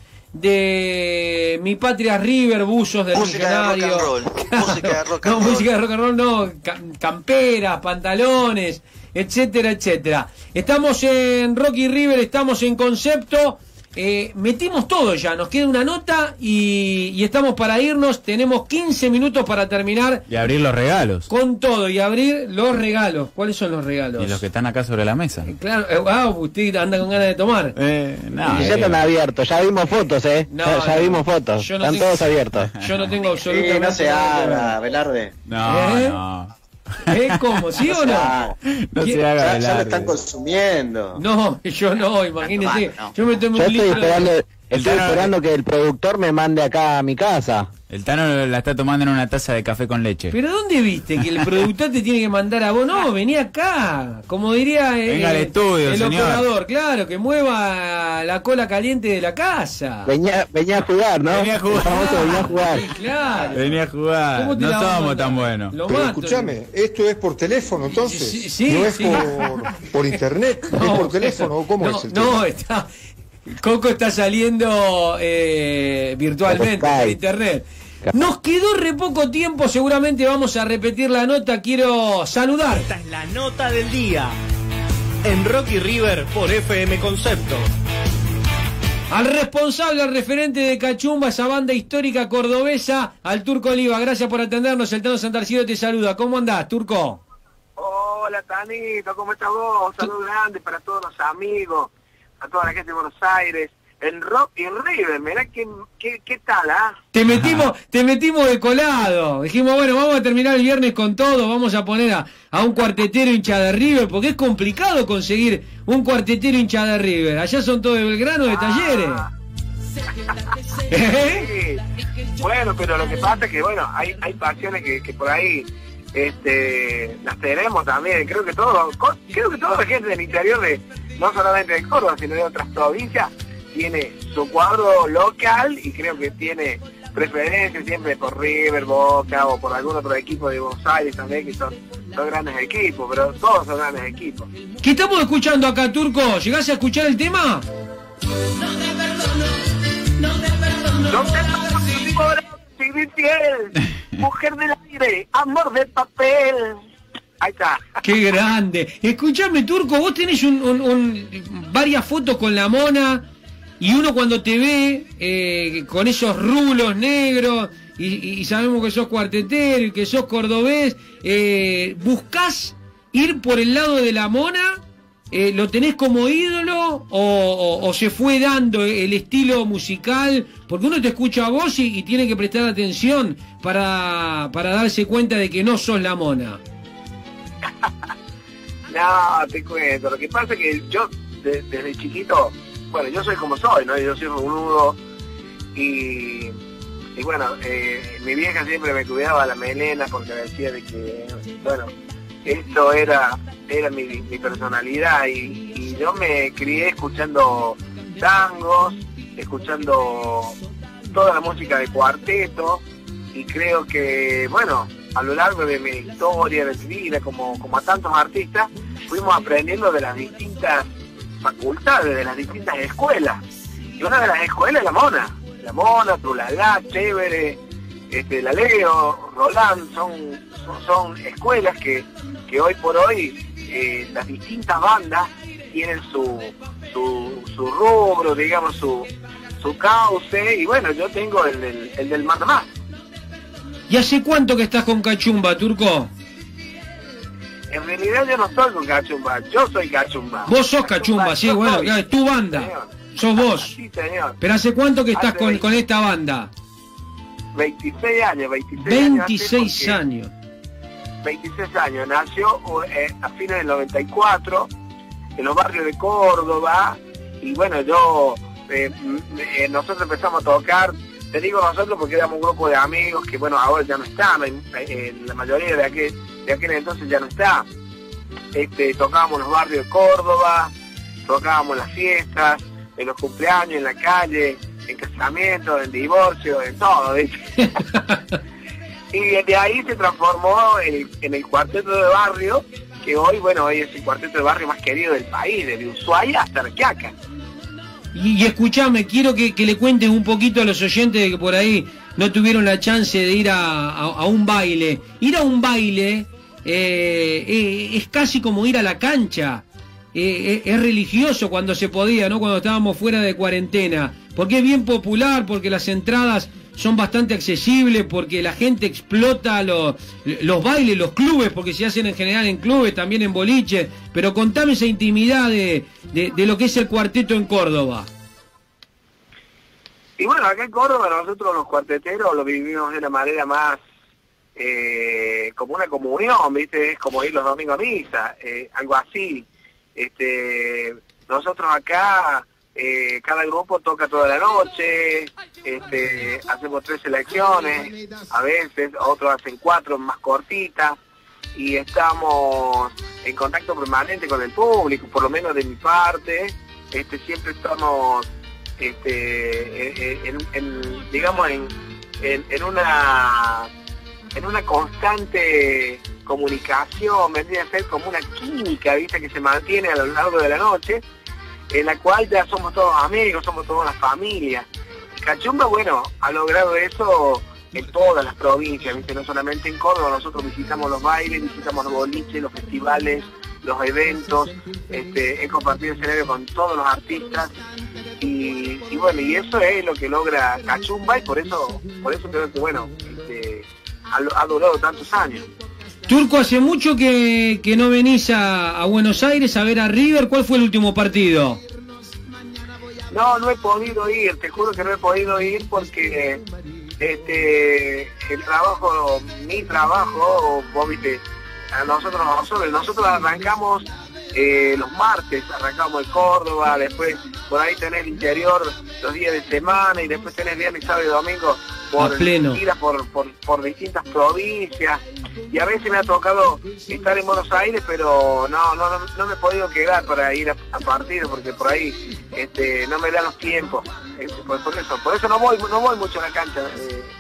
de Mi Patria River, buzos del Música de rock Millonario. and roll. Música de rock and No, roll. música de rock and roll no, ca- camperas, pantalones, etcétera, etcétera. Estamos en Rocky River, estamos en concepto. Eh, metimos todo ya, nos queda una nota y, y estamos para irnos. Tenemos quince minutos para terminar Y abrir los regalos. con todo y abrir los regalos. ¿Cuáles son los regalos? Y los que están acá sobre la mesa. Claro, eh, ah, usted anda con ganas de tomar. Eh, no, Y ya eh, están abiertos, ya vimos fotos, ¿eh? No, ya ya no. vimos fotos, Yo no están tengo- todos abiertos. Yo no tengo absolutamente Sí, no se nada que ver. haga, Velarde. no, ¿Eh? no. ¿Eh? ¿Cómo? ¿Sí o no? haga. No ¿Quién- se haga Ya, ya lo velar. están consumiendo. No, yo no, imagínese. no. Yo me tomo Yo un estoy litro. esperando, estoy Tano- esperando que el productor me mande acá a mi casa. El Tano la está tomando en una taza de café con leche. ¿Pero dónde viste que el productor te tiene que mandar a vos? No, vení acá. Como diría eh, Venga al estudio, el señor. operador, claro, que mueva la cola caliente de la casa. Venía, venía a jugar, ¿no? Venía a jugar. El famoso venía a jugar. Sí, claro. Venía a jugar. ¿Cómo te No la vamos a somos mandar? tan buenos. Lo Pero mato. escúchame, esto es por teléfono entonces. Sí, sí, no es sí. por, por internet, es por teléfono. ¿O ¿Cómo no, es el no, tema? está. Coco está saliendo eh, virtualmente Por por Skype. internet. Nos quedó re poco tiempo, seguramente vamos a repetir la nota. Quiero saludar. Esta es la nota del día. En Rocky River por F M Concepto. Al responsable, al referente de Cachumba, esa banda histórica cordobesa, al Turco Oliva. Gracias por atendernos. El Tano Santarcido te saluda. ¿Cómo andás, Turco? Hola, Tanito, ¿cómo estás vos? Un saludo grande para todos los amigos, a toda la gente de Buenos Aires, en Rock y en River. Mirá qué, qué, qué tal, ¿ah? Te metimos, te metimos de colado. Dijimos, bueno, vamos a terminar el viernes con todo. Vamos a poner a, a un cuartetero hincha de River, porque es complicado conseguir un cuartetero hincha de River. Allá son todos de Belgrano, de Talleres. ¿Eh? Sí. Bueno, pero lo que pasa es que, bueno, hay, hay pasiones que, que por ahí este, las tenemos también. Creo que todo, co- creo que toda la gente del interior, de no solamente de Córdoba, sino de otras provincias, tiene su cuadro local y creo que tiene preferencia siempre por River, Boca o por algún otro equipo de Buenos Aires también, que son, son grandes equipos, pero todos son grandes equipos. ¿Qué estamos escuchando acá, Turco? ¿Llegás a escuchar el tema? No te perdono por seguir fiel, mujer del aire, amor de papel. Ahí está. ¡Qué grande! Escuchame, Turco, vos tenés un, un, un, varias fotos con la Mona y uno cuando te ve eh, con esos rulos negros y, y sabemos que sos cuartetero y que sos cordobés, eh, ¿buscás ir por el lado de la Mona? Eh, ¿Lo tenés como ídolo o, o, o se fue dando el estilo musical? Porque uno te escucha a vos y, y tiene que prestar atención para, para darse cuenta de que no sos la Mona. No, te cuento. Lo que pasa es que yo, de, desde chiquito, bueno, yo soy como soy, ¿no? Yo soy rudo y, y bueno, eh, mi vieja siempre me cuidaba la melena porque decía de que, bueno, esto era era mi, mi personalidad y, y yo me crié escuchando tangos, escuchando toda la música de cuarteto y creo que, bueno, a lo largo de mi historia, de mi vida, como, como a tantos artistas, fuimos aprendiendo de las distintas facultades, de las distintas escuelas. Y una de las escuelas es la Mona. La Mona, Trulalá, Chévere, este, la Leo, Roland, son, son, son escuelas que, que hoy por hoy eh, las distintas bandas tienen su, su, su rubro, digamos, su, su cauce, y bueno, yo tengo el, el, el del Manda Más. ¿Y hace cuánto que estás con Cachumba, Turco? En realidad yo no estoy con Cachumba, yo soy Cachumba. Vos sos Cachumba, Cachumba sí, bueno, claro, es tu banda. Señor. Sos vos. Sí, señor. Pero ¿hace cuánto que estás con, veinte, con esta banda? veintiséis años, veintiséis, veintiséis años. veintiséis años, nació eh, a fines del noventa y cuatro, en los barrios de Córdoba, y bueno, yo, eh, eh, nosotros empezamos a tocar, te digo nosotros porque éramos un grupo de amigos que bueno, ahora ya no están, eh, eh, la mayoría de aquel, de aquel entonces ya no está. Este, tocábamos en los barrios de Córdoba, tocábamos en las fiestas, en los cumpleaños, en la calle, en casamientos, en divorcio, en todo, ¿viste? Y de ahí se transformó en, en el cuarteto de barrio, que hoy, bueno, hoy es el cuarteto de barrio más querido del país, desde Ushuaia hasta Requiaca. Y, y escuchame, quiero que, que le cuentes un poquito a los oyentes de que por ahí no tuvieron la chance de ir a, a, a un baile. Ir a un baile eh, eh, es casi como ir a la cancha. Eh, es, es religioso cuando se podía, ¿no? Cuando estábamos fuera de cuarentena. Porque es bien popular, porque las entradas son bastante accesibles, porque la gente explota los, los bailes, los clubes, porque se hacen en general en clubes, también en boliches. Pero contame esa intimidad de, de, de lo que es el cuarteto en Córdoba. Y bueno, acá en Córdoba nosotros los cuarteteros lo vivimos de una manera más eh, como una comunión, ¿viste? Es como ir los domingos a misa, eh, algo así. Este, nosotros acá, eh, cada grupo toca toda la noche, este, hacemos tres selecciones, a veces otros hacen cuatro más cortitas, y estamos en contacto permanente con el público, por lo menos de mi parte, este, siempre estamos, este, en, en, digamos, en, en, en una, en una constante comunicación, vendría a ser como una química, ¿viste? Que se mantiene a lo largo de la noche, en la cual ya somos todos amigos, somos toda una familia. Cachumba, bueno, ha logrado eso en todas las provincias, ¿viste? No solamente en Córdoba, nosotros visitamos los bailes, visitamos los boliches, los festivales, los eventos, este, he compartido escenario con todos los artistas, y, y bueno, y eso es lo que logra Cachumba, y por eso, por eso creo que, bueno, este, ha, ha durado tantos años. Turco, hace mucho que, que no venís a, a Buenos Aires a ver a River. ¿Cuál fue el último partido? No, no he podido ir, te juro que no he podido ir porque este el trabajo, mi trabajo, vos viste, a nosotros, nosotros, nosotros arrancamos eh, los martes, arrancamos en Córdoba, después por ahí tenés el interior los días de semana y después tenés viernes, sábado y domingo por giras por, por, por distintas provincias, y a veces me ha tocado estar en Buenos Aires, pero no no no, no me he podido quedar para ir a, a partidos porque por ahí este no me dan los tiempos, este, por, por eso por eso no voy no voy mucho a la cancha eh,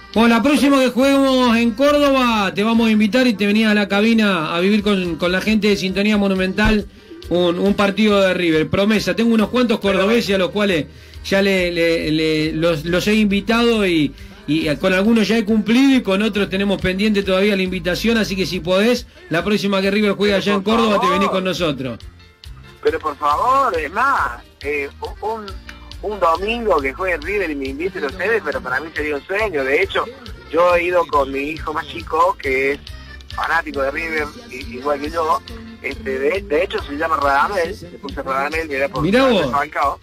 Bueno, la próxima que juguemos en Córdoba te vamos a invitar y te venís a la cabina a vivir con, con la gente de Sintonía Monumental un, un partido de River. Promesa, tengo unos cuantos cordobeses a los cuales ya le, le, le, los, los he invitado y, y con algunos ya he cumplido y con otros tenemos pendiente todavía la invitación, así que si podés, la próxima que River juegue allá en Córdoba favor. te venís con nosotros. Pero por favor, es más, eh, un... un domingo que juegue River y me inviten a ustedes, pero para mí sería un sueño. De hecho, yo he ido con mi hijo más chico, que es fanático de River, igual que yo. Este, de, de hecho se llama Radamel, le puse Radamel, mirá por Mirá vos.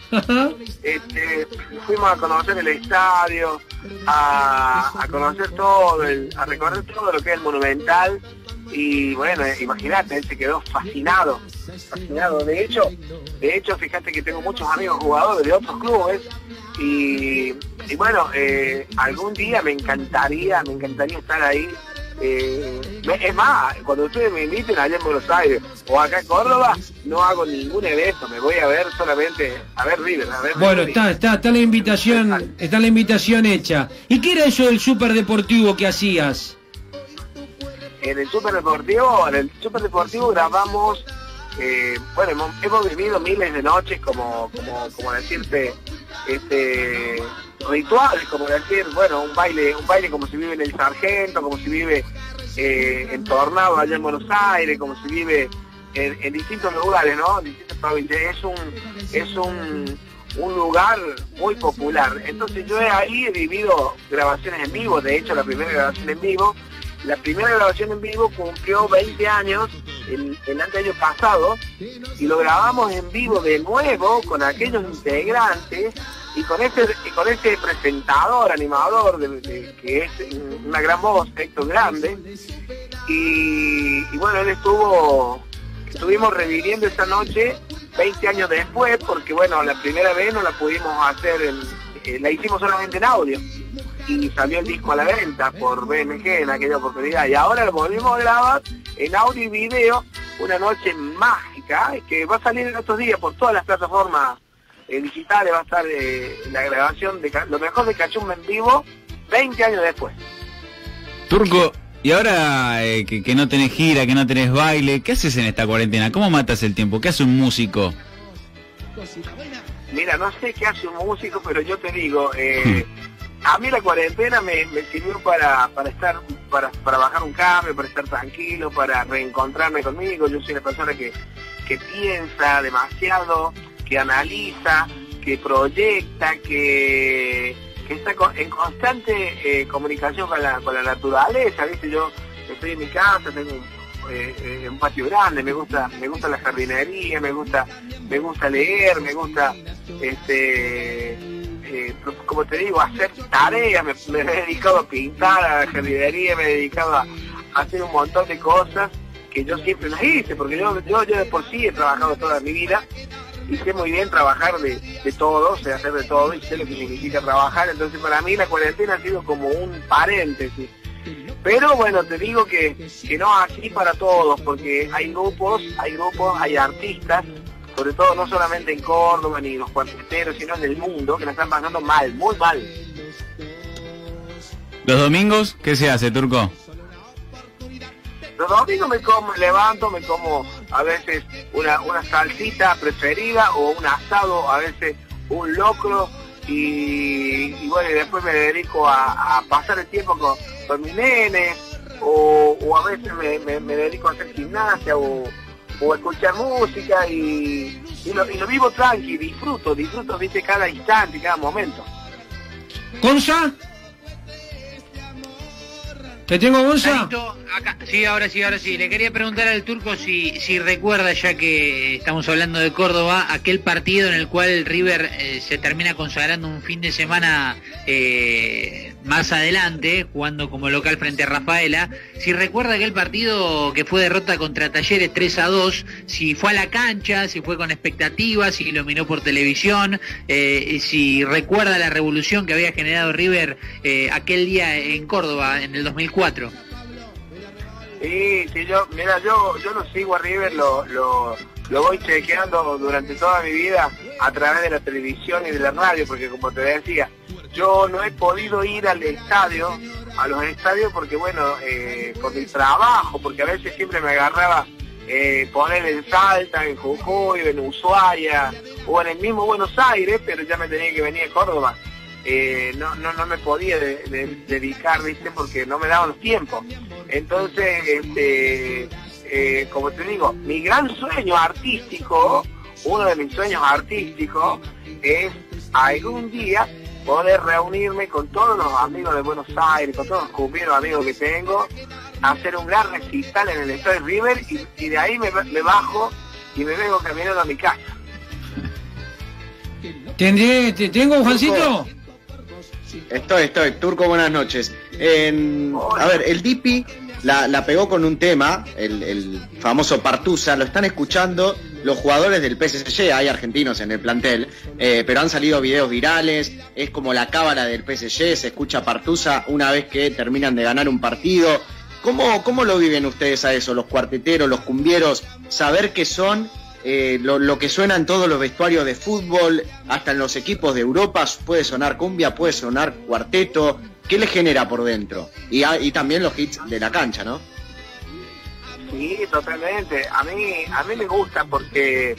este, fuimos a conocer el estadio, a, a conocer todo, el, a recorrer todo lo que es el Monumental. Y bueno, imagínate, él se quedó fascinado, fascinado. De hecho, de hecho, fíjate que tengo muchos amigos jugadores de otros clubes y, y bueno, eh, algún día me encantaría, me encantaría estar ahí. Eh, es más, cuando ustedes me inviten allá en Buenos Aires o acá en Córdoba, no hago ningún evento, me voy a ver solamente a ver River. A ver bueno, River. está, está, está la invitación, está la invitación hecha. ¿Y qué era eso del superdeportivo que hacías? En el Superdeportivo, en el Superdeportivo grabamos, eh, bueno, hemos, hemos vivido miles de noches como, como, como decirte, este, rituales, como decir, bueno, un baile, un baile como se vive en el Sargento, como se vive eh, en Tornado allá en Buenos Aires, como se vive en, en distintos lugares, ¿no? En distintas provincias. Es un, es un, un lugar muy popular. Entonces yo ahí he vivido grabaciones en vivo, de hecho la primera grabación en vivo. La primera grabación en vivo cumplió veinte años el, el año pasado y lo grabamos en vivo de nuevo con aquellos integrantes y con ese y con ese presentador, animador de, de, que es una gran voz, Héctor Grande, y, y bueno, él estuvo estuvimos reviviendo esa noche veinte años después, porque bueno, la primera vez no la pudimos hacer en, eh, la hicimos solamente en audio y salió el disco a la venta por B M G en aquella oportunidad y ahora lo volvimos a grabar en audio y video, una noche mágica que va a salir en estos días por todas las plataformas eh, digitales. Va a estar eh, la grabación de lo mejor de Cachumba en vivo veinte años después. Turco, y ahora eh, que, que no tenés gira, que no tenés baile, ¿qué haces en esta cuarentena? ¿Cómo matas el tiempo? ¿Qué hace un músico? Mira, no sé qué hace un músico, pero yo te digo, eh, a mí la cuarentena me, me sirvió para, para estar, para, para bajar un cambio, para estar tranquilo, para reencontrarme conmigo. Yo soy una persona que, que piensa demasiado, que analiza, que proyecta, que, que está en constante eh, comunicación con la, con la naturaleza, ¿viste? Yo estoy en mi casa, tengo un, eh, eh, un patio grande, me gusta, me gusta la jardinería, me gusta, me gusta leer, me gusta, este... Eh, como te digo, hacer tareas, me, me he dedicado a pintar, a la jardinería, me he dedicado a, a hacer un montón de cosas que yo siempre las hice, porque yo, yo, yo de por sí he trabajado toda mi vida y sé muy bien trabajar de, de todo, sé hacer de todo y sé lo que significa trabajar. Entonces para mí la cuarentena ha sido como un paréntesis. Pero bueno, te digo que, que no así para todos, porque hay grupos, hay grupos, hay artistas, sobre todo no solamente en Córdoba ni en los cuarteteros, sino en el mundo, que la están pasando mal, muy mal. ¿Los domingos qué se hace, Turco? Los domingos me como, levanto, me como a veces una, una salsita preferida o un asado, a veces un locro y, y bueno, y después me dedico a, a pasar el tiempo con, con mis nenes o, o a veces me, me, me dedico a hacer gimnasia o o escuchar música y, y, lo, y lo vivo tranqui, disfruto, disfruto, viste, cada instante, cada momento. ¿Gonza? ¿Te tengo, Gonza? Acá, sí, ahora sí, ahora sí. Le quería preguntar al Turco si, si recuerda, ya que estamos hablando de Córdoba, aquel partido en el cual River eh, se termina consagrando un fin de semana eh, más adelante, jugando como local frente a Rafaela. Si recuerda aquel partido que fue derrota contra Talleres tres a dos, si fue a la cancha, si fue con expectativas, si lo miró por televisión, eh, si recuerda la revolución que había generado River eh, aquel día en Córdoba en el dos mil cuatro. Sí, sí, yo, mira, yo, yo lo sigo a River, lo, lo, lo voy chequeando durante toda mi vida a través de la televisión y de la radio, porque como te decía, yo no he podido ir al estadio a los estadios porque, bueno, eh, por mi trabajo, porque a veces siempre me agarraba eh, poner en Salta, en Jujuy, en Ushuaia, o en el mismo Buenos Aires, pero ya me tenía que venir a Córdoba. Eh, no, no, no me podía de, de, dedicar, ¿viste? Porque no me daban los tiempos. Entonces, este, eh, como te digo, mi gran sueño artístico, uno de mis sueños artísticos, es algún día poder reunirme con todos los amigos de Buenos Aires, con todos los cumbieros amigos que tengo, hacer un gran recital en el estadio River y, y de ahí me, me bajo y me vengo caminando a mi casa. ¿Tendré, te, ¿Tengo, Juancito? Estoy, estoy. Turco, buenas noches. En, a ver, el Dipi la, la pegó con un tema, el, el famoso Partusa, lo están escuchando los jugadores del P S G, hay argentinos en el plantel, eh, pero han salido videos virales, es como la cábala del P S G, se escucha Partusa una vez que terminan de ganar un partido. ¿Cómo, cómo lo viven ustedes a eso, los cuarteteros, los cumbieros, saber que son eh, lo, lo que suena en todos los vestuarios de fútbol, hasta en los equipos de Europa, puede sonar cumbia, puede sonar cuarteto? ¿Qué les genera por dentro? Y, y también los hits de la cancha, ¿no? Sí, totalmente. A mí, a mí me gusta porque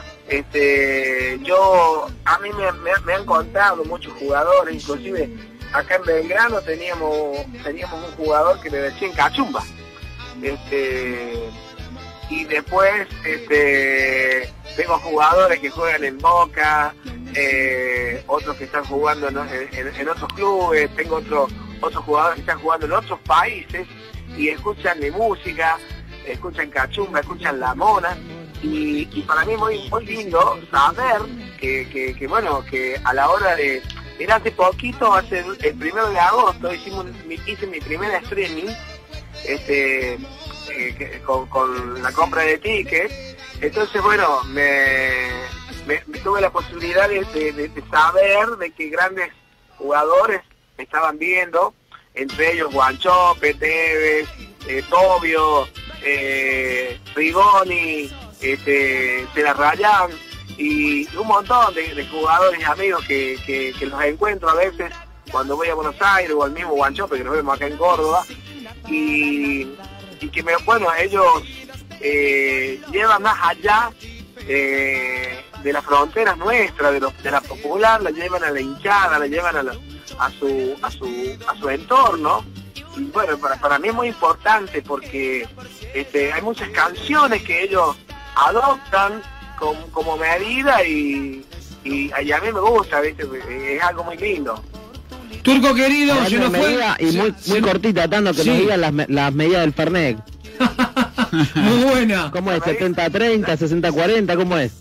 este, yo, a mí me, me, me han contado muchos jugadores, inclusive acá en Belgrano teníamos, teníamos un jugador que le decían Cachumba. Este, y después, este, tengo jugadores que juegan en Boca, eh, otros que están jugando en, en, en otros clubes, tengo otros otros jugadores que están jugando en otros países y escuchan mi música, escuchan Cachumba, escuchan La Mona, y, y para mí es muy, muy lindo saber que, que, que, bueno, que a la hora de... Era hace poquito, hace el, el primero de agosto, hicimos, hice mi primera streaming, este, eh, que, con, con la compra de tickets. Entonces, bueno, me, me, me tuve la posibilidad de, de, de saber de que grandes jugadores me estaban viendo, entre ellos Guanchope, Tevez, eh, Tobio, eh, Rigoni, este, Celarrayán y un montón de, de jugadores y amigos que, que, que los encuentro a veces cuando voy a Buenos Aires, o al mismo Guanchope que nos vemos acá en Córdoba, y, y que me, bueno, ellos eh, llevan más allá eh, de las fronteras nuestras, de, los, de la popular, la llevan a la hinchada, la llevan a, la, a su a su a su entorno. Y bueno, para, para mí es muy importante porque este, hay muchas canciones que ellos adoptan como, como medida y, y, y a mí me gusta, ¿viste? Es algo muy lindo. Turco querido, se nos fue. Y muy, muy sí. cortita, Tano, que sí. nos digan las, las medidas del Fernet. Muy buena. ¿Cómo es? ¿setenta treinta, sesenta cuarenta? ¿Cómo es?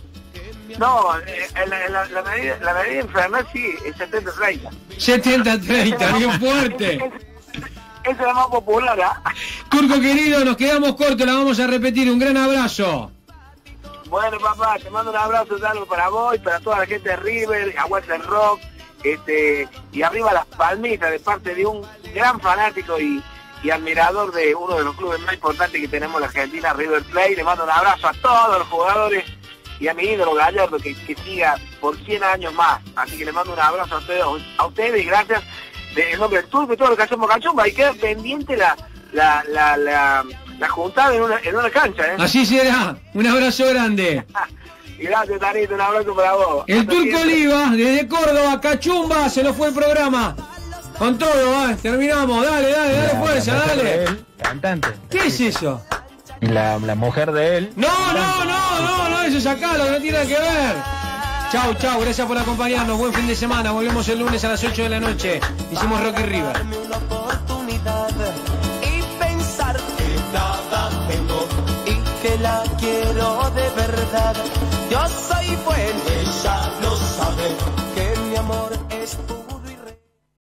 No, la, la, la medida la medida en Fernet sí, es setenta treinta. setenta treinta, bien fuerte. Esa es la más popular, ¿eh? Turco querido, nos quedamos cortos, la vamos a repetir. Un gran abrazo. Bueno, papá, te mando un abrazo de algo para vos y para toda la gente de River, aguanta el rock, este, y arriba las palmitas de parte de un gran fanático y, y admirador de uno de los clubes más importantes que tenemos en la Argentina, River Plate. Le mando un abrazo a todos los jugadores y a mi ídolo Gallardo, que, que siga por cien años más. Así que le mando un abrazo a ustedes, a ustedes y gracias en nombre del Turco y todo lo que hacemos Cachumba. Y queda pendiente la la la la, la juntada en una, en una cancha, ¿eh? Así será. Un abrazo grande. Y gracias, Tanito, un abrazo para vos. El Hasta Turco siempre. Oliva, desde Córdoba, Cachumba, se nos fue el programa. Con todo, ¿eh? Terminamos. Dale, dale, dale la, fuerza, la dale. Él, cantante. ¿Qué es eso? La, la mujer de él. No, no, no, no, no, eso sacalo, que no tiene nada que ver. Chau, chau, gracias por acompañarnos. Buen fin de semana. Volvemos el lunes a las ocho de la noche. Hicimos Rocky River. Y pensar que nada tengo y que la quiero de verdad. Yo soy bueno.